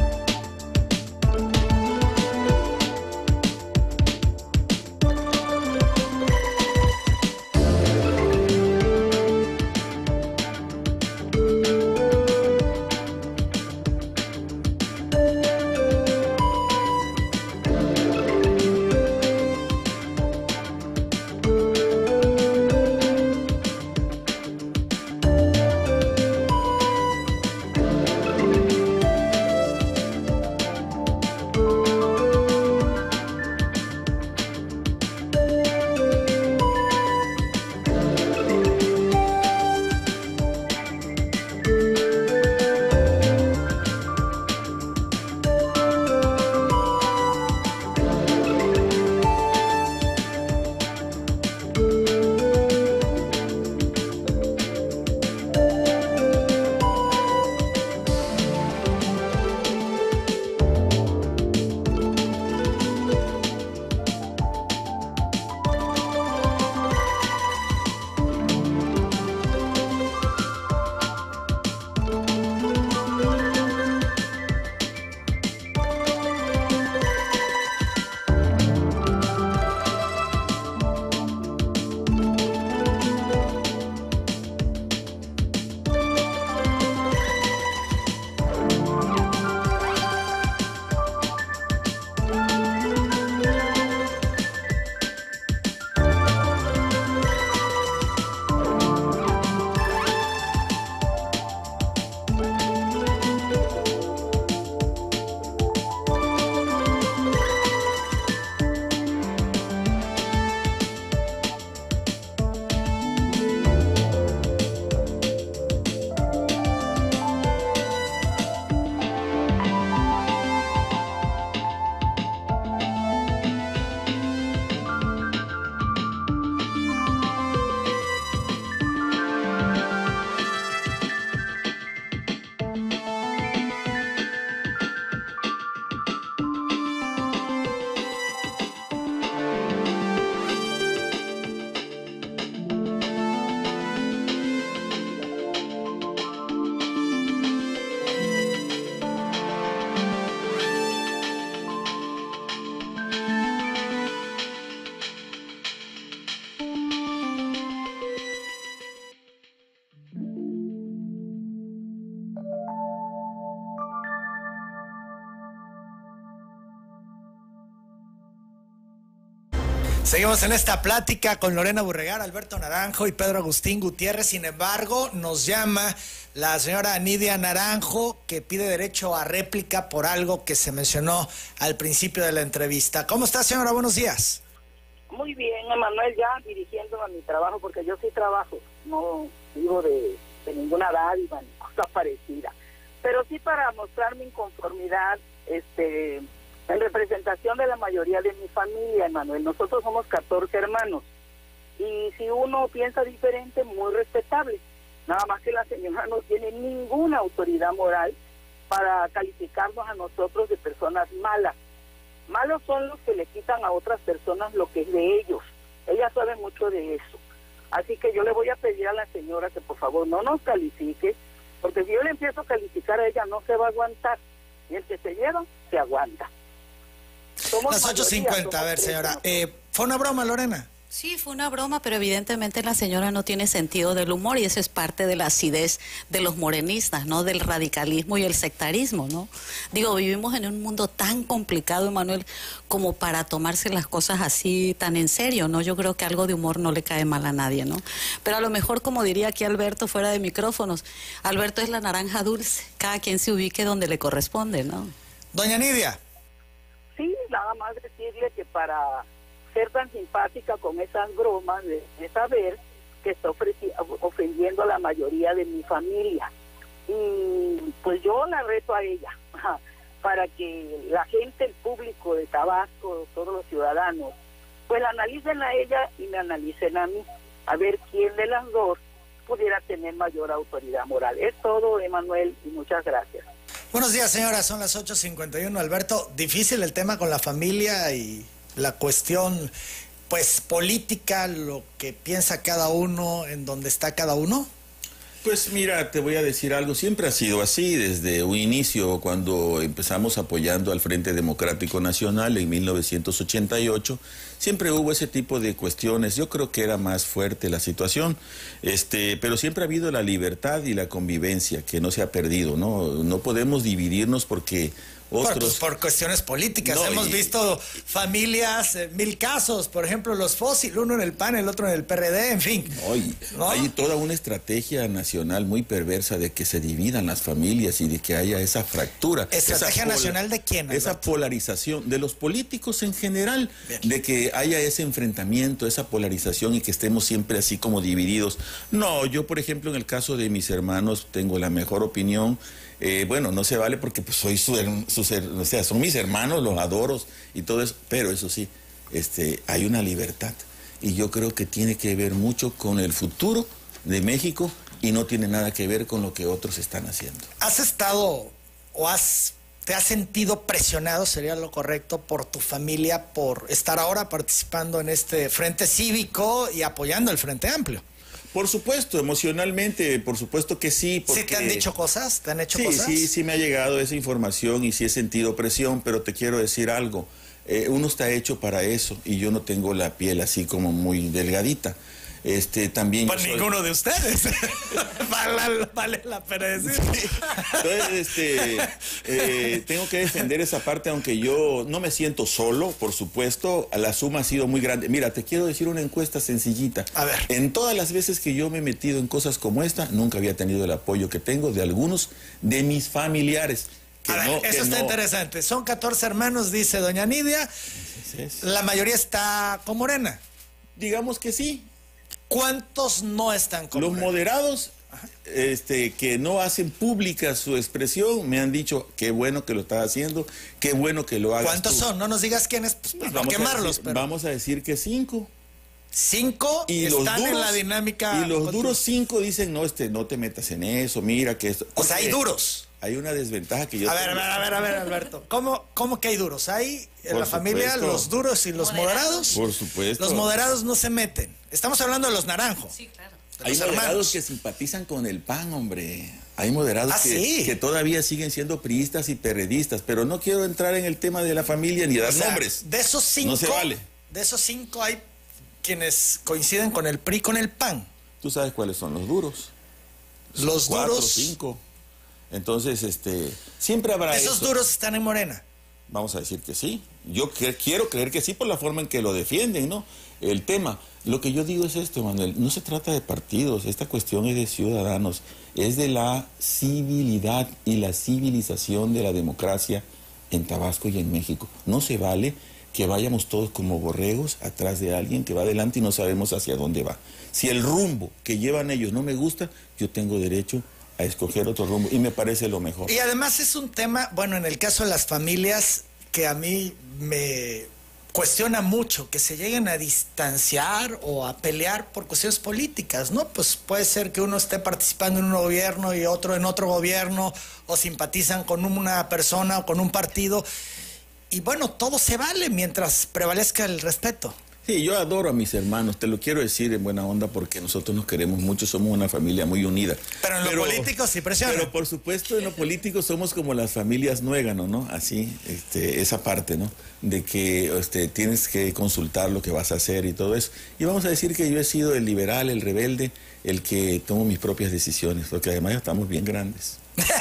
Seguimos en esta plática con Lorena Burregar, Alberto Naranjo y Pedro Agustín Gutiérrez. Sin embargo, nos llama la señora Nidia Naranjo, que pide derecho a réplica por algo que se mencionó al principio de la entrevista. ¿Cómo está, señora? Buenos días. Muy bien, Emanuel, ya dirigiéndome a mi trabajo, porque yo sí trabajo, no vivo de, de ninguna dádiva ni cosa parecida. Pero sí para mostrar mi inconformidad, este, en representación de la mayoría de mi familia, Emanuel. Nosotros somos catorce hermanos, y si uno piensa diferente, muy respetable. Nada más que la señora no tiene ninguna autoridad moral para calificarnos a nosotros de personas malas. Malos son los que le quitan a otras personas lo que es de ellos. Ella sabe mucho de eso. Así que yo le voy a pedir a la señora que por favor no nos califique, porque si yo le empiezo a calificar a ella no se va a aguantar. Y el que se lleva, se aguanta. Somos Las ocho cincuenta, a ver señora, eh, ¿fue una broma, Lorena? Sí, fue una broma, pero evidentemente la señora no tiene sentido del humor y eso es parte de la acidez de los morenistas, ¿no? Del radicalismo y el sectarismo, ¿no? Digo, vivimos en un mundo tan complicado, Emanuel, como para tomarse las cosas así tan en serio, ¿no? Yo creo que algo de humor no le cae mal a nadie, ¿no? Pero a lo mejor, como diría aquí Alberto fuera de micrófonos, Alberto es la naranja dulce, cada quien se ubique donde le corresponde, ¿no? Doña Nidia. Sí, nada más decirle que para ser tan simpática con esas bromas de, de saber que está ofendiendo a la mayoría de mi familia, y pues yo la reto a ella para que la gente, el público de Tabasco, todos los ciudadanos, pues la analicen a ella y me analicen a mí, a ver quién de las dos pudiera tener mayor autoridad moral. Es todo, Emanuel, y muchas gracias. Buenos días, señora, son las ocho cincuenta y uno. Alberto, difícil el tema con la familia y la cuestión, pues, política, lo que piensa cada uno, en donde está cada uno. Pues mira, te voy a decir algo, siempre ha sido así, desde un inicio, cuando empezamos apoyando al Frente Democrático Nacional en mil novecientos ochenta y ocho, siempre hubo ese tipo de cuestiones. Yo creo que era más fuerte la situación, este, pero siempre ha habido la libertad y la convivencia, que no se ha perdido, ¿no? No podemos dividirnos porque otros... Por, pues, por cuestiones políticas. No, Hemos y, visto familias, eh, mil casos, por ejemplo, los Fósil, uno en el P A N, el otro en el P R D, en fin. No, y, ¿no? Hay toda una estrategia nacional muy perversa de que se dividan las familias y de que haya esa fractura. ¿Estrategia esa nacional de quién, Alberto? Esa polarización de los políticos en general, Bien. de que haya ese enfrentamiento, esa polarización y que estemos siempre así como divididos. No, yo por ejemplo en el caso de mis hermanos tengo la mejor opinión. Eh, bueno, no se vale porque pues soy su, su, o sea, son mis hermanos, los adoro y todo eso, pero eso sí, este, hay una libertad y yo creo que tiene que ver mucho con el futuro de México y no tiene nada que ver con lo que otros están haciendo. ¿Has estado o has, te has sentido presionado, sería lo correcto, por tu familia por estar ahora participando en este Frente Cívico y apoyando el Frente Amplio? Por supuesto, emocionalmente, por supuesto que sí. Porque... ¿Sí te han dicho cosas? ¿Te han hecho sí, cosas? Sí, sí, sí me ha llegado esa información y sí he sentido presión, pero te quiero decir algo. Eh, uno está hecho para eso y yo no tengo la piel así como muy delgadita. Este, también pues ninguno soy... de ustedes. vale, vale la pena decir. Sí. Entonces, este, eh, tengo que defender esa parte, aunque yo no me siento solo, por supuesto. La suma ha sido muy grande. Mira, te quiero decir una encuesta sencillita. A ver. En todas las veces que yo me he metido en cosas como esta, nunca había tenido el apoyo que tengo de algunos de mis familiares. Que a no, ver, eso está no... interesante. Son catorce hermanos, dice doña Nidia. Es, es. La mayoría está con Morena. Digamos que sí. ¿Cuántos no están con Los Morena? moderados, este, que no hacen pública su expresión, me han dicho qué bueno que lo estás haciendo, qué bueno que lo hagas. ¿Cuántos tú? son? No nos digas quiénes, pues, pues vamos no quemarlos. A decir, pero... Vamos a decir que cinco. Cinco y están los duros, en la dinámica. Y los duros cinco dicen, no, este, no te metas en eso, mira que esto. O sea, hay duros. Hay una desventaja que yo A ver, tengo. a ver, a ver, a ver, Alberto. ¿Cómo, cómo que hay duros? ¿Hay en Por la familia supuesto. los duros y los moderados? Por supuesto. Los moderados no se meten. Estamos hablando de los naranjos. Sí, claro. Hay los moderados hermanos. que simpatizan con el P A N, hombre. Hay moderados ¿Ah, que, sí? que todavía siguen siendo priistas y perredistas, pero no quiero entrar en el tema de la familia ni dar o sea, nombres. De esos cinco, no se vale. De esos cinco hay quienes coinciden con el P R I, con el P A N. ¿Tú sabes cuáles son los duros? Los Cuatro, duros. cinco. Entonces, este, siempre habrá ¿Esos eso. duros están en Morena? Vamos a decir que sí. Yo que, quiero creer que sí por la forma en que lo defienden, ¿no? El tema. Lo que yo digo es esto, Manuel. No se trata de partidos. Esta cuestión es de ciudadanos. Es de la civilidad y la civilización de la democracia en Tabasco y en México. No se vale que vayamos todos como borregos atrás de alguien que va adelante y no sabemos hacia dónde va. Si el rumbo que llevan ellos no me gusta, yo tengo derecho a escoger otro rumbo y me parece lo mejor. Y además es un tema, bueno, en el caso de las familias, que a mí me cuestiona mucho que se lleguen a distanciar o a pelear por cuestiones políticas, ¿no? Pues puede ser que uno esté participando en un gobierno y otro en otro gobierno, o simpatizan con una persona o con un partido, y bueno, todo se vale mientras prevalezca el respeto. Sí, yo adoro a mis hermanos, te lo quiero decir en buena onda porque nosotros nos queremos mucho, somos una familia muy unida. Pero en lo político sí presiona. Pero por supuesto en lo político somos como las familias Nuégano, ¿no? Así, este, esa parte, ¿no? De que este, tienes que consultar lo que vas a hacer y todo eso. Y vamos a decir que yo he sido el liberal, el rebelde, el que tomo mis propias decisiones, porque además ya estamos bien grandes.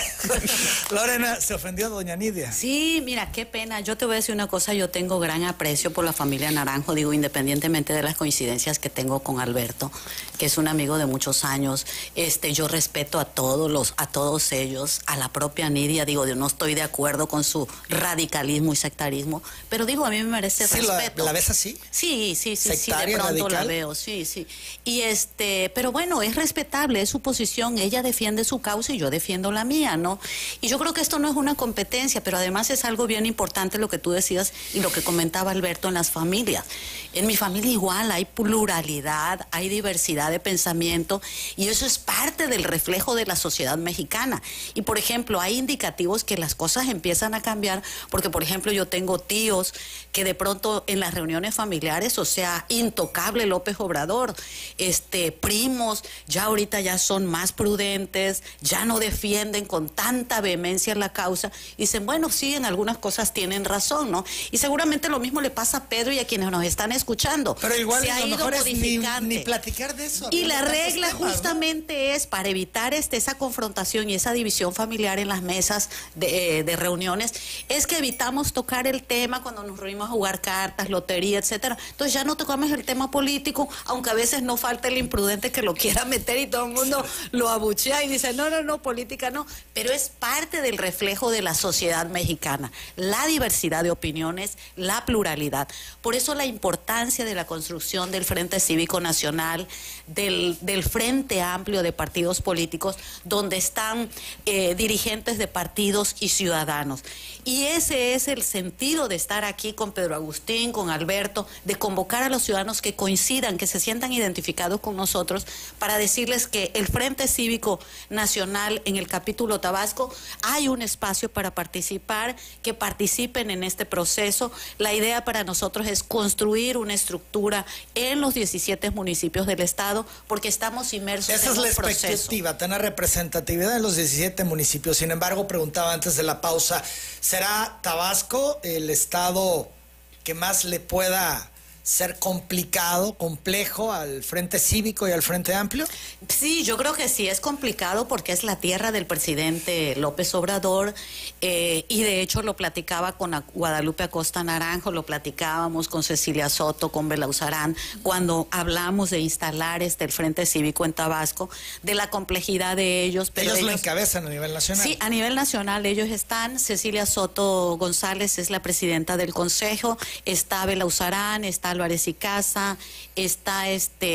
Lorena, se ofendió doña Nidia. Sí, mira, qué pena. Yo te voy a decir una cosa, yo tengo gran aprecio por la familia Naranjo, digo, independientemente de las coincidencias que tengo con Alberto, que es un amigo de muchos años. Este, yo respeto a todos los, a todos ellos, a la propia Nidia, digo, yo no estoy de acuerdo con su radicalismo y sectarismo, pero digo, a mí me merece sí, respeto. ¿La, ¿La ves así? Sí, sí, sí, sí, de ¿Sectaria, pronto radical? la veo, sí, sí. Y este, pero bueno, es respetable, es su posición, ella defiende su causa y yo defiendo la mía, ¿no? Y yo creo que esto no es una competencia, pero además es algo bien importante lo que tú decías y lo que comentaba Alberto en las familias. En mi familia igual hay pluralidad, hay diversidad de pensamiento y eso es parte del reflejo de la sociedad mexicana. Y por ejemplo, hay indicativos que las cosas empiezan a cambiar, porque por ejemplo yo tengo tíos que de pronto en las reuniones familiares, o sea, intocable López Obrador, este, primos, ya ahorita ya son más prudentes, ya no defienden con tanta vehemencia la causa, y dicen, bueno, sí, en algunas cosas tienen razón, ¿no? Y seguramente lo mismo le pasa a Pedro y a quienes nos están escuchando. Pero igual se ha lo ido mejor es ni, modificando. ni platicar de eso. Y la regla temas, justamente ¿no? es para evitar este, esa confrontación y esa división familiar en las mesas de, eh, de reuniones, es que evitamos tocar el tema cuando nos reunimos a jugar cartas, lotería, etcétera. Entonces ya no tocamos el tema político, aunque a veces no falta el imprudente que lo quiera meter y todo el mundo lo abuchea y dice, no, no, no, política no. Pero es parte del reflejo de la sociedad mexicana, la diversidad de opiniones, la pluralidad. Por eso la importancia de la construcción del Frente Cívico Nacional, del, del Frente Amplio de partidos políticos, donde están eh, dirigentes de partidos y ciudadanos. Y ese es el sentido de estar aquí con Pedro Agustín, con Alberto, de convocar a los ciudadanos que coincidan, que se sientan identificados con nosotros, para decirles que el Frente Cívico Nacional en el capítulo Tabasco hay un espacio para participar, que participen en este proceso. La idea para nosotros es construir una estructura en los diecisiete municipios del estado, porque estamos inmersos Esa en un es la proceso. expectativa, tener representatividad en los diecisiete municipios. Sin embargo, preguntaba antes de la pausa, ¿será Tabasco el estado que más le pueda ser complicado, complejo al Frente Cívico y al Frente Amplio? Sí, yo creo que sí es complicado porque es la tierra del presidente López Obrador eh, y de hecho lo platicaba con Guadalupe Acosta Naranjo, lo platicábamos con Cecilia Soto, con Belauzarán, cuando hablamos de instalar este el Frente Cívico en Tabasco, de la complejidad de ellos. Pero ellos, ellos lo encabezan a nivel nacional. Sí, a nivel nacional ellos están. Cecilia Soto González es la presidenta del Consejo, está Belauzarán, está Álvarez y Casa, está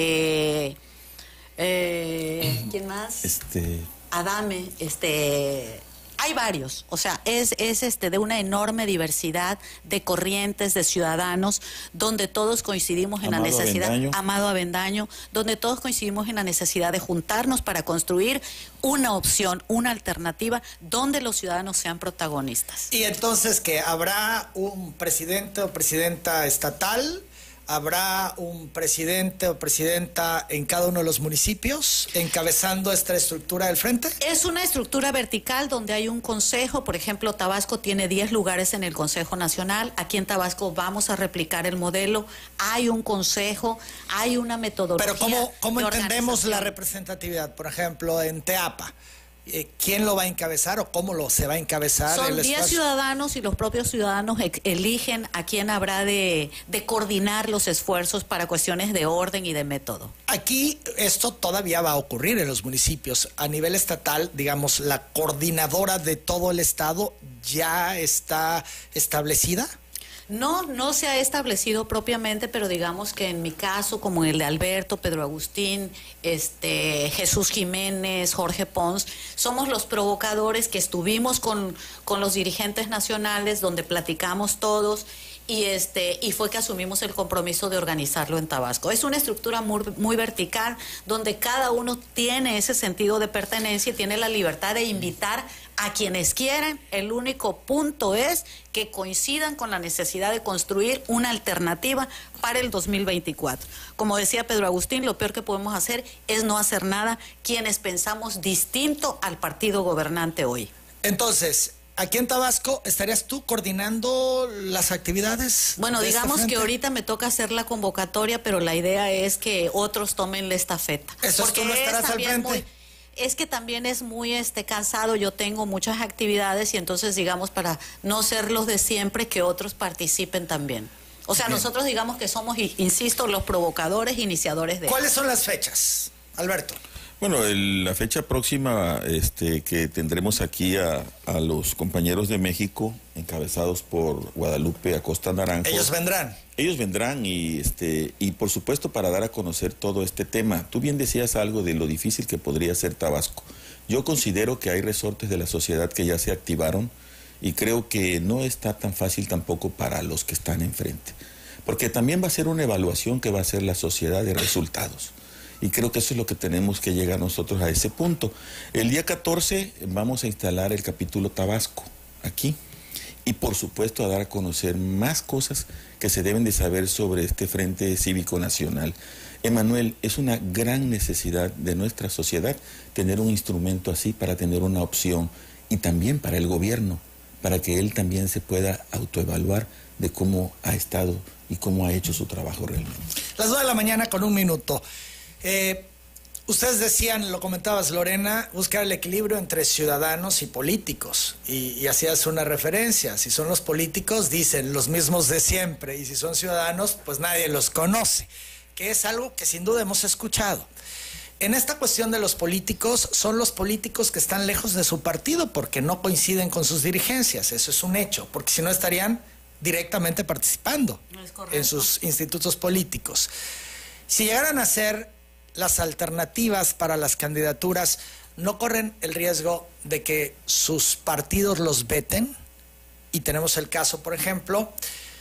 este eh, ¿quién más? Este Adame, este hay varios, o sea, es, es este de una enorme diversidad de corrientes, de ciudadanos, donde todos coincidimos en Amado la necesidad, Avendaño. Amado Avendaño, donde todos coincidimos en la necesidad de juntarnos para construir una opción, una alternativa, donde los ciudadanos sean protagonistas. Y entonces, ¿qué? ¿Habrá un presidente o presidenta estatal? ¿Habrá un presidente o presidenta en cada uno de los municipios encabezando esta estructura del frente? Es una estructura vertical donde hay un consejo. Por ejemplo, Tabasco tiene diez lugares en el Consejo Nacional. Aquí en Tabasco vamos a replicar el modelo. Hay un consejo, hay una metodología. Pero ¿cómo, cómo de entendemos la organización. representatividad? Por ejemplo, en Teapa, ¿quién lo va a encabezar o cómo lo se va a encabezar? Son el diez espacio? ciudadanos y los propios ciudadanos eligen a quién habrá de, de coordinar los esfuerzos para cuestiones de orden y de método. Aquí esto todavía va a ocurrir en los municipios. A nivel estatal, digamos, la coordinadora de todo el estado ya está establecida. No, no se ha establecido propiamente, pero digamos que en mi caso, como en el de Alberto, Pedro Agustín, este, Jesús Jiménez, Jorge Pons, somos los provocadores que estuvimos con, con los dirigentes nacionales, donde platicamos todos, y este y fue que asumimos el compromiso de organizarlo en Tabasco. Es una estructura muy, muy vertical, donde cada uno tiene ese sentido de pertenencia y tiene la libertad de invitar a quienes quieran. El único punto es que coincidan con la necesidad de construir una alternativa para el dos mil veinticuatro. Como decía Pedro Agustín, lo peor que podemos hacer es no hacer nada quienes pensamos distinto al partido gobernante hoy. Entonces, aquí en Tabasco, ¿estarías tú coordinando las actividades? Bueno, de digamos este que frente? ahorita me toca hacer la convocatoria, pero la idea es que otros tomen la estafeta. Eso es, tú no estarás al frente. Muy, es que también es muy este cansado, yo tengo muchas actividades y entonces digamos para no ser los de siempre, que otros participen también. O sea, Bien. nosotros digamos que somos, insisto, los provocadores, iniciadores de... ¿Cuáles son las fechas, Alberto? Bueno, el, la fecha próxima este, que tendremos aquí a, a los compañeros de México, encabezados por Guadalupe Acosta Naranjo. Ellos vendrán. Ellos vendrán y, este, y por supuesto para dar a conocer todo este tema. Tú bien decías algo de lo difícil que podría ser Tabasco. Yo considero que hay resortes de la sociedad que ya se activaron y creo que no está tan fácil tampoco para los que están enfrente. Porque también va a ser una evaluación que va a hacer la sociedad de resultados. Y creo que eso es lo que tenemos que llegar nosotros a ese punto. El día catorce vamos a instalar el capítulo Tabasco aquí. Y por supuesto a dar a conocer más cosas que se deben de saber sobre este Frente Cívico Nacional. Emanuel, es una gran necesidad de nuestra sociedad tener un instrumento así para tener una opción. Y también para el gobierno, para que él también se pueda autoevaluar de cómo ha estado y cómo ha hecho su trabajo realmente. Las dos de la mañana con un minuto. Eh, ustedes decían, lo comentabas Lorena, buscar el equilibrio entre ciudadanos y políticos, y, y hacías una referencia. Si son los políticos, dicen los mismos de siempre, y si son ciudadanos, pues nadie los conoce, que es algo que sin duda hemos escuchado. En esta cuestión de los políticos, son los políticos que están lejos de su partido porque no coinciden con sus dirigencias, eso es un hecho, porque si no estarían directamente participando en sus institutos políticos. Si llegaran a ser las alternativas para las candidaturas, ¿no corren el riesgo de que sus partidos los veten? Y tenemos el caso, por ejemplo,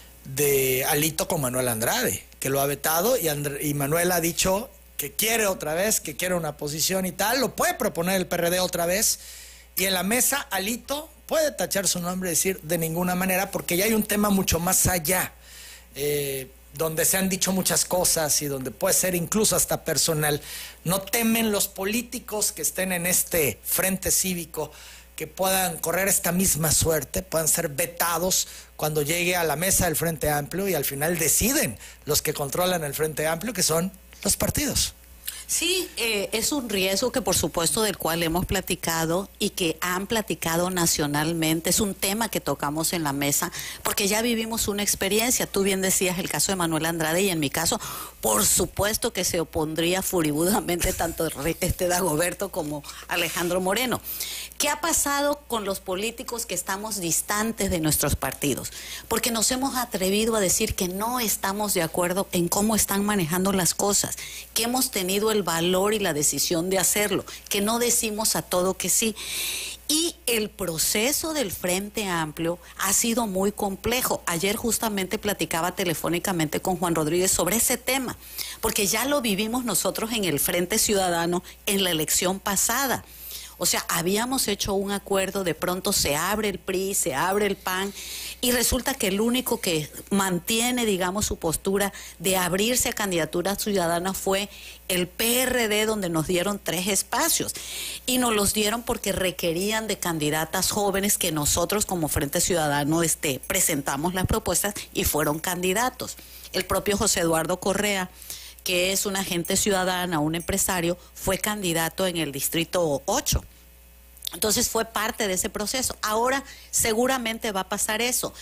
de Alito con Manuel Andrade, que lo ha vetado y, Andr- y Manuel ha dicho que quiere otra vez, que quiere una posición y tal, lo puede proponer el P R D otra vez, y en la mesa Alito puede tachar su nombre y decir de ninguna manera, porque ya hay un tema mucho más allá, eh, donde se han dicho muchas cosas y donde puede ser incluso hasta personal. ¿No temen los políticos que estén en este frente cívico que puedan correr esta misma suerte, puedan ser vetados cuando llegue a la mesa del Frente Amplio y al final deciden los que controlan el Frente Amplio, que son los partidos? Sí, eh, es un riesgo que por supuesto del cual hemos platicado y que han platicado nacionalmente. Es un tema que tocamos en la mesa porque ya vivimos una experiencia. Tú bien decías el caso de Manuel Andrade y en mi caso, por supuesto que se opondría furibundamente tanto este Dagoberto como Alejandro Moreno. ¿Qué ha pasado con los políticos que estamos distantes de nuestros partidos? Porque nos hemos atrevido a decir que no estamos de acuerdo en cómo están manejando las cosas, que hemos tenido el valor y la decisión de hacerlo, que no decimos a todo que sí. Y el proceso del Frente Amplio ha sido muy complejo. Ayer justamente platicaba telefónicamente con Juan Rodríguez sobre ese tema, porque ya lo vivimos nosotros en el Frente Ciudadano en la elección pasada. O sea, habíamos hecho un acuerdo, de pronto se abre el P R I, se abre el P A N, y resulta que el único que mantiene, digamos, su postura de abrirse a candidaturas ciudadanas fue el P R D, donde nos dieron tres espacios. Y nos los dieron porque requerían de candidatas jóvenes que nosotros como Frente Ciudadano este, presentamos las propuestas y fueron candidatos. El propio José Eduardo Correa, que es un agente ciudadana, un empresario, fue candidato en el distrito ocho. Entonces fue parte de ese proceso. Ahora seguramente va a pasar eso.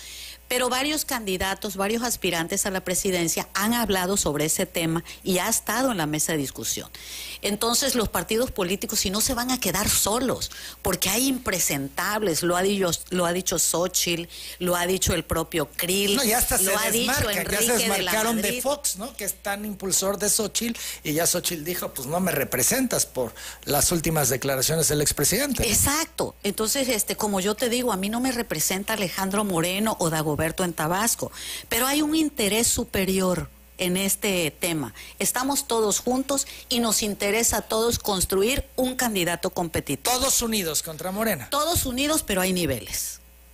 pero varios candidatos, varios aspirantes a la presidencia han hablado sobre ese tema y ha estado en la mesa de discusión. Entonces los partidos políticos, si no, se van a quedar solos, porque hay impresentables, lo ha dicho, lo ha dicho Xóchitl, lo ha dicho el propio Krill, no, ya hasta lo se ha dicho Enrique ya se desmarcaron de, la de Fox, ¿no? Que es tan impulsor de Xóchitl, y ya Xóchitl dijo, pues no me representas por las últimas declaraciones del expresidente. Exacto. Entonces, este, como yo te digo, a mí no me representa Alejandro Moreno o Dagoberto en Tabasco, pero hay un interés superior en este tema. Estamos todos juntos y nos interesa a todos construir un candidato competitivo. Todos unidos contra Morena. Todos unidos, pero hay niveles.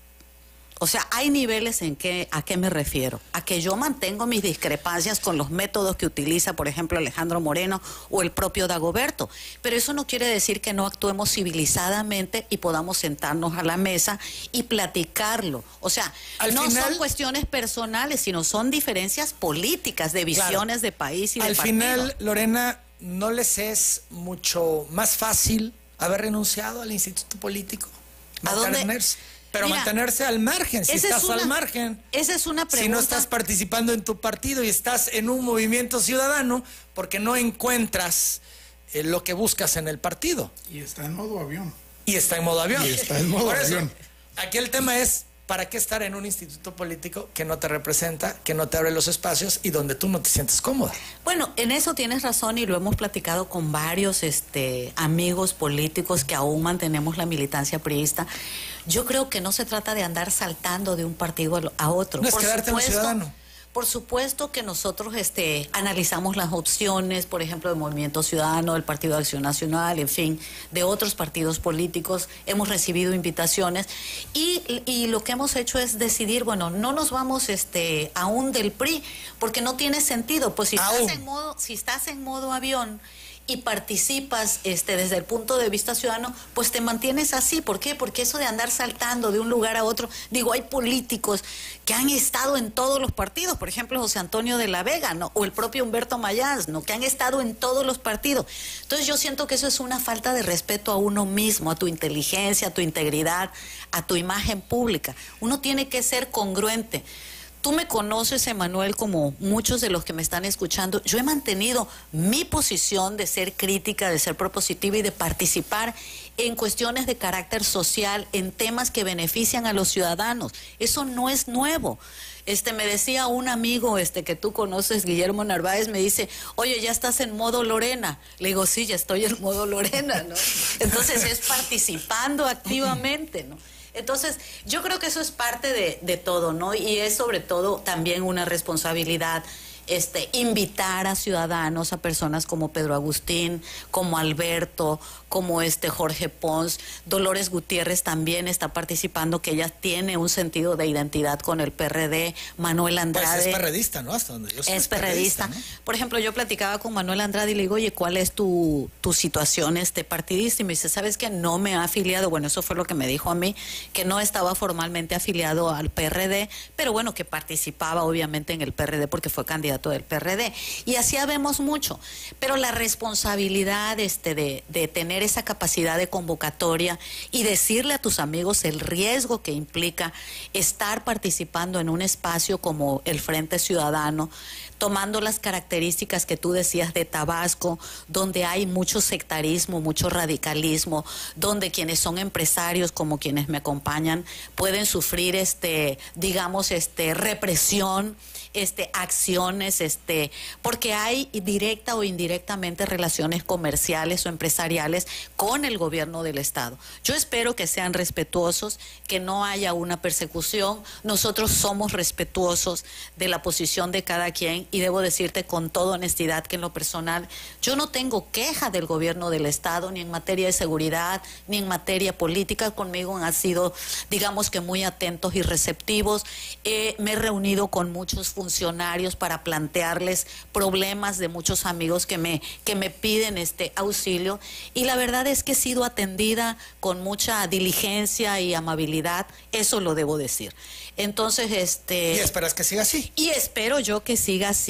O sea, hay niveles en que, ¿a qué me refiero? A que yo mantengo mis discrepancias con los métodos que utiliza, por ejemplo, Alejandro Moreno o el propio Dagoberto. Pero eso no quiere decir que no actuemos civilizadamente y podamos sentarnos a la mesa y platicarlo. O sea, al no final, son cuestiones personales, sino son diferencias políticas, de visiones, claro, de país y de al partido. Final, Lorena, ¿no les es mucho más fácil haber renunciado al instituto político? ¿A dónde? Pero Mira, mantenerse al margen, si estás una, al margen. Esa es una pregunta. Si no estás participando en tu partido y estás en un movimiento ciudadano, porque no encuentras eh, lo que buscas en el partido. Y está en modo avión. Y está en modo avión. Y está en modo Por eso, avión. Aquí el tema es, ¿para qué estar en un instituto político que no te representa, que no te abre los espacios y donde tú no te sientes cómoda? Bueno, en eso tienes razón y lo hemos platicado con varios este, amigos políticos que aún mantenemos la militancia priista. Yo creo que no se trata de andar saltando de un partido a otro. No es quedarte en un ciudadano. Por supuesto que nosotros este, analizamos las opciones, por ejemplo, del Movimiento Ciudadano, del Partido de Acción Nacional, en fin, de otros partidos políticos. Hemos recibido invitaciones y, y lo que hemos hecho es decidir, bueno, no nos vamos este, aún del P R I, porque no tiene sentido. Pues si estás en modo, si estás en modo avión y participas este, desde el punto de vista ciudadano, pues te mantienes así. ¿Por qué? Porque eso de andar saltando de un lugar a otro, digo, hay políticos que han estado en todos los partidos, por ejemplo, José Antonio de la Vega, ¿no? O el propio Humberto Mayans, ¿no? Que han estado en todos los partidos. Entonces yo siento que eso es una falta de respeto a uno mismo, a tu inteligencia, a tu integridad, a tu imagen pública. Uno tiene que ser congruente. Tú me conoces, Emanuel, como muchos de los que me están escuchando. Yo he mantenido mi posición de ser crítica, de ser propositiva y de participar en cuestiones de carácter social, en temas que benefician a los ciudadanos. Eso no es nuevo. Este, me decía un amigo este, que tú conoces, Guillermo Narváez, me dice, oye, ¿ya estás en modo Lorena? Le digo, sí, ya estoy en modo Lorena, ¿no? Entonces es participando activamente, ¿no? Entonces, yo creo que eso es parte de, de todo, ¿no? Y es sobre todo también una responsabilidad este, invitar a ciudadanos, a personas como Pedro Agustín, como Alberto, como este Jorge Pons. Dolores Gutiérrez también está participando, que ella tiene un sentido de identidad con el P R D. Manuel Andrade. Pues es perredista, ¿no? Hasta donde yo sé. Es perredista. ¿no? Por ejemplo, yo platicaba con Manuel Andrade y le digo, oye, ¿cuál es tu, tu situación este partidista? Y me dice, ¿sabes qué? No me ha afiliado. Bueno, eso fue lo que me dijo a mí, que no estaba formalmente afiliado al P R D, pero bueno, que participaba obviamente en el P R D porque fue candidato del P R D. Y así habemos mucho. Pero la responsabilidad este, de, de tener esa capacidad de convocatoria y decirle a tus amigos el riesgo que implica estar participando en un espacio como el Frente Ciudadano, tomando las características que tú decías de Tabasco, donde hay mucho sectarismo, mucho radicalismo, donde quienes son empresarios, como quienes me acompañan, pueden sufrir este, digamos, este, represión, este, acciones, este, porque hay directa o indirectamente relaciones comerciales o empresariales con el gobierno del Estado. Yo espero que sean respetuosos, que no haya una persecución. Nosotros somos respetuosos de la posición de cada quien y debo decirte con toda honestidad que en lo personal yo no tengo queja del gobierno del Estado ni en materia de seguridad ni en materia política. Conmigo han sido, digamos que muy atentos y receptivos. Eh, me he reunido con muchos funcionarios para plantearles problemas de muchos amigos que me, que me piden este auxilio y la verdad es que he sido atendida con mucha diligencia y amabilidad, eso lo debo decir. Entonces, este... ¿Y esperas que siga así? Y espero yo que siga así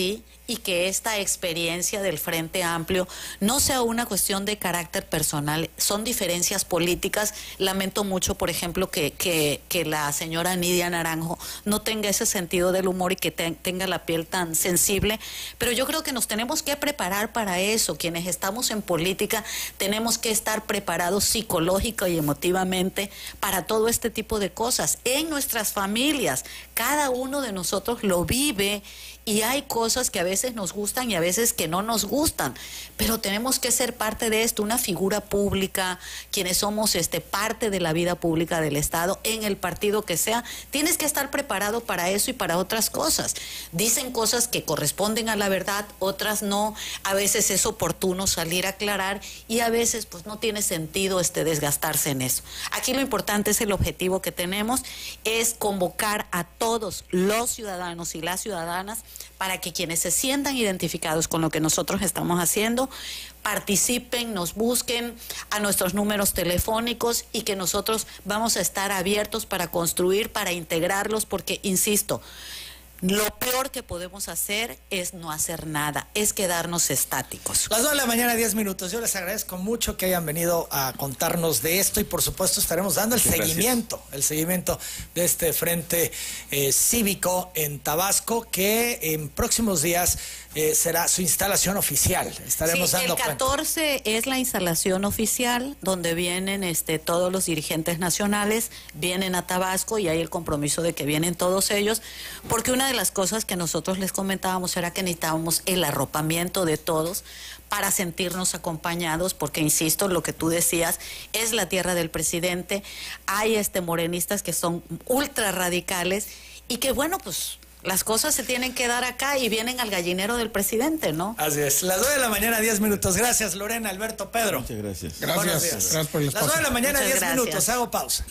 y que esta experiencia del Frente Amplio no sea una cuestión de carácter personal, son diferencias políticas. Lamento mucho, por ejemplo, que, que, que la señora Nidia Naranjo no tenga ese sentido del humor y que te, tenga la piel tan sensible, pero yo creo que nos tenemos que preparar para eso. Quienes estamos en política tenemos que estar preparados psicológica y emotivamente para todo este tipo de cosas. En nuestras familias, cada uno de nosotros lo vive y hay cosas que a veces nos gustan y a veces que no nos gustan, pero tenemos que ser parte de esto, una figura pública, quienes somos este, parte de la vida pública del Estado, en el partido que sea, tienes que estar preparado para eso y para otras cosas. Dicen cosas que corresponden a la verdad, otras no, a veces es oportuno salir a aclarar y a veces pues no tiene sentido este, desgastarse en eso. Aquí lo importante es el objetivo que tenemos, es convocar a todos los ciudadanos y las ciudadanas para que quienes se sientan identificados con lo que nosotros estamos haciendo, participen, nos busquen a nuestros números telefónicos y que nosotros vamos a estar abiertos para construir, para integrarlos, porque, insisto, lo peor que podemos hacer es no hacer nada, es quedarnos estáticos. Las dos de la mañana, diez minutos. Yo les agradezco mucho que hayan venido a contarnos de esto y por supuesto estaremos dando el sí, seguimiento, gracias. el seguimiento de este frente eh, cívico en Tabasco, que en próximos días eh, será su instalación oficial. Estaremos sí, dando el catorce cuenta. Es la instalación oficial donde vienen este, todos los dirigentes nacionales, vienen a Tabasco y hay el compromiso de que vienen todos ellos, porque una de las cosas que nosotros les comentábamos era que necesitábamos el arropamiento de todos para sentirnos acompañados, porque insisto, lo que tú decías, es la tierra del presidente, hay este morenistas que son ultra radicales y que bueno, pues las cosas se tienen que dar acá y vienen al gallinero del presidente, ¿no? Así es. Las dos de la mañana, diez minutos. Gracias, Lorena, Alberto, Pedro. Muchas gracias. Gracias. Gracias por el espacio. Las dos de la mañana, Muchas diez gracias. minutos. Hago pausa.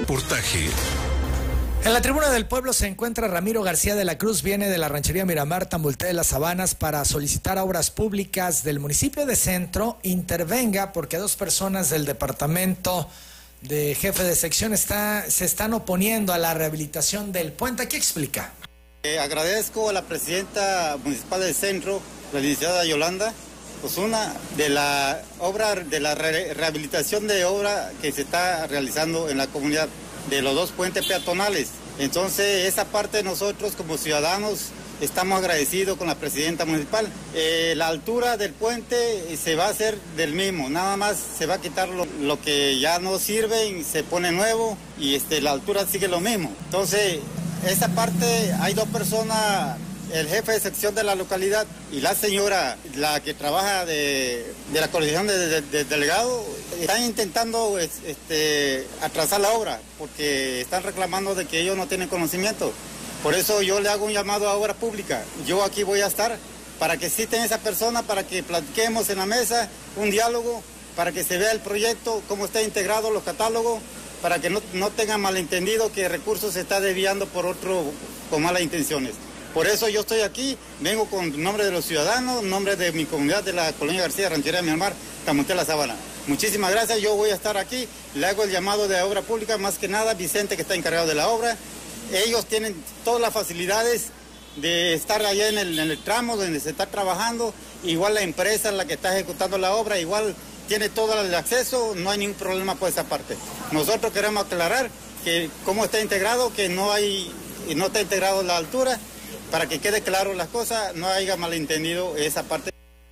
Telereportaje. En la tribuna del pueblo se encuentra Ramiro García de la Cruz, viene de la ranchería Miramar, Tambulté de las Sabanas, para solicitar a Obras Públicas del municipio de Centro intervenga porque dos personas del departamento de jefe de sección está, se están oponiendo a la rehabilitación del puente. ¿Qué explica? Eh, agradezco a la presidenta municipal del Centro, la licenciada Yolanda, pues una de la obra, de la re rehabilitación de obra que se está realizando en la comunidad de los dos puentes peatonales. Entonces, esa parte nosotros como ciudadanos estamos agradecidos con la presidenta municipal. Eh, la altura del puente se va a hacer del mismo, nada más se va a quitar lo, lo que ya no sirve y se pone nuevo y este, la altura sigue lo mismo. Entonces, esa parte hay dos personas, el jefe de sección de la localidad y la señora, la que trabaja de, de la coordinación de, de, de delegado, están intentando este, atrasar la obra porque están reclamando de que ellos no tienen conocimiento. Por eso yo le hago un llamado a Obra Pública. Yo aquí voy a estar para que citen a esa persona, para que platiquemos en la mesa un diálogo, para que se vea el proyecto, cómo está integrado los catálogos, para que no, no tengan malentendido que recursos se está desviando por otro con malas intenciones. Por eso yo estoy aquí, vengo con nombre de los ciudadanos, nombre de mi comunidad de la Colonia García, Ranchería de Miramar, Tambulté de la Sabana. Muchísimas gracias, yo voy a estar aquí, le hago el llamado de Obra Pública, más que nada Vicente que está encargado de la obra. Ellos tienen todas las facilidades de estar allá en el, en el tramo donde se está trabajando, igual la empresa en la que está ejecutando la obra, igual tiene todo el acceso, no hay ningún problema por esa parte. Nosotros queremos aclarar que cómo está integrado, que no hay, no está integrado la altura, para que quede claro las cosas, no haya malentendido esa parte.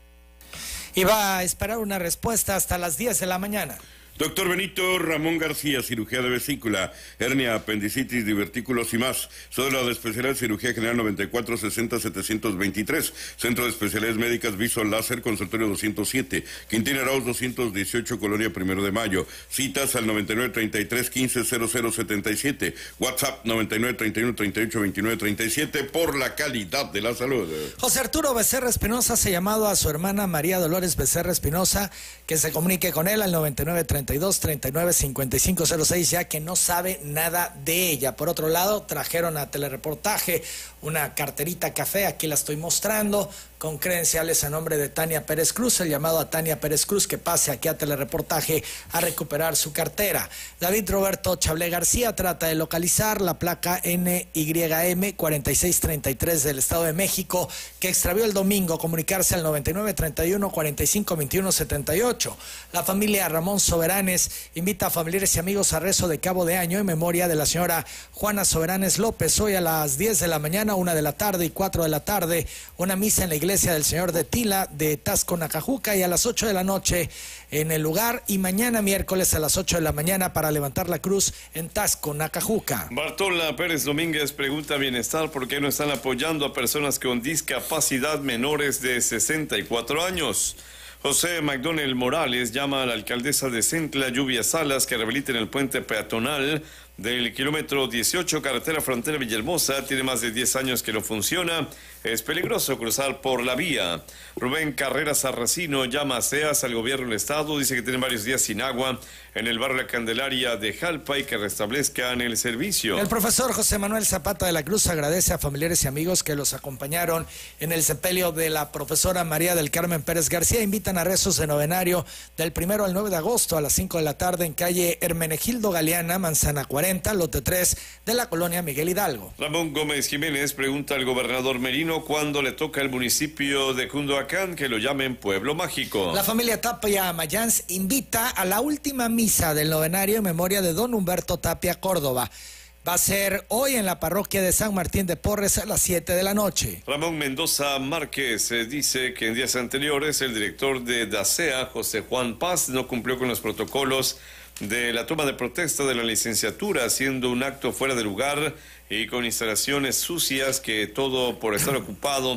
Y va a esperar una respuesta hasta las diez de la mañana. Doctor Benito Ramón García, cirugía de vesícula, hernia, apendicitis, divertículos y más. Zona de especialidad, cirugía general noventa y cuatro sesenta setecientos veintitrés. Centro de especialidades médicas, Viso Láser, consultorio doscientos siete. Quintana Arauz doscientos dieciocho, Colonia Primero de Mayo. Citas al noventa y nueve treinta y tres quince cero cero setenta y siete. WhatsApp noventa y nueve treinta y uno treinta y ocho veintinueve treinta y siete por la calidad de la salud. José Arturo Becerra Espinosa se ha llamado a su hermana María Dolores Becerra Espinosa que se comunique con él al noventa y nueve treinta y dos treinta y nueve cincuenta y cinco cero seis, ya que no sabe nada de ella. Por otro lado, trajeron a Telereportaje una carterita café, aquí la estoy mostrando, con credenciales a nombre de Tania Pérez Cruz. El llamado a Tania Pérez Cruz que pase aquí a Telereportaje a recuperar su cartera. David Roberto Chablé García trata de localizar la placa N Y M cuarenta y seis treinta y tres del Estado de México que extravió el domingo, comunicarse al noventa y nueve treinta y uno cuarenta y cinco veintiuno setenta y ocho. La familia Ramón Soberanes invita a familiares y amigos a rezo de cabo de año en memoria de la señora Juana Soberanes López. Hoy a las diez de la mañana, una de la tarde y cuatro de la tarde, una misa en la iglesia del Señor de Tila de Tasco, Nacajuca, y a las ocho de la noche en el lugar, y mañana miércoles a las ocho de la mañana para levantar la cruz en Tasco, Nacajuca. Bartola Pérez Domínguez pregunta Bienestar por qué no están apoyando a personas con discapacidad menores de sesenta y cuatro años. José McDonnell Morales llama a la alcaldesa de Centla, Lluvia Salas, que rehabiliten el puente peatonal del kilómetro dieciocho, carretera frontera Villahermosa. Tiene más de diez años que no funciona. Es peligroso cruzar por la vía. Rubén Carreras Arracino llama a SEAS, al gobierno del estado. Dice que tienen varios días sin agua en el barrio La Candelaria de Jalpa y que restablezcan el servicio. El profesor José Manuel Zapata de la Cruz agradece a familiares y amigos que los acompañaron en el sepelio de la profesora María del Carmen Pérez García. Invitan a rezos de novenario del primero al nueve de agosto a las cinco de la tarde en calle Hermenegildo Galeana, Manzana cuarenta, lote tres de la colonia Miguel Hidalgo. Ramón Gómez Jiménez pregunta al gobernador Merino cuándo le toca al municipio de Cunduacán que lo llamen Pueblo Mágico. La familia Tapia Mayans invita a la última misa del novenario en memoria de don Humberto Tapia Córdoba. Va a ser hoy en la parroquia de San Martín de Porres a las siete de la noche. Ramón Mendoza Márquez eh, dice que en días anteriores el director de DASEA, José Juan Paz, no cumplió con los protocolos de la toma de protesta de la licenciatura, haciendo un acto fuera de lugar y con instalaciones sucias, que todo por estar ocupado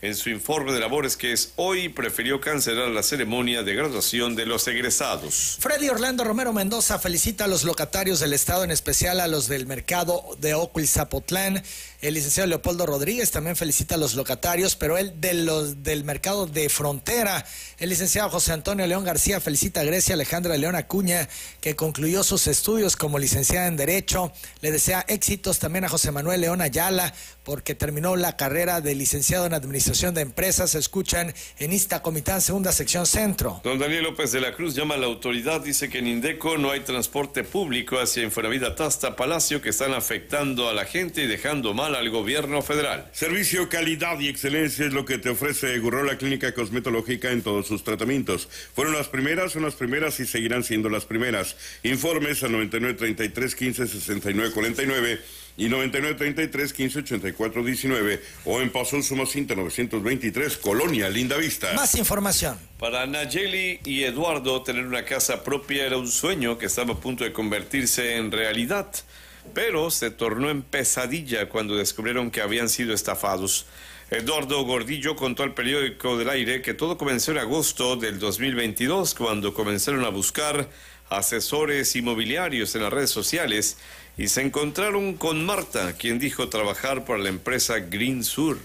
en su informe de labores que es hoy, prefirió cancelar la ceremonia de graduación de los egresados. Freddy Orlando Romero Mendoza felicita a los locatarios del estado, en especial a los del mercado de Ocuilzapotlán. El licenciado Leopoldo Rodríguez también felicita a los locatarios, pero él de los del mercado de Frontera. El licenciado José Antonio León García felicita a Grecia Alejandra León Acuña, que concluyó sus estudios como licenciada en Derecho. Le desea éxitos también a José Manuel León Ayala, porque terminó la carrera de licenciado en Administración de Empresas. Se escuchan en Iztacomitán, segunda sección centro. Don Daniel López de la Cruz llama a la autoridad, dice que en Indeco no hay transporte público hacia Infonavit Tasta Palacio, que están afectando a la gente y dejando mal al gobierno federal. Servicio, calidad y excelencia es lo que te ofrece Gurrola Clínica Cosmetológica en todos sus tratamientos. Fueron las primeras, son las primeras y seguirán siendo las primeras. Informes a noventa y nueve treinta y tres quince sesenta y nueve cuarenta y nueve y noventa y nueve treinta y tres quince ochenta y cuatro diecinueve o en Paso Sumacinta novecientos veintitrés, Colonia Lindavista. Más información. Para Nayeli y Eduardo, tener una casa propia era un sueño que estaba a punto de convertirse en realidad, pero se tornó en pesadilla cuando descubrieron que habían sido estafados. Eduardo Gordillo contó al periódico del Aire que todo comenzó en agosto del dos mil veintidós, cuando comenzaron a buscar asesores inmobiliarios en las redes sociales y se encontraron con Marta, quien dijo trabajar para la empresa Green Sur.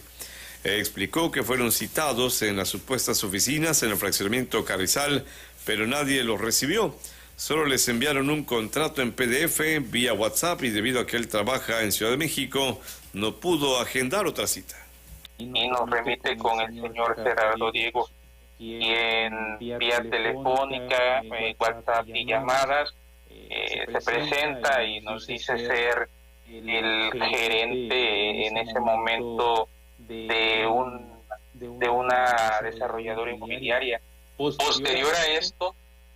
Explicó que fueron citados en las supuestas oficinas en el fraccionamiento Carrizal, pero nadie los recibió. Solo les enviaron un contrato en P D F vía WhatsApp y debido a que él trabaja en Ciudad de México, no pudo agendar otra cita. Y nos remite con el señor Gerardo Diego, quien vía telefónica, eh, WhatsApp y llamadas, eh, se presenta y nos dice ser el gerente en ese momento de un de una desarrolladora inmobiliaria. Posterior a esto,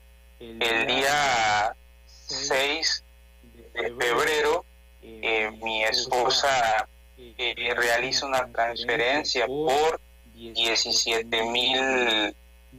el día seis de febrero, eh, mi esposa eh, realiza una transferencia por diecisiete mil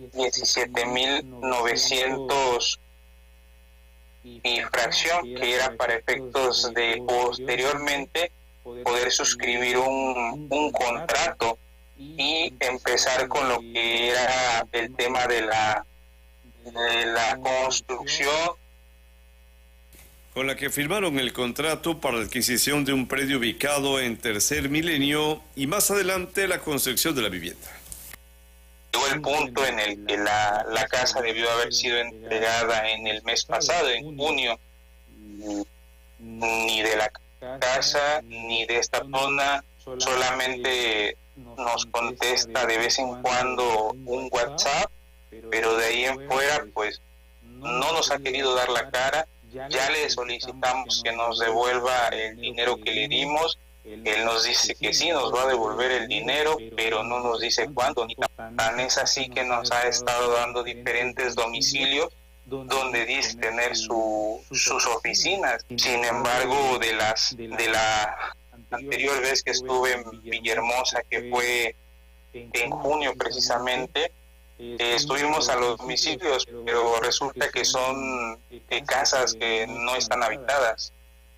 novecientos y fracción, que era para efectos de posteriormente poder suscribir un, un contrato y empezar con lo que era el tema de la de la construcción, con la que firmaron el contrato para la adquisición de un predio ubicado en Tercer Milenio y más adelante la construcción de la vivienda. Llegó el punto en el que la, la casa debió haber sido entregada en el mes pasado, en junio. Ni de la casa ni de esta zona, solamente nos contesta de vez en cuando un WhatsApp, pero de ahí en fuera pues no nos ha querido dar la cara. Ya le solicitamos que nos devuelva el dinero que le dimos. Él nos dice que sí, nos va a devolver el dinero, pero no nos dice cuándo ni tan. Es así que nos ha estado dando diferentes domicilios donde dice tener su, sus oficinas. Sin embargo, de las de la anterior vez que estuve en Villahermosa, que fue en junio precisamente, Eh, estuvimos a los domicilios, pero resulta que son eh, casas que no están habitadas.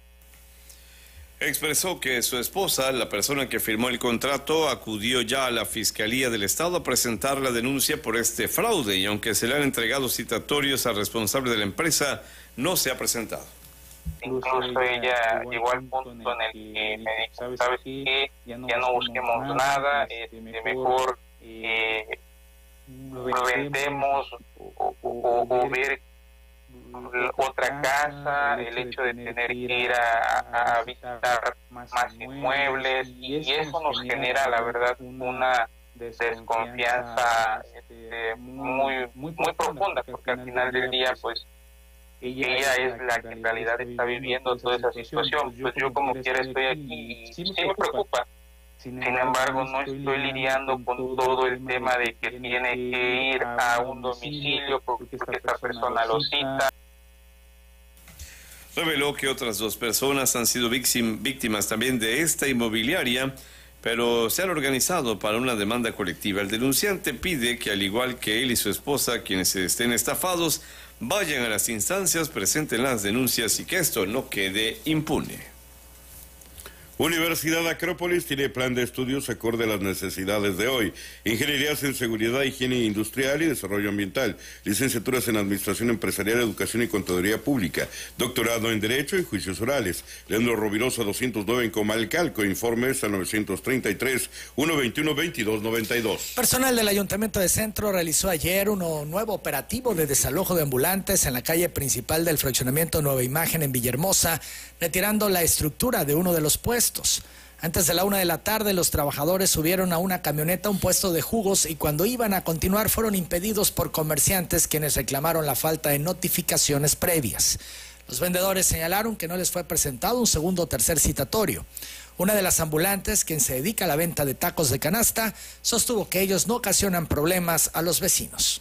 Expresó que su esposa, la persona que firmó el contrato, acudió ya a la Fiscalía del Estado a presentar la denuncia por este fraude y aunque se le han entregado citatorios al responsable de la empresa, no se ha presentado. Incluso ella llegó al punto en el que me dijo, ¿sabes qué? Ya no busquemos nada, este, mejor eh, reventemos o, o, o ver otra casa, el hecho de tener que ir a, a visitar más inmuebles, y eso nos genera la verdad una desconfianza este, muy muy profunda, porque al final del día pues ella es la que en realidad está viviendo toda esa situación. Pues yo como quiera estoy aquí y sí me preocupa. Sin embargo, no estoy lidiando con todo el tema de que tiene que ir a un domicilio porque esta persona lo cita. Reveló que otras dos personas han sido víctimas también de esta inmobiliaria, pero se han organizado para una demanda colectiva. El denunciante pide que, al igual que él y su esposa, quienes estén estafados, vayan a las instancias, presenten las denuncias y que esto no quede impune. Universidad Acrópolis tiene plan de estudios acorde a las necesidades de hoy. Ingenierías en Seguridad, Higiene Industrial y Desarrollo Ambiental. Licenciaturas en Administración Empresarial, Educación y Contaduría Pública. Doctorado en Derecho y Juicios Orales. Leandro Rovirosa doscientos nueve en Comalcalco. Informes al novecientos treinta y tres, ciento veintiuno, veintidós noventa y dos. Personal del Ayuntamiento de Centro realizó ayer un nuevo operativo de desalojo de ambulantes en la calle principal del fraccionamiento Nueva Imagen en Villahermosa, retirando la estructura de uno de los puestos. Antes de la una de la tarde, los trabajadores subieron a una camioneta a un puesto de jugos y cuando iban a continuar fueron impedidos por comerciantes quienes reclamaron la falta de notificaciones previas. Los vendedores señalaron que no les fue presentado un segundo o tercer citatorio. Una de las ambulantes, quien se dedica a la venta de tacos de canasta, sostuvo que ellos no ocasionan problemas a los vecinos.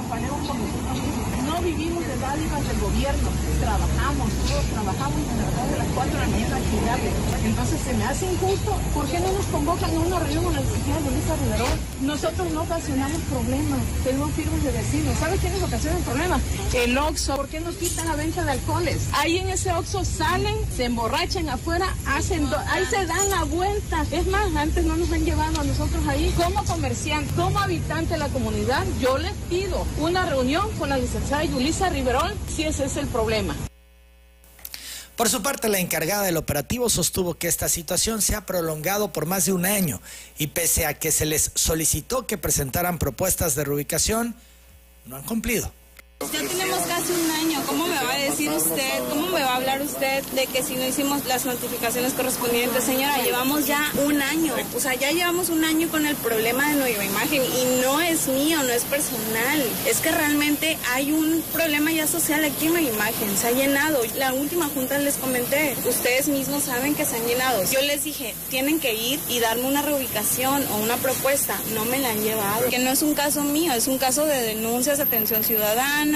No vivimos de dádivas del gobierno, trabajamos, todos trabajamos en la verdad de las cuatro de la mañana actividades. Entonces se me hace injusto, ¿por qué no nos convocan a una reunión con la licenciada Yulisa Riverol? Nosotros no ocasionamos problemas, tenemos firmas de vecinos. ¿Sabes quiénes ocasionan problemas? El Oxxo. ¿Por qué nos quitan la venta de alcoholes? Ahí en ese Oxxo salen, se emborrachan afuera, hacen do... ahí se dan la vuelta. Es más, antes no nos han llevado a nosotros ahí. Como comerciante, como habitante de la comunidad, yo les pido una reunión con la licenciada Yulisa Riverol si ese es el problema. Por su parte, la encargada del operativo sostuvo que esta situación se ha prolongado por más de un año y pese a que se les solicitó que presentaran propuestas de reubicación, no han cumplido. Ya tenemos casi un año, ¿cómo me va a decir usted, cómo me va a hablar usted de que si no hicimos las notificaciones correspondientes? Señora, llevamos ya un año, o sea, ya llevamos un año con el problema de Nueva Imagen y no es mío, no es personal, es que realmente hay un problema ya social aquí en Nueva Imagen, se ha llenado. La última junta les comenté, ustedes mismos saben que se han llenado. Yo les dije, tienen que ir y darme una reubicación o una propuesta, no me la han llevado. Que no es un caso mío, es un caso de denuncias, atención ciudadana.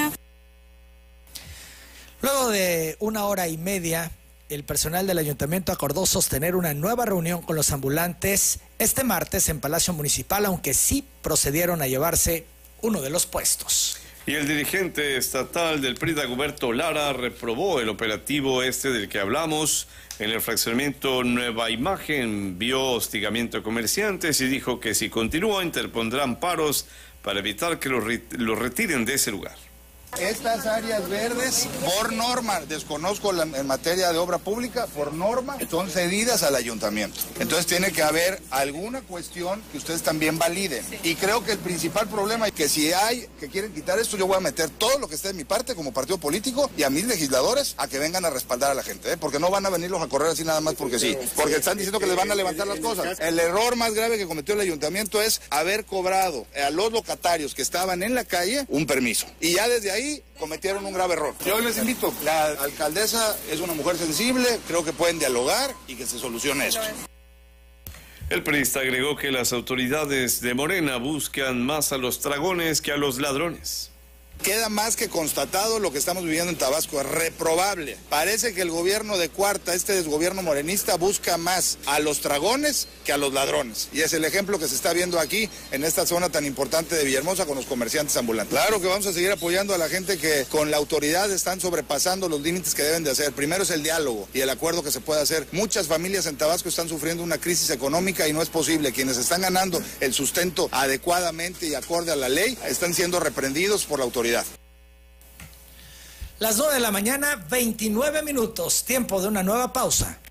Luego de una hora y media, el personal del ayuntamiento acordó sostener una nueva reunión con los ambulantes este martes en Palacio Municipal, aunque sí procedieron a llevarse uno de los puestos. Y el dirigente estatal del P R I, Dagoberto Lara, reprobó el operativo este del que hablamos en el fraccionamiento Nueva Imagen, vio hostigamiento a comerciantes y dijo que si continúa interpondrán paros para evitar que los, los retiren de ese lugar. Estas áreas verdes, por norma, desconozco la, en materia de obra pública, por norma, son cedidas al ayuntamiento. Entonces tiene que haber alguna cuestión que ustedes también validen. Y creo que el principal problema es que si hay que quieren quitar esto, yo voy a meter todo lo que esté de mi parte como partido político y a mis legisladores a que vengan a respaldar a la gente, ¿eh? Porque no van a venirlos a correr así nada más porque sí. Porque están diciendo que les van a levantar las cosas. El error más grave que cometió el ayuntamiento es haber cobrado a los locatarios que estaban en la calle un permiso. Y ya desde ahí cometieron un grave error. Yo les invito, la alcaldesa es una mujer sensible, creo que pueden dialogar y que se solucione esto. El periodista agregó que las autoridades de Morena buscan más a los dragones que a los ladrones. Queda más que constatado lo que estamos viviendo en Tabasco, es reprobable. Parece que el gobierno de Cuarta, este desgobierno morenista, busca más a los dragones que a los ladrones. Y es el ejemplo que se está viendo aquí, en esta zona tan importante de Villahermosa, con los comerciantes ambulantes. Claro que vamos a seguir apoyando a la gente que con la autoridad están sobrepasando los límites que deben de hacer. Primero es el diálogo y el acuerdo que se puede hacer. Muchas familias en Tabasco están sufriendo una crisis económica y no es posible. Quienes están ganando el sustento adecuadamente y acorde a la ley están siendo reprendidos por la autoridad. Las nueve de la mañana, veintinueve minutos, tiempo de una nueva pausa.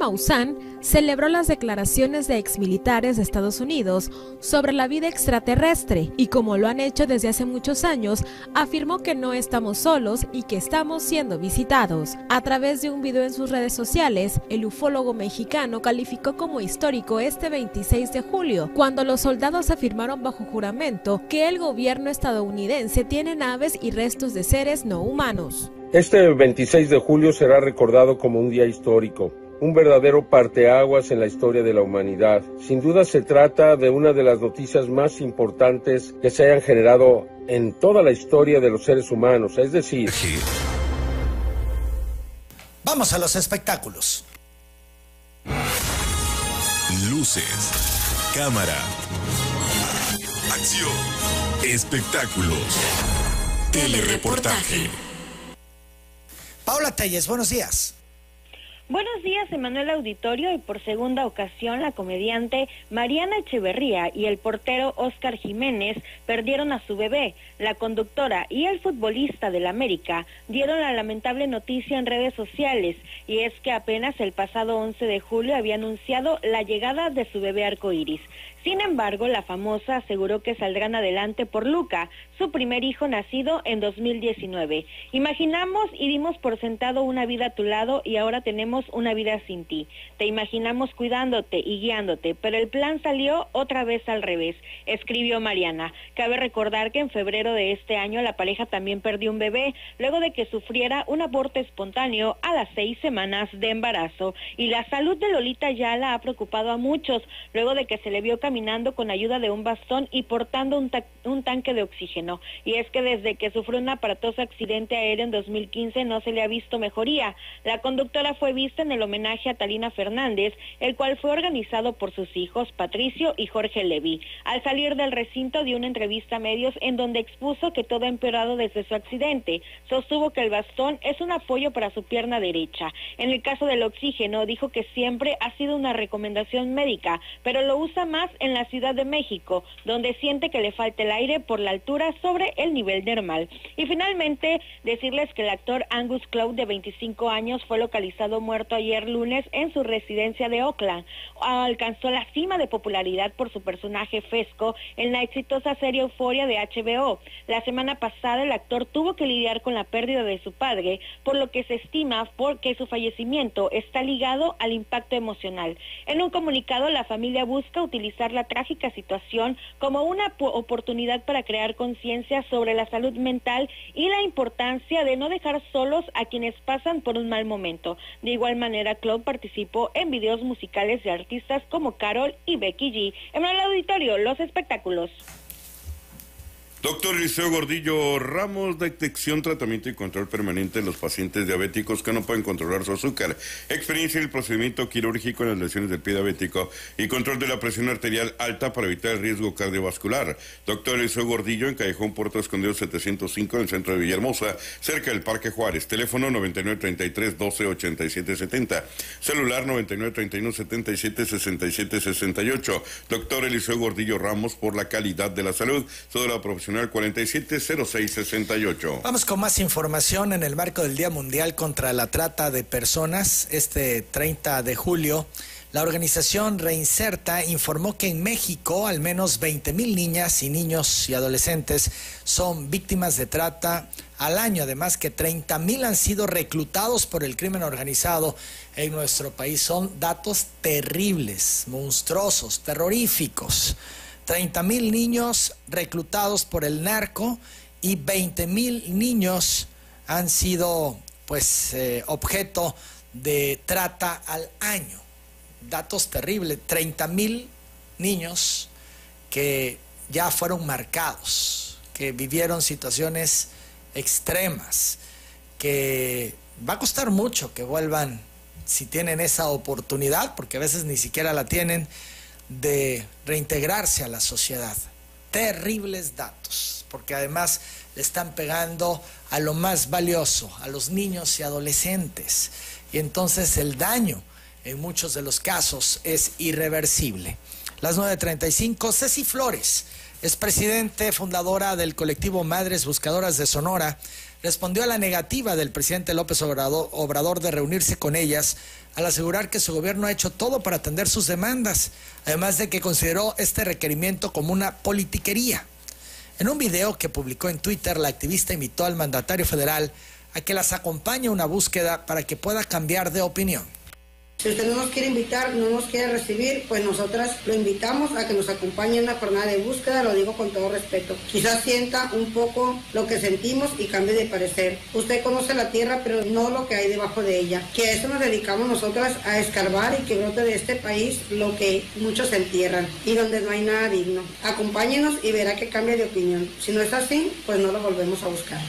Maussan celebró las declaraciones de exmilitares de Estados Unidos sobre la vida extraterrestre y, como lo han hecho desde hace muchos años, afirmó que no estamos solos y que estamos siendo visitados. A través de un video en sus redes sociales, el ufólogo mexicano calificó como histórico este veintiséis de julio, cuando los soldados afirmaron bajo juramento que el gobierno estadounidense tiene naves y restos de seres no humanos. Este veintiséis de julio será recordado como un día histórico, un verdadero parteaguas en la historia de la humanidad. Sin duda se trata de una de las noticias más importantes que se hayan generado en toda la historia de los seres humanos, es decir... Vamos a los espectáculos. Luces, cámara, acción, espectáculos, telereportaje. Paola Telles, buenos días. Buenos días, Emanuel Auditorio, y por segunda ocasión la comediante Mariana Echeverría y el portero Óscar Jiménez perdieron a su bebé. La conductora y el futbolista del América dieron la lamentable noticia en redes sociales, y es que apenas el pasado once de julio había anunciado la llegada de su bebé arcoíris. Sin embargo, la famosa aseguró que saldrán adelante por Luca, su primer hijo nacido en dos mil diecinueve. Imaginamos y dimos por sentado una vida a tu lado y ahora tenemos una vida sin ti. Te imaginamos cuidándote y guiándote, pero el plan salió otra vez al revés, escribió Mariana. Cabe recordar que en febrero de este año la pareja también perdió un bebé, luego de que sufriera un aborto espontáneo a las seis semanas de embarazo. Y la salud de Lolita Ayala ha preocupado a muchos, luego de que se le vio caminando con ayuda de un bastón y portando un, ta un tanque de oxígeno. Y es que desde que sufrió un aparatoso accidente aéreo en dos mil quince no se le ha visto mejoría. La conductora fue vista en el homenaje a Talina Fernández, el cual fue organizado por sus hijos Patricio y Jorge Levy. Al salir del recinto dio una entrevista a medios en donde expuso que todo ha empeorado desde su accidente. Sostuvo que el bastón es un apoyo para su pierna derecha. En el caso del oxígeno, dijo que siempre ha sido una recomendación médica, pero lo usa más en la Ciudad de México, donde siente que le falta el aire por la altura sobre el nivel normal. Y finalmente, decirles que el actor Angus Cloud, de veinticinco años, fue localizado muerto ayer lunes en su residencia de Oakland. Alcanzó la cima de popularidad por su personaje Fesco en la exitosa serie Euforia de H B O. La semana pasada el actor tuvo que lidiar con la pérdida de su padre, por lo que se estima porque su fallecimiento está ligado al impacto emocional. En un comunicado, la familia busca utilizar la trágica situación como una oportunidad para crear conciencia sobre la salud mental y la importancia de no dejar solos a quienes pasan por un mal momento. De igual manera, Club participó en videos musicales de artistas como Karol y Becky G. En el auditorio, los espectáculos. Doctor Eliseo Gordillo Ramos, detección, tratamiento y control permanente en los pacientes diabéticos que no pueden controlar su azúcar. Experiencia en el procedimiento quirúrgico en las lesiones del pie diabético y control de la presión arterial alta para evitar el riesgo cardiovascular. Doctor Eliseo Gordillo, en Callejón Puerto Escondido setecientos cinco, en el centro de Villahermosa, cerca del Parque Juárez. Teléfono noventa y nueve treinta y tres doce ochenta y siete setenta. Celular noventa y nueve treinta y uno setenta y siete sesenta y siete sesenta y ocho. Doctor Eliseo Gordillo Ramos, por la calidad de la salud. Toda la profesional cuarenta y siete cero seis sesenta y ocho. Vamos con más información en el marco del Día Mundial contra la Trata de Personas. Este treinta de julio, la organización Reinserta informó que en México al menos veinte mil niñas y niños y adolescentes son víctimas de trata al año. Además que treinta mil han sido reclutados por el crimen organizado en nuestro país. Son datos terribles, monstruosos, terroríficos. treinta mil niños reclutados por el narco y veinte mil niños han sido pues eh, objeto de trata al año. Datos terribles, treinta mil niños que ya fueron marcados, que vivieron situaciones extremas, que va a costar mucho que vuelvan, si tienen esa oportunidad, porque a veces ni siquiera la tienen, de reintegrarse a la sociedad. Terribles datos, porque además le están pegando a lo más valioso, a los niños y adolescentes, y entonces el daño en muchos de los casos es irreversible. Las nueve treinta y cinco, Ceci Flores, es presidente fundadora del colectivo Madres Buscadoras de Sonora, respondió a la negativa del presidente López Obrador, Obrador de reunirse con ellas, al asegurar que su gobierno ha hecho todo para atender sus demandas, además de que consideró este requerimiento como una politiquería. En un video que publicó en Twitter, la activista invitó al mandatario federal a que las acompañe a una búsqueda para que pueda cambiar de opinión. Si usted no nos quiere invitar, no nos quiere recibir, pues nosotras lo invitamos a que nos acompañe en una jornada de búsqueda, lo digo con todo respeto. Quizás sienta un poco lo que sentimos y cambie de parecer. Usted conoce la tierra, pero no lo que hay debajo de ella. Que a eso nos dedicamos nosotras, a escarbar y que brote de este país lo que muchos entierran y donde no hay nada digno. Acompáñenos y verá que cambia de opinión. Si no es así, pues no lo volvemos a buscar.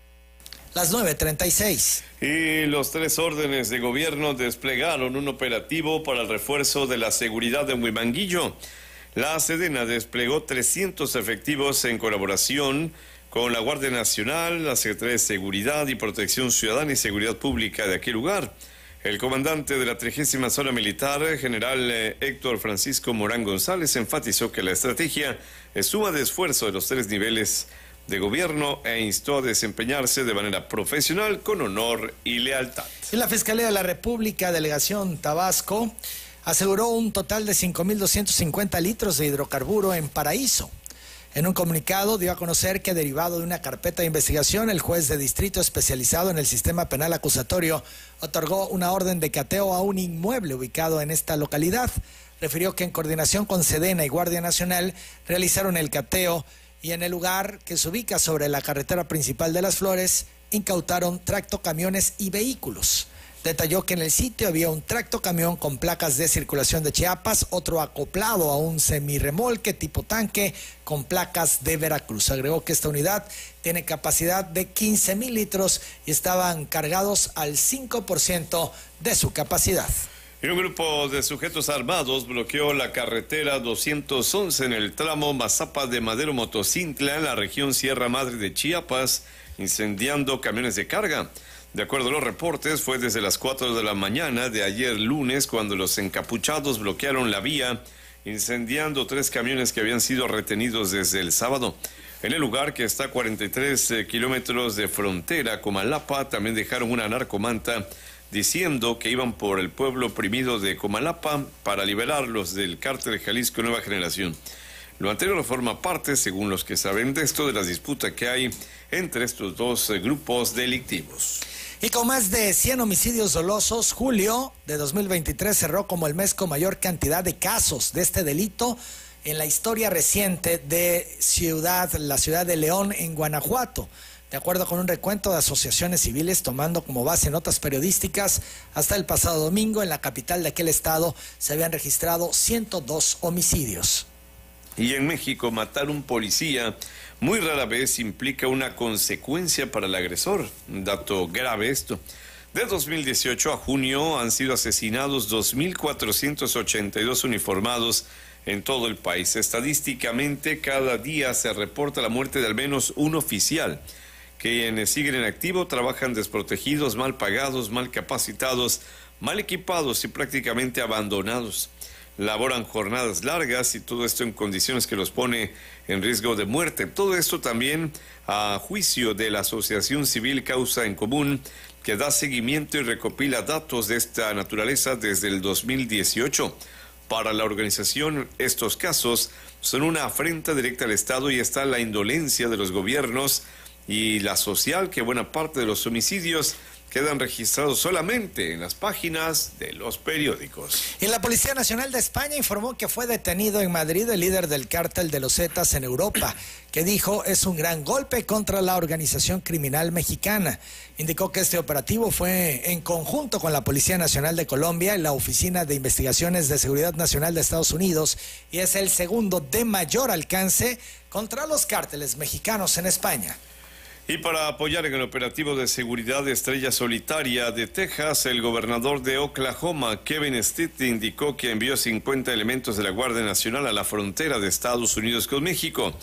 Las nueve treinta y seis. Y los tres órdenes de gobierno desplegaron un operativo para el refuerzo de la seguridad de Huimanguillo. La Sedena desplegó trescientos efectivos en colaboración con la Guardia Nacional, la Secretaría de Seguridad y Protección Ciudadana y Seguridad Pública de aquel lugar. El comandante de la trigésima Zona Militar, general Héctor Francisco Morán González, enfatizó que la estrategia es suma de esfuerzo de los tres niveles de gobierno e instó a desempeñarse de manera profesional, con honor y lealtad. Y la Fiscalía de la República, Delegación Tabasco, aseguró un total de cinco mil doscientos cincuenta litros de hidrocarburo en Paraíso. En un comunicado dio a conocer que, derivado de una carpeta de investigación, el juez de distrito especializado en el sistema penal acusatorio otorgó una orden de cateo a un inmueble ubicado en esta localidad. Refirió que en coordinación con Sedena y Guardia Nacional realizaron el cateo y en el lugar, que se ubica sobre la carretera principal de Las Flores, incautaron tractocamiones y vehículos. Detalló que en el sitio había un tractocamión con placas de circulación de Chiapas, otro acoplado a un semirremolque tipo tanque con placas de Veracruz. Agregó que esta unidad tiene capacidad de quince mil litros y estaban cargados al cinco por ciento de su capacidad. Y un grupo de sujetos armados bloqueó la carretera doscientos once en el tramo Mazapa de Madero Motocintla, en la región Sierra Madre de Chiapas, incendiando camiones de carga. De acuerdo a los reportes, fue desde las cuatro de la mañana de ayer lunes cuando los encapuchados bloquearon la vía, incendiando tres camiones que habían sido retenidos desde el sábado. En el lugar, que está a cuarenta y tres eh, kilómetros de frontera con Comalapa, también dejaron una narcomanta diciendo que iban por el pueblo oprimido de Comalapa para liberarlos del cártel de Jalisco Nueva Generación. Lo anterior forma parte, según los que saben de esto, de las disputas que hay entre estos dos eh, grupos delictivos. Y con más de cien homicidios dolosos, julio de dos mil veintitrés cerró como el mes con mayor cantidad de casos de este delito en la historia reciente de ciudad, la ciudad de León, en Guanajuato. De acuerdo con un recuento de asociaciones civiles, tomando como base notas periodísticas, hasta el pasado domingo en la capital de aquel estado se habían registrado ciento dos homicidios. Y en México, matar a un policía muy rara vez implica una consecuencia para el agresor. Un dato grave esto. De dos mil dieciocho a junio han sido asesinados dos mil cuatrocientos ochenta y dos uniformados en todo el país. Estadísticamente, cada día se reporta la muerte de al menos un oficial. Quienes siguen en activo trabajan desprotegidos, mal pagados, mal capacitados, mal equipados y prácticamente abandonados. Laboran jornadas largas y todo esto en condiciones que los pone en riesgo de muerte. Todo esto también a juicio de la Asociación Civil Causa en Común, que da seguimiento y recopila datos de esta naturaleza desde el dos mil dieciocho. Para la organización, estos casos son una afrenta directa al Estado y está la indolencia de los gobiernos y la social, que buena parte de los homicidios quedan registrados solamente en las páginas de los periódicos. Y la Policía Nacional de España informó que fue detenido en Madrid el líder del cártel de los Zetas en Europa, que dijo es un gran golpe contra la organización criminal mexicana. Indicó que este operativo fue en conjunto con la Policía Nacional de Colombia y la Oficina de Investigaciones de Seguridad Nacional de Estados Unidos y es el segundo de mayor alcance contra los cárteles mexicanos en España. Y para apoyar en el operativo de seguridad de Estrella Solitaria de Texas, el gobernador de Oklahoma, Kevin Stitt, indicó que envió cincuenta elementos de la Guardia Nacional a la frontera de Estados Unidos con México.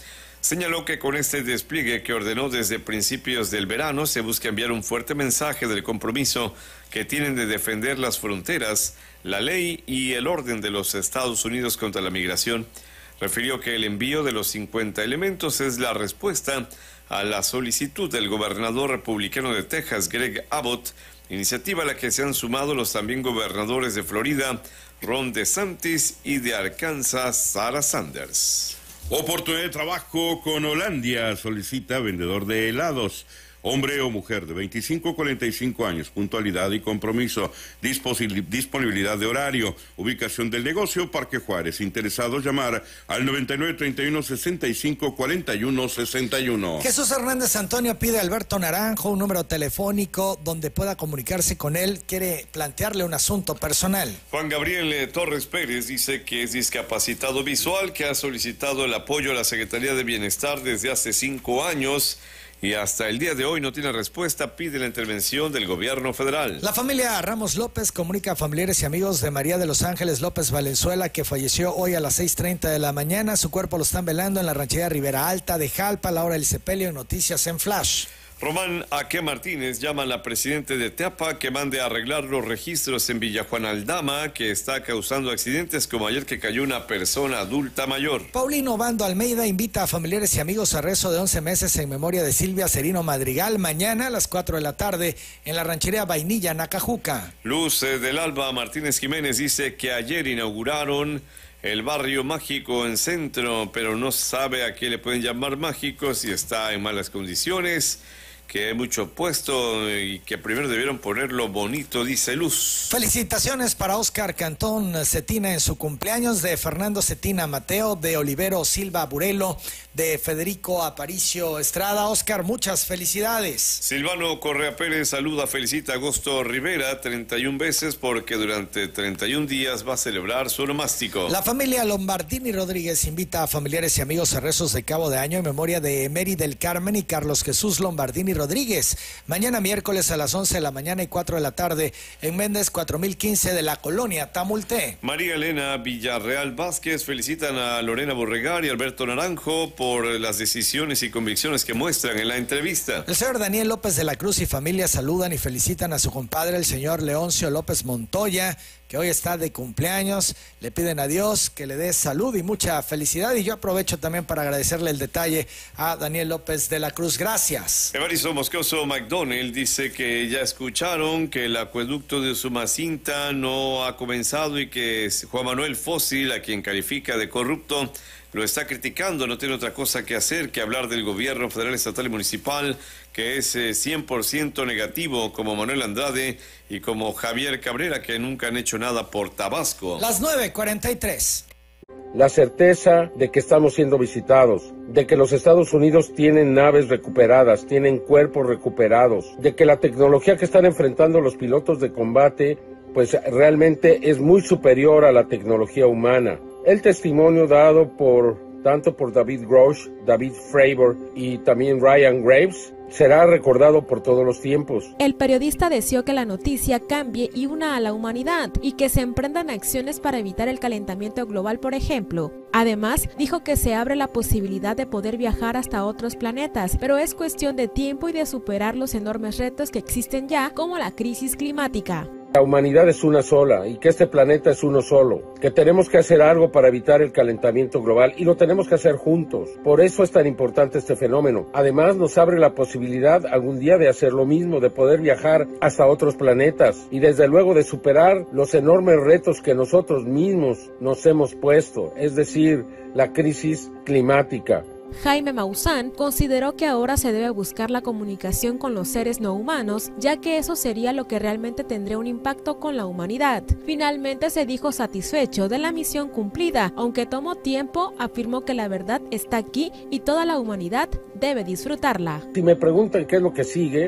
Señaló que con este despliegue que ordenó desde principios del verano se busca enviar un fuerte mensaje del compromiso que tienen de defender las fronteras, la ley y el orden de los Estados Unidos contra la migración. Refirió que el envío de los cincuenta elementos es la respuesta a la solicitud del gobernador republicano de Texas, Greg Abbott, iniciativa a la que se han sumado los también gobernadores de Florida, Ron DeSantis, y de Arkansas, Sarah Sanders. Oportunidad de trabajo con Holandia, solicita vendedor de helados. Hombre o mujer de veinticinco a cuarenta y cinco años, puntualidad y compromiso, disponibilidad de horario, ubicación del negocio, Parque Juárez. Interesados, llamar al noventa y nueve, treinta y uno, sesenta y cinco, cuarenta y uno, sesenta y uno. Jesús Hernández Antonio pide a Alberto Naranjo un número telefónico donde pueda comunicarse con él. Quiere plantearle un asunto personal. Juan Gabriel Torres Pérez dice que es discapacitado visual, que ha solicitado el apoyo a la Secretaría de Bienestar desde hace cinco años. Y hasta el día de hoy no tiene respuesta, pide la intervención del gobierno federal. La familia Ramos López comunica a familiares y amigos de María de los Ángeles López Valenzuela, que falleció hoy a las seis treinta de la mañana. Su cuerpo lo están velando en la ranchería Ribera Alta de Jalpa, a la hora del sepelio. En Noticias en Flash. Román Aque Martínez llama a la presidenta de Teapa que mande a arreglar los registros en Villa Juan Aldama, que está causando accidentes, como ayer que cayó una persona adulta mayor. Paulino Bando Almeida invita a familiares y amigos a rezo de once meses en memoria de Silvia Serino Madrigal, mañana a las cuatro de la tarde en la ranchería Vainilla, Nacajuca. Luz del Alba Martínez Jiménez dice que ayer inauguraron el barrio mágico en Centro, pero no sabe a qué le pueden llamar mágico, si está en malas condiciones, que hay mucho puesto y que primero debieron ponerlo bonito, dice Luz. Felicitaciones para Oscar Cantón Cetina en su cumpleaños, de Fernando Cetina Mateo, de Olivero Silva Burelo, de Federico Aparicio Estrada. Oscar, muchas felicidades. Silvano Correa Pérez saluda, felicita a Agosto Rivera treinta y una veces porque durante treinta y un días va a celebrar su onomástico. La familia Lombardini Rodríguez invita a familiares y amigos a rezos de cabo de año en memoria de Mary del Carmen y Carlos Jesús Lombardini Rodríguez. Mañana miércoles a las once de la mañana y cuatro de la tarde en Méndez cuatro mil quince de la colonia Tamulté. María Elena Villarreal Vázquez felicitan a Lorena Borregar y Alberto Naranjo por las decisiones y convicciones que muestran en la entrevista. El señor Daniel López de la Cruz y familia saludan y felicitan a su compadre, el señor Leoncio López Montoya, que hoy está de cumpleaños. Le piden a Dios que le dé salud y mucha felicidad, y yo aprovecho también para agradecerle el detalle a Daniel López de la Cruz. Gracias. Evaristo Moscoso McDonald dice que ya escucharon que el acueducto de Sumacinta no ha comenzado y que Juan Manuel Fósil, a quien califica de corrupto, lo está criticando. No tiene otra cosa que hacer que hablar del gobierno federal, estatal y municipal, que es eh, cien por ciento negativo, como Manuel Andrade y como Javier Cabrera, que nunca han hecho nada por Tabasco. Las nueve cuarenta y tres. La certeza de que estamos siendo visitados, de que los Estados Unidos tienen naves recuperadas, tienen cuerpos recuperados, de que la tecnología que están enfrentando los pilotos de combate, pues realmente es muy superior a la tecnología humana. El testimonio dado por tanto por David Grosh, David Fravor y también Ryan Graves será recordado por todos los tiempos. El periodista deseó que la noticia cambie y una a la humanidad y que se emprendan acciones para evitar el calentamiento global, por ejemplo. Además, dijo que se abre la posibilidad de poder viajar hasta otros planetas, pero es cuestión de tiempo y de superar los enormes retos que existen ya, como la crisis climática. La humanidad es una sola y que este planeta es uno solo, que tenemos que hacer algo para evitar el calentamiento global y lo tenemos que hacer juntos. Por eso es tan importante este fenómeno. Además, nos abre la posibilidad algún día de hacer lo mismo, de poder viajar hasta otros planetas y desde luego de superar los enormes retos que nosotros mismos nos hemos puesto, es decir, la crisis climática. Jaime Maussan consideró que ahora se debe buscar la comunicación con los seres no humanos, ya que eso sería lo que realmente tendría un impacto con la humanidad. Finalmente se dijo satisfecho de la misión cumplida, aunque tomó tiempo, afirmó que la verdad está aquí y toda la humanidad debe disfrutarla. Si me preguntan qué es lo que sigue,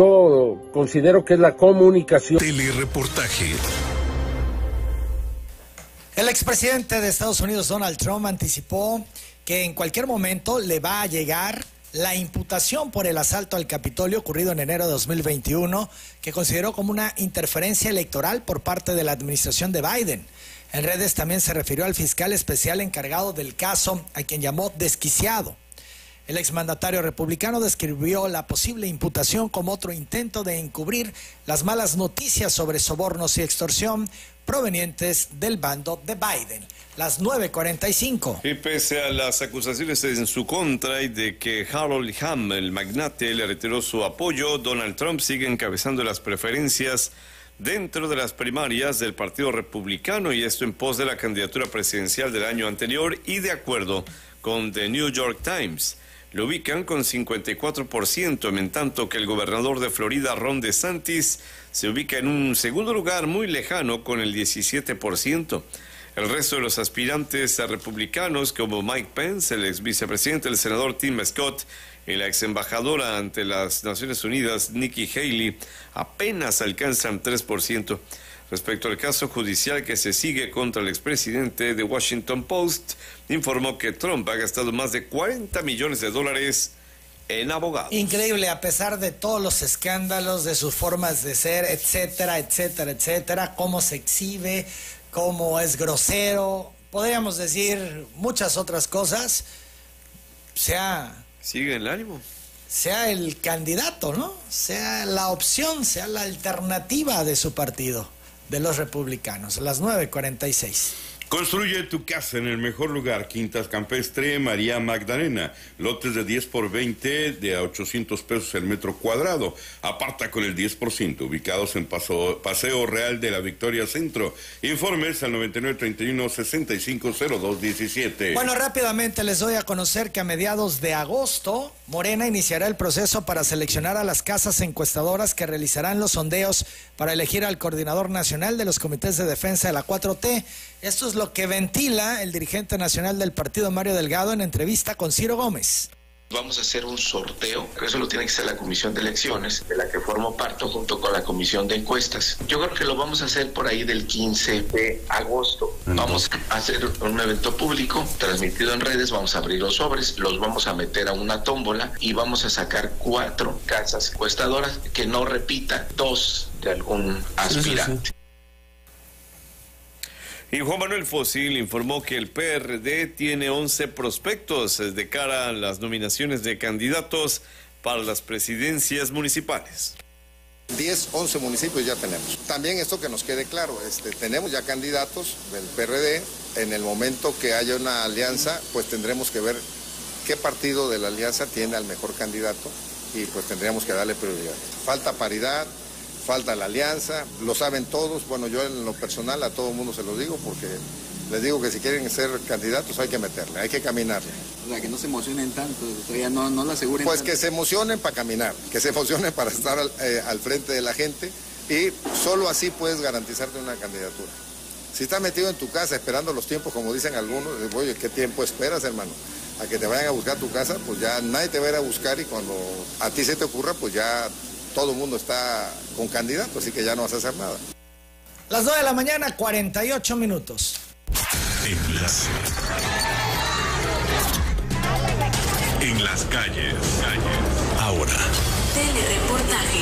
yo considero que es la comunicación. Telereportaje. El expresidente de Estados Unidos, Donald Trump, anticipó que en cualquier momento le va a llegar la imputación por el asalto al Capitolio ocurrido en enero de dos mil veintiuno, que consideró como una interferencia electoral por parte de la administración de Biden. En redes también se refirió al fiscal especial encargado del caso, a quien llamó desquiciado. El exmandatario republicano describió la posible imputación como otro intento de encubrir las malas noticias sobre sobornos y extorsión provenientes del bando de Biden. Las nueve cuarenta y cinco. Y pese a las acusaciones en su contra y de que Harold Hamm, el magnate, le retiró su apoyo, Donald Trump sigue encabezando las preferencias dentro de las primarias del Partido Republicano, y esto en pos de la candidatura presidencial del año anterior, y de acuerdo con The New York Times, lo ubican con cincuenta y cuatro por ciento, en tanto que el gobernador de Florida, Ron DeSantis, se ubica en un segundo lugar muy lejano con el diecisiete por ciento. El resto de los aspirantes a republicanos, como Mike Pence, el ex vicepresidente, el senador Tim Scott y la ex embajadora ante las Naciones Unidas, Nikki Haley, apenas alcanzan tres por ciento. Respecto al caso judicial que se sigue contra el expresidente, The Washington Post informó que Trump ha gastado más de cuarenta millones de dólares en abogados. Increíble, a pesar de todos los escándalos, de sus formas de ser, etcétera, etcétera, etcétera, cómo se exhibe, cómo es grosero, podríamos decir muchas otras cosas, sea... Sigue el ánimo. Sea el candidato, ¿no? Sea la opción, sea la alternativa de su partido, de los republicanos. Las nueve cuarenta y seis. Construye tu casa en el mejor lugar, Quintas Campestre, María Magdalena. Lotes de diez por veinte de a ochocientos pesos el metro cuadrado. Aparta con el diez por ciento, ubicados en Paso, Paseo Real de la Victoria Centro. Informes al noventa y nueve treinta y uno sesenta y cinco cero dos diecisiete. Bueno, rápidamente les doy a conocer que a mediados de agosto, Morena iniciará el proceso para seleccionar a las casas encuestadoras que realizarán los sondeos para elegir al coordinador nacional de los comités de defensa de la cuatro T. Esto es lo que ventila el dirigente nacional del partido, Mario Delgado, en entrevista con Ciro Gómez. Vamos a hacer un sorteo, eso lo tiene que hacer la Comisión de Elecciones, de la que formo parte junto con la Comisión de Encuestas. Yo creo que lo vamos a hacer por ahí del quince de agosto. Vamos a hacer un evento público, transmitido en redes, vamos a abrir los sobres, los vamos a meter a una tómbola y vamos a sacar cuatro casas encuestadoras que no repitan dos de algún aspirante. Y Juan Manuel Fósil informó que el P R D tiene once prospectos de cara a las nominaciones de candidatos para las presidencias municipales. diez, once municipios ya tenemos. También esto que nos quede claro, este, tenemos ya candidatos del P R D. En el momento que haya una alianza, pues tendremos que ver qué partido de la alianza tiene al mejor candidato y pues tendríamos que darle prioridad. Falta paridad, falta la alianza, lo saben todos. Bueno, yo en lo personal a todo el mundo se lo digo porque les digo que si quieren ser candidatos hay que meterle, hay que caminarle. O sea, que no se emocionen tanto, todavía no, no lo aseguren. Pues tanto. Que se emocionen para caminar, que se emocionen para estar al, eh, al frente de la gente y solo así puedes garantizarte una candidatura. Si estás metido en tu casa esperando los tiempos, como dicen algunos, oye, ¿qué tiempo esperas, hermano? A que te vayan a buscar tu casa, pues ya nadie te va a ir a buscar y cuando a ti se te ocurra, pues ya todo el mundo está con candidato, así que ya no vas a hacer nada. Las nueve de la mañana, cuarenta y ocho minutos. Enlace. En las calles. calles. Ahora. Telereportaje.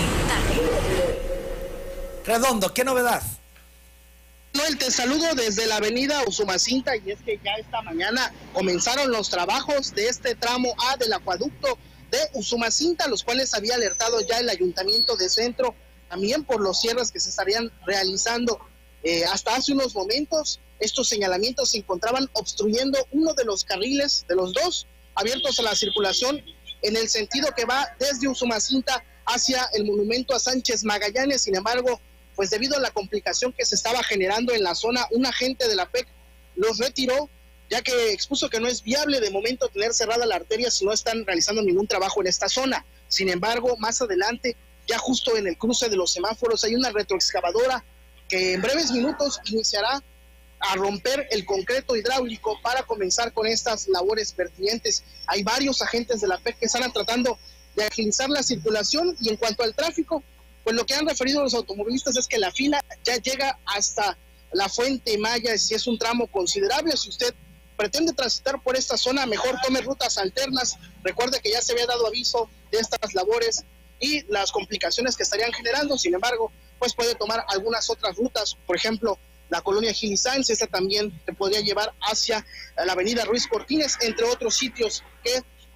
Redondo, ¿qué novedad? Noel, te saludo desde la avenida Usumacinta y es que ya esta mañana comenzaron los trabajos de este tramo A del acueducto de Usumacinta, los cuales había alertado ya el Ayuntamiento de Centro, también por los cierres que se estarían realizando eh, hasta hace unos momentos. Estos señalamientos se encontraban obstruyendo uno de los carriles, de los dos, abiertos a la circulación en el sentido que va desde Usumacinta hacia el monumento a Sánchez Magallanes. Sin embargo, pues debido a la complicación que se estaba generando en la zona, un agente de la P E C los retiró, ya que expuso que no es viable de momento tener cerrada la arteria si no están realizando ningún trabajo en esta zona. Sin embargo, más adelante, ya justo en el cruce de los semáforos, hay una retroexcavadora que en breves minutos iniciará a romper el concreto hidráulico para comenzar con estas labores pertinentes. Hay varios agentes de la P E C que están tratando de agilizar la circulación y en cuanto al tráfico, pues lo que han referido los automovilistas es que la fila ya llega hasta la Fuente Maya, si es un tramo considerable. Si usted pretende transitar por esta zona, mejor tome rutas alternas. Recuerde que ya se había dado aviso de estas labores y las complicaciones que estarían generando. Sin embargo, pues puede tomar algunas otras rutas, por ejemplo, la colonia Gilisanz, esta también te podría llevar hacia la avenida Ruiz Cortines, entre otros sitios que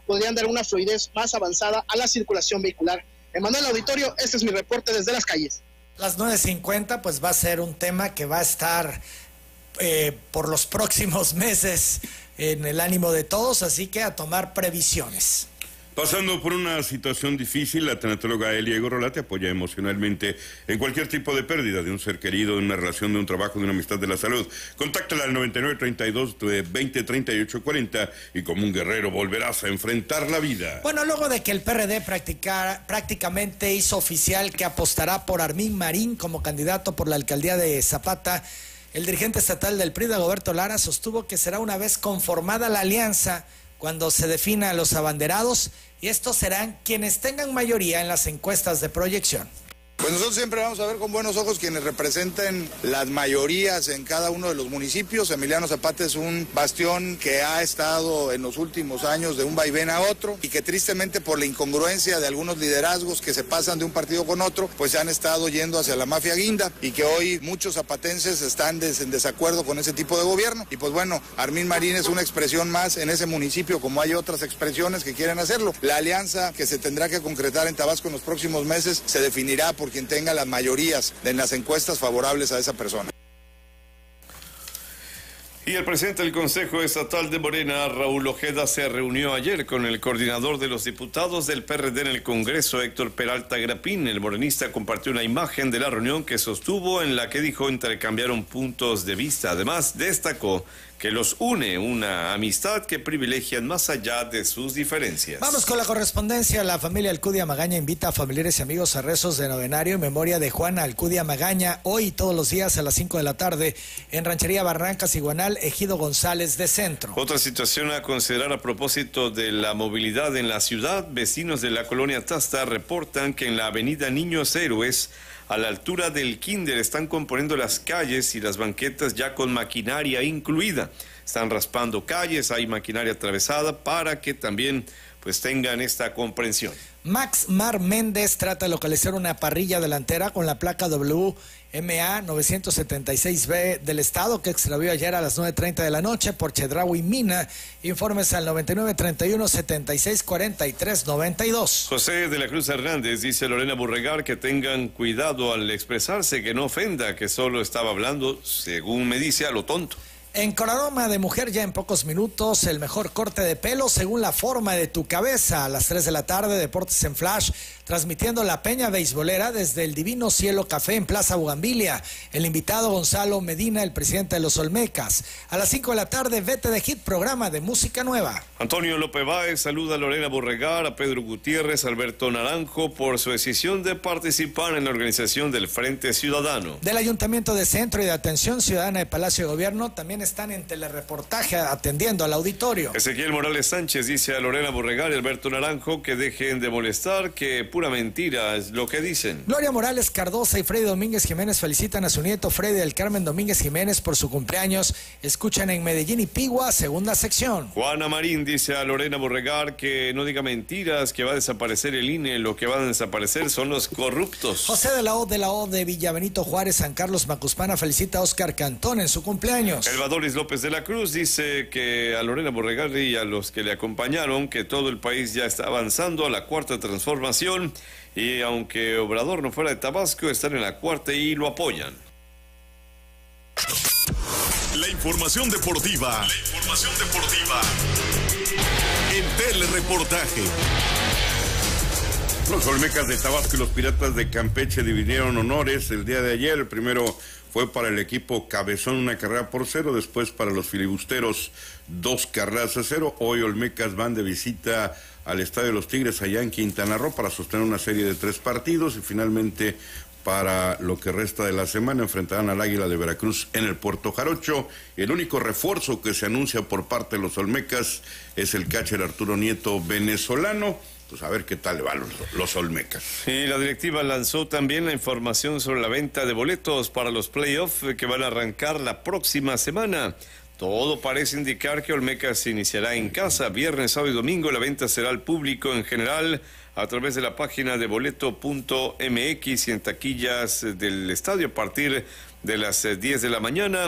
podrían dar una fluidez más avanzada a la circulación vehicular. Emanuel Auditorio, este es mi reporte desde las calles. Las nueve cincuenta, pues va a ser un tema que va a estar eh, por los próximos meses en el ánimo de todos, así que a tomar previsiones. Pasando por una situación difícil, la tanatóloga Elia Gorrola te apoya emocionalmente en cualquier tipo de pérdida de un ser querido, de una relación, de un trabajo, de una amistad, de la salud. Contáctala al noventa y nueve treinta y dos veinte treinta y ocho cuarenta y como un guerrero volverás a enfrentar la vida. Bueno, luego de que el P R D practicara, prácticamente hizo oficial que apostará por Armin Marín como candidato por la alcaldía de Zapata, el dirigente estatal del P R I, Dagoberto Lara, sostuvo que será una vez conformada la alianza cuando se defina a los abanderados, y estos serán quienes tengan mayoría en las encuestas de proyección. Pues nosotros siempre vamos a ver con buenos ojos quienes representen las mayorías en cada uno de los municipios. Emiliano Zapata es un bastión que ha estado en los últimos años de un vaivén a otro y que tristemente por la incongruencia de algunos liderazgos que se pasan de un partido con otro, pues se han estado yendo hacia la mafia guinda y que hoy muchos zapatenses están des en desacuerdo con ese tipo de gobierno. Y pues bueno, Armin Marín es una expresión más en ese municipio, como hay otras expresiones que quieren hacerlo. La alianza que se tendrá que concretar en Tabasco en los próximos meses se definirá por quien tenga las mayorías en las encuestas favorables a esa persona. Y el presidente del Consejo Estatal de Morena, Raúl Ojeda, se reunió ayer con el coordinador de los diputados del P R D en el Congreso, Héctor Peralta Grapín. El morenista compartió una imagen de la reunión que sostuvo, en la que dijo intercambiaron puntos de vista. Además, destacó que los une una amistad que privilegian más allá de sus diferencias. Vamos con la correspondencia. La familia Alcudia Magaña invita a familiares y amigos a rezos de novenario en memoria de Juana Alcudia Magaña, hoy y todos los días a las cinco de la tarde en Ranchería Barrancas, Iguanal, Ejido González de Centro. Otra situación a considerar a propósito de la movilidad en la ciudad. Vecinos de la colonia Tasta reportan que en la avenida Niños Héroes, a la altura del Kinder, están componiendo las calles y las banquetas ya con maquinaria incluida. Están raspando calles, hay maquinaria atravesada para que también pues tengan esta comprensión. Max Mar Méndez trata de localizar una parrilla delantera con la placa W M A novecientos setenta y seis B del estado que extravió ayer a las nueve treinta de la noche por Chedraui Mina. Informes al noventa y nueve treinta y uno setenta y seis cuarenta y tres noventa y dos. José de la Cruz Hernández dice a Lorena Burregar que tengan cuidado al expresarse, que no ofenda, que solo estaba hablando, según me dice, a lo tonto. En Coraroma de Mujer, ya en pocos minutos, el mejor corte de pelo según la forma de tu cabeza. A las tres de la tarde, Deportes en Flash, transmitiendo la Peña Beisbolera desde el Divino Cielo Café en Plaza Bugambilia. El invitado Gonzalo Medina, el presidente de los Olmecas. A las cinco de la tarde, Vete de Hit, programa de música nueva. Antonio López Báez saluda a Lorena Borregar, a Pedro Gutiérrez, a Alberto Naranjo por su decisión de participar en la organización del Frente Ciudadano. Del Ayuntamiento de Centro y de Atención Ciudadana de Palacio de Gobierno también están en telereportaje atendiendo al auditorio. Ezequiel Morales Sánchez dice a Lorena Borregar y Alberto Naranjo que dejen de molestar, que pura mentira es lo que dicen. Gloria Morales Cardosa y Freddy Domínguez Jiménez felicitan a su nieto Freddy del Carmen Domínguez Jiménez por su cumpleaños. Escuchan en Medellín y Pigua, segunda sección. Juana Marín dice a Lorena Borregar que no diga mentiras, que va a desaparecer el I N E, lo que van a desaparecer son los corruptos. José de la O de la O de Villa Benito Juárez, San Carlos Macuspana felicita a Oscar Cantón en su cumpleaños. Elvadoris López de la Cruz dice que a Lorena Borregar y a los que le acompañaron que todo el país ya está avanzando a la cuarta transformación y aunque Obrador no fuera de Tabasco, están en la cuarta y lo apoyan. La información deportiva. La información deportiva. En Telereportaje. Los Olmecas de Tabasco y los Piratas de Campeche dividieron honores el día de ayer. El primero fue para el equipo Cabezón, una carrera por cero. Después para los filibusteros, dos carreras a cero. Hoy Olmecas van de visita al Estadio de los Tigres allá en Quintana Roo para sostener una serie de tres partidos. Y finalmente, para lo que resta de la semana, enfrentarán al Águila de Veracruz en el Puerto Jarocho. El único refuerzo que se anuncia por parte de los Olmecas es el catcher Arturo Nieto, venezolano. Pues a ver qué tal le van los, los Olmecas. Y la directiva lanzó también la información sobre la venta de boletos para los playoffs que van a arrancar la próxima semana. Todo parece indicar que Olmecas se iniciará en casa. Viernes, sábado y domingo la venta será al público en general a través de la página de boleto punto m x y en taquillas del estadio a partir de las diez de la mañana.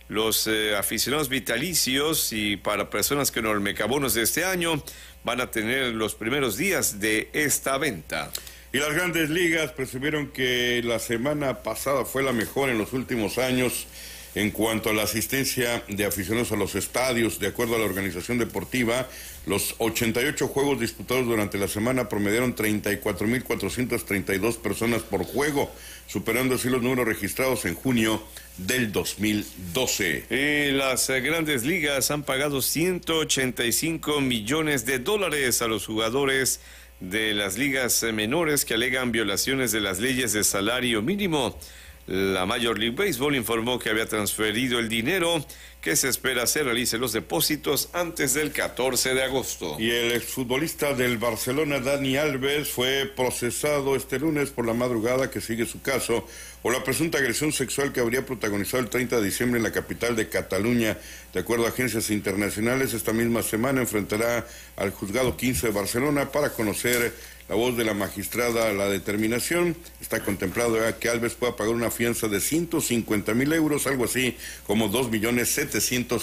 Los eh, aficionados vitalicios y para personas que no el mecabonos de este año van a tener los primeros días de esta venta. Y las grandes ligas presumieron que la semana pasada fue la mejor en los últimos años en cuanto a la asistencia de aficionados a los estadios. De acuerdo a la organización deportiva, los ochenta y ocho juegos disputados durante la semana promediaron treinta y cuatro mil cuatrocientas treinta y dos personas por juego, superando así los números registrados en junio del dos mil doce. Y las eh, grandes ligas han pagado ciento ochenta y cinco millones de dólares a los jugadores de las ligas eh, menores que alegan violaciones de las leyes de salario mínimo. La Major League Baseball informó que había transferido el dinero que se espera se realice los depósitos antes del catorce de agosto. Y el exfutbolista del Barcelona, Dani Alves, fue procesado este lunes por la madrugada que sigue su caso por la presunta agresión sexual que habría protagonizado el treinta de diciembre en la capital de Cataluña. De acuerdo a agencias internacionales, esta misma semana enfrentará al juzgado quince de Barcelona para conocer la voz de la magistrada. La determinación está contemplado ya que Alves pueda pagar una fianza de ciento cincuenta mil euros, algo así como dos millones setecientos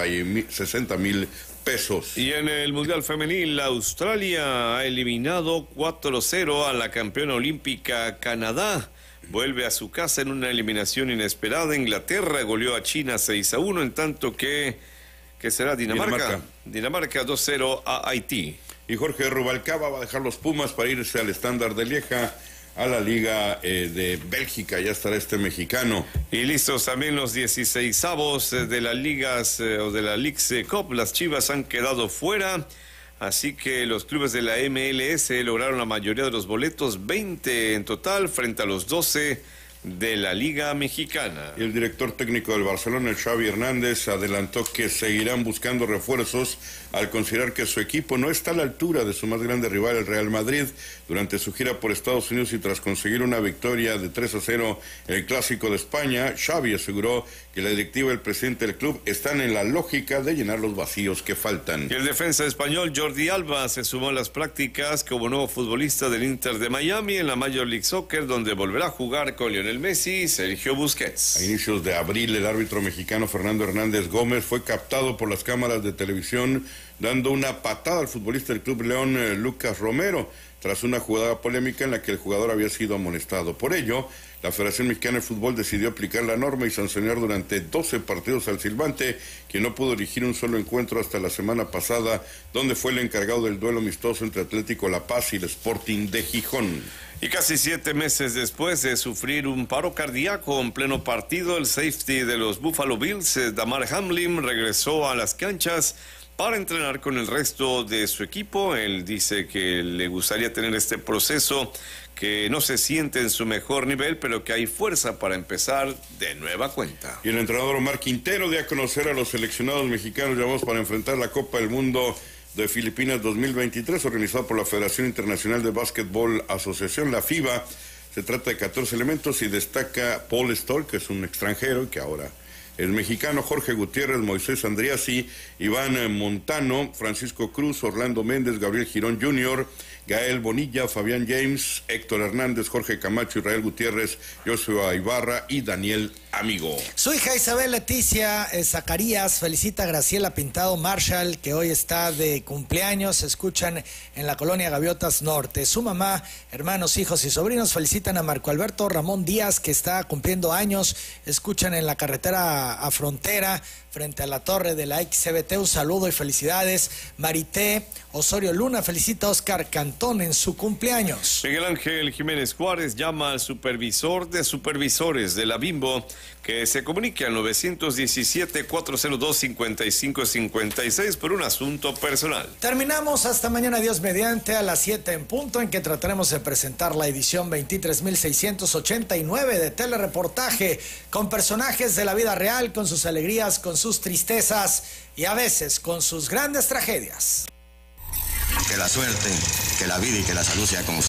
sesenta mil pesos. Y en el Mundial Femenil, Australia ha eliminado cuatro cero a la campeona olímpica Canadá. Vuelve a su casa en una eliminación inesperada. Inglaterra goleó a China seis a uno, en tanto que, que será Dinamarca. Dinamarca, Dinamarca dos cero a Haití. Y Jorge Rubalcaba va a dejar los Pumas para irse al Estándar de Lieja, a la Liga eh, de Bélgica. Ya estará este mexicano. Y listos también los dieciseisavos de las ligas eh, o de la Leagues Cup. Las Chivas han quedado fuera, así que los clubes de la M L S lograron la mayoría de los boletos, veinte en total, frente a los doce de la Liga Mexicana. Y el director técnico del Barcelona, Xavi Hernández, adelantó que seguirán buscando refuerzos al considerar que su equipo no está a la altura de su más grande rival, el Real Madrid. Durante su gira por Estados Unidos y tras conseguir una victoria de tres a cero en el Clásico de España, Xavi aseguró que la directiva y el presidente del club están en la lógica de llenar los vacíos que faltan. Y el defensa español Jordi Alba se sumó a las prácticas como nuevo futbolista del Inter de Miami en la Major League Soccer, donde volverá a jugar con Lionel Messi y Sergio Busquets. A inicios de abril, el árbitro mexicano Fernando Hernández Gómez fue captado por las cámaras de televisión dando una patada al futbolista del Club León, eh, Lucas Romero, tras una jugada polémica en la que el jugador había sido amonestado. Por ello, la Federación Mexicana de Fútbol decidió aplicar la norma y sancionar durante doce partidos al silbante, quien no pudo dirigir un solo encuentro hasta la semana pasada, donde fue el encargado del duelo amistoso entre Atlético La Paz y el Sporting de Gijón. Y casi siete meses después de sufrir un paro cardíaco en pleno partido, el safety de los Buffalo Bills, Damar Hamlin, regresó a las canchas para entrenar con el resto de su equipo. Él dice que le gustaría tener este proceso, que no se siente en su mejor nivel, pero que hay fuerza para empezar de nueva cuenta. Y el entrenador Omar Quintero dio a conocer a los seleccionados mexicanos llamados para enfrentar la Copa del Mundo de Filipinas dos mil veintitrés, organizado por la Federación Internacional de Básquetbol Asociación, la FIBA. Se trata de catorce elementos y destaca Paul Stoll, que es un extranjero y que ahora es mexicano, Jorge Gutiérrez, Moisés Andriasi, Iván Montano, Francisco Cruz, Orlando Méndez, Gabriel Girón junior, Gael Bonilla, Fabián James, Héctor Hernández, Jorge Camacho, Israel Gutiérrez, Joshua Ibarra y Daniel Amigo. Su hija Isabel Leticia eh, Zacarías felicita a Graciela Pintado Marshall, que hoy está de cumpleaños. Se escuchan en la colonia Gaviotas Norte. Su mamá, hermanos, hijos y sobrinos felicitan a Marco Alberto Ramón Díaz, que está cumpliendo años. Escuchan en la carretera a Frontera, frente a la torre de la X C B T. Un saludo y felicidades. Marité Osorio Luna felicita a Oscar Cantón en su cumpleaños. Miguel Ángel Jiménez Juárez llama al supervisor de supervisores de la Bimbo que se comunique al nueve uno siete, cuatro cero dos, cinco cinco cinco seis por un asunto personal. Terminamos hasta mañana, Dios mediante, a las siete en punto, en que trataremos de presentar la edición veintitrés mil seiscientos ochenta y nueve de Telereportaje, con personajes de la vida real, con sus alegrías, con sus tristezas y a veces con sus grandes tragedias. Que la suerte, que la vida y que la salud sea con usted.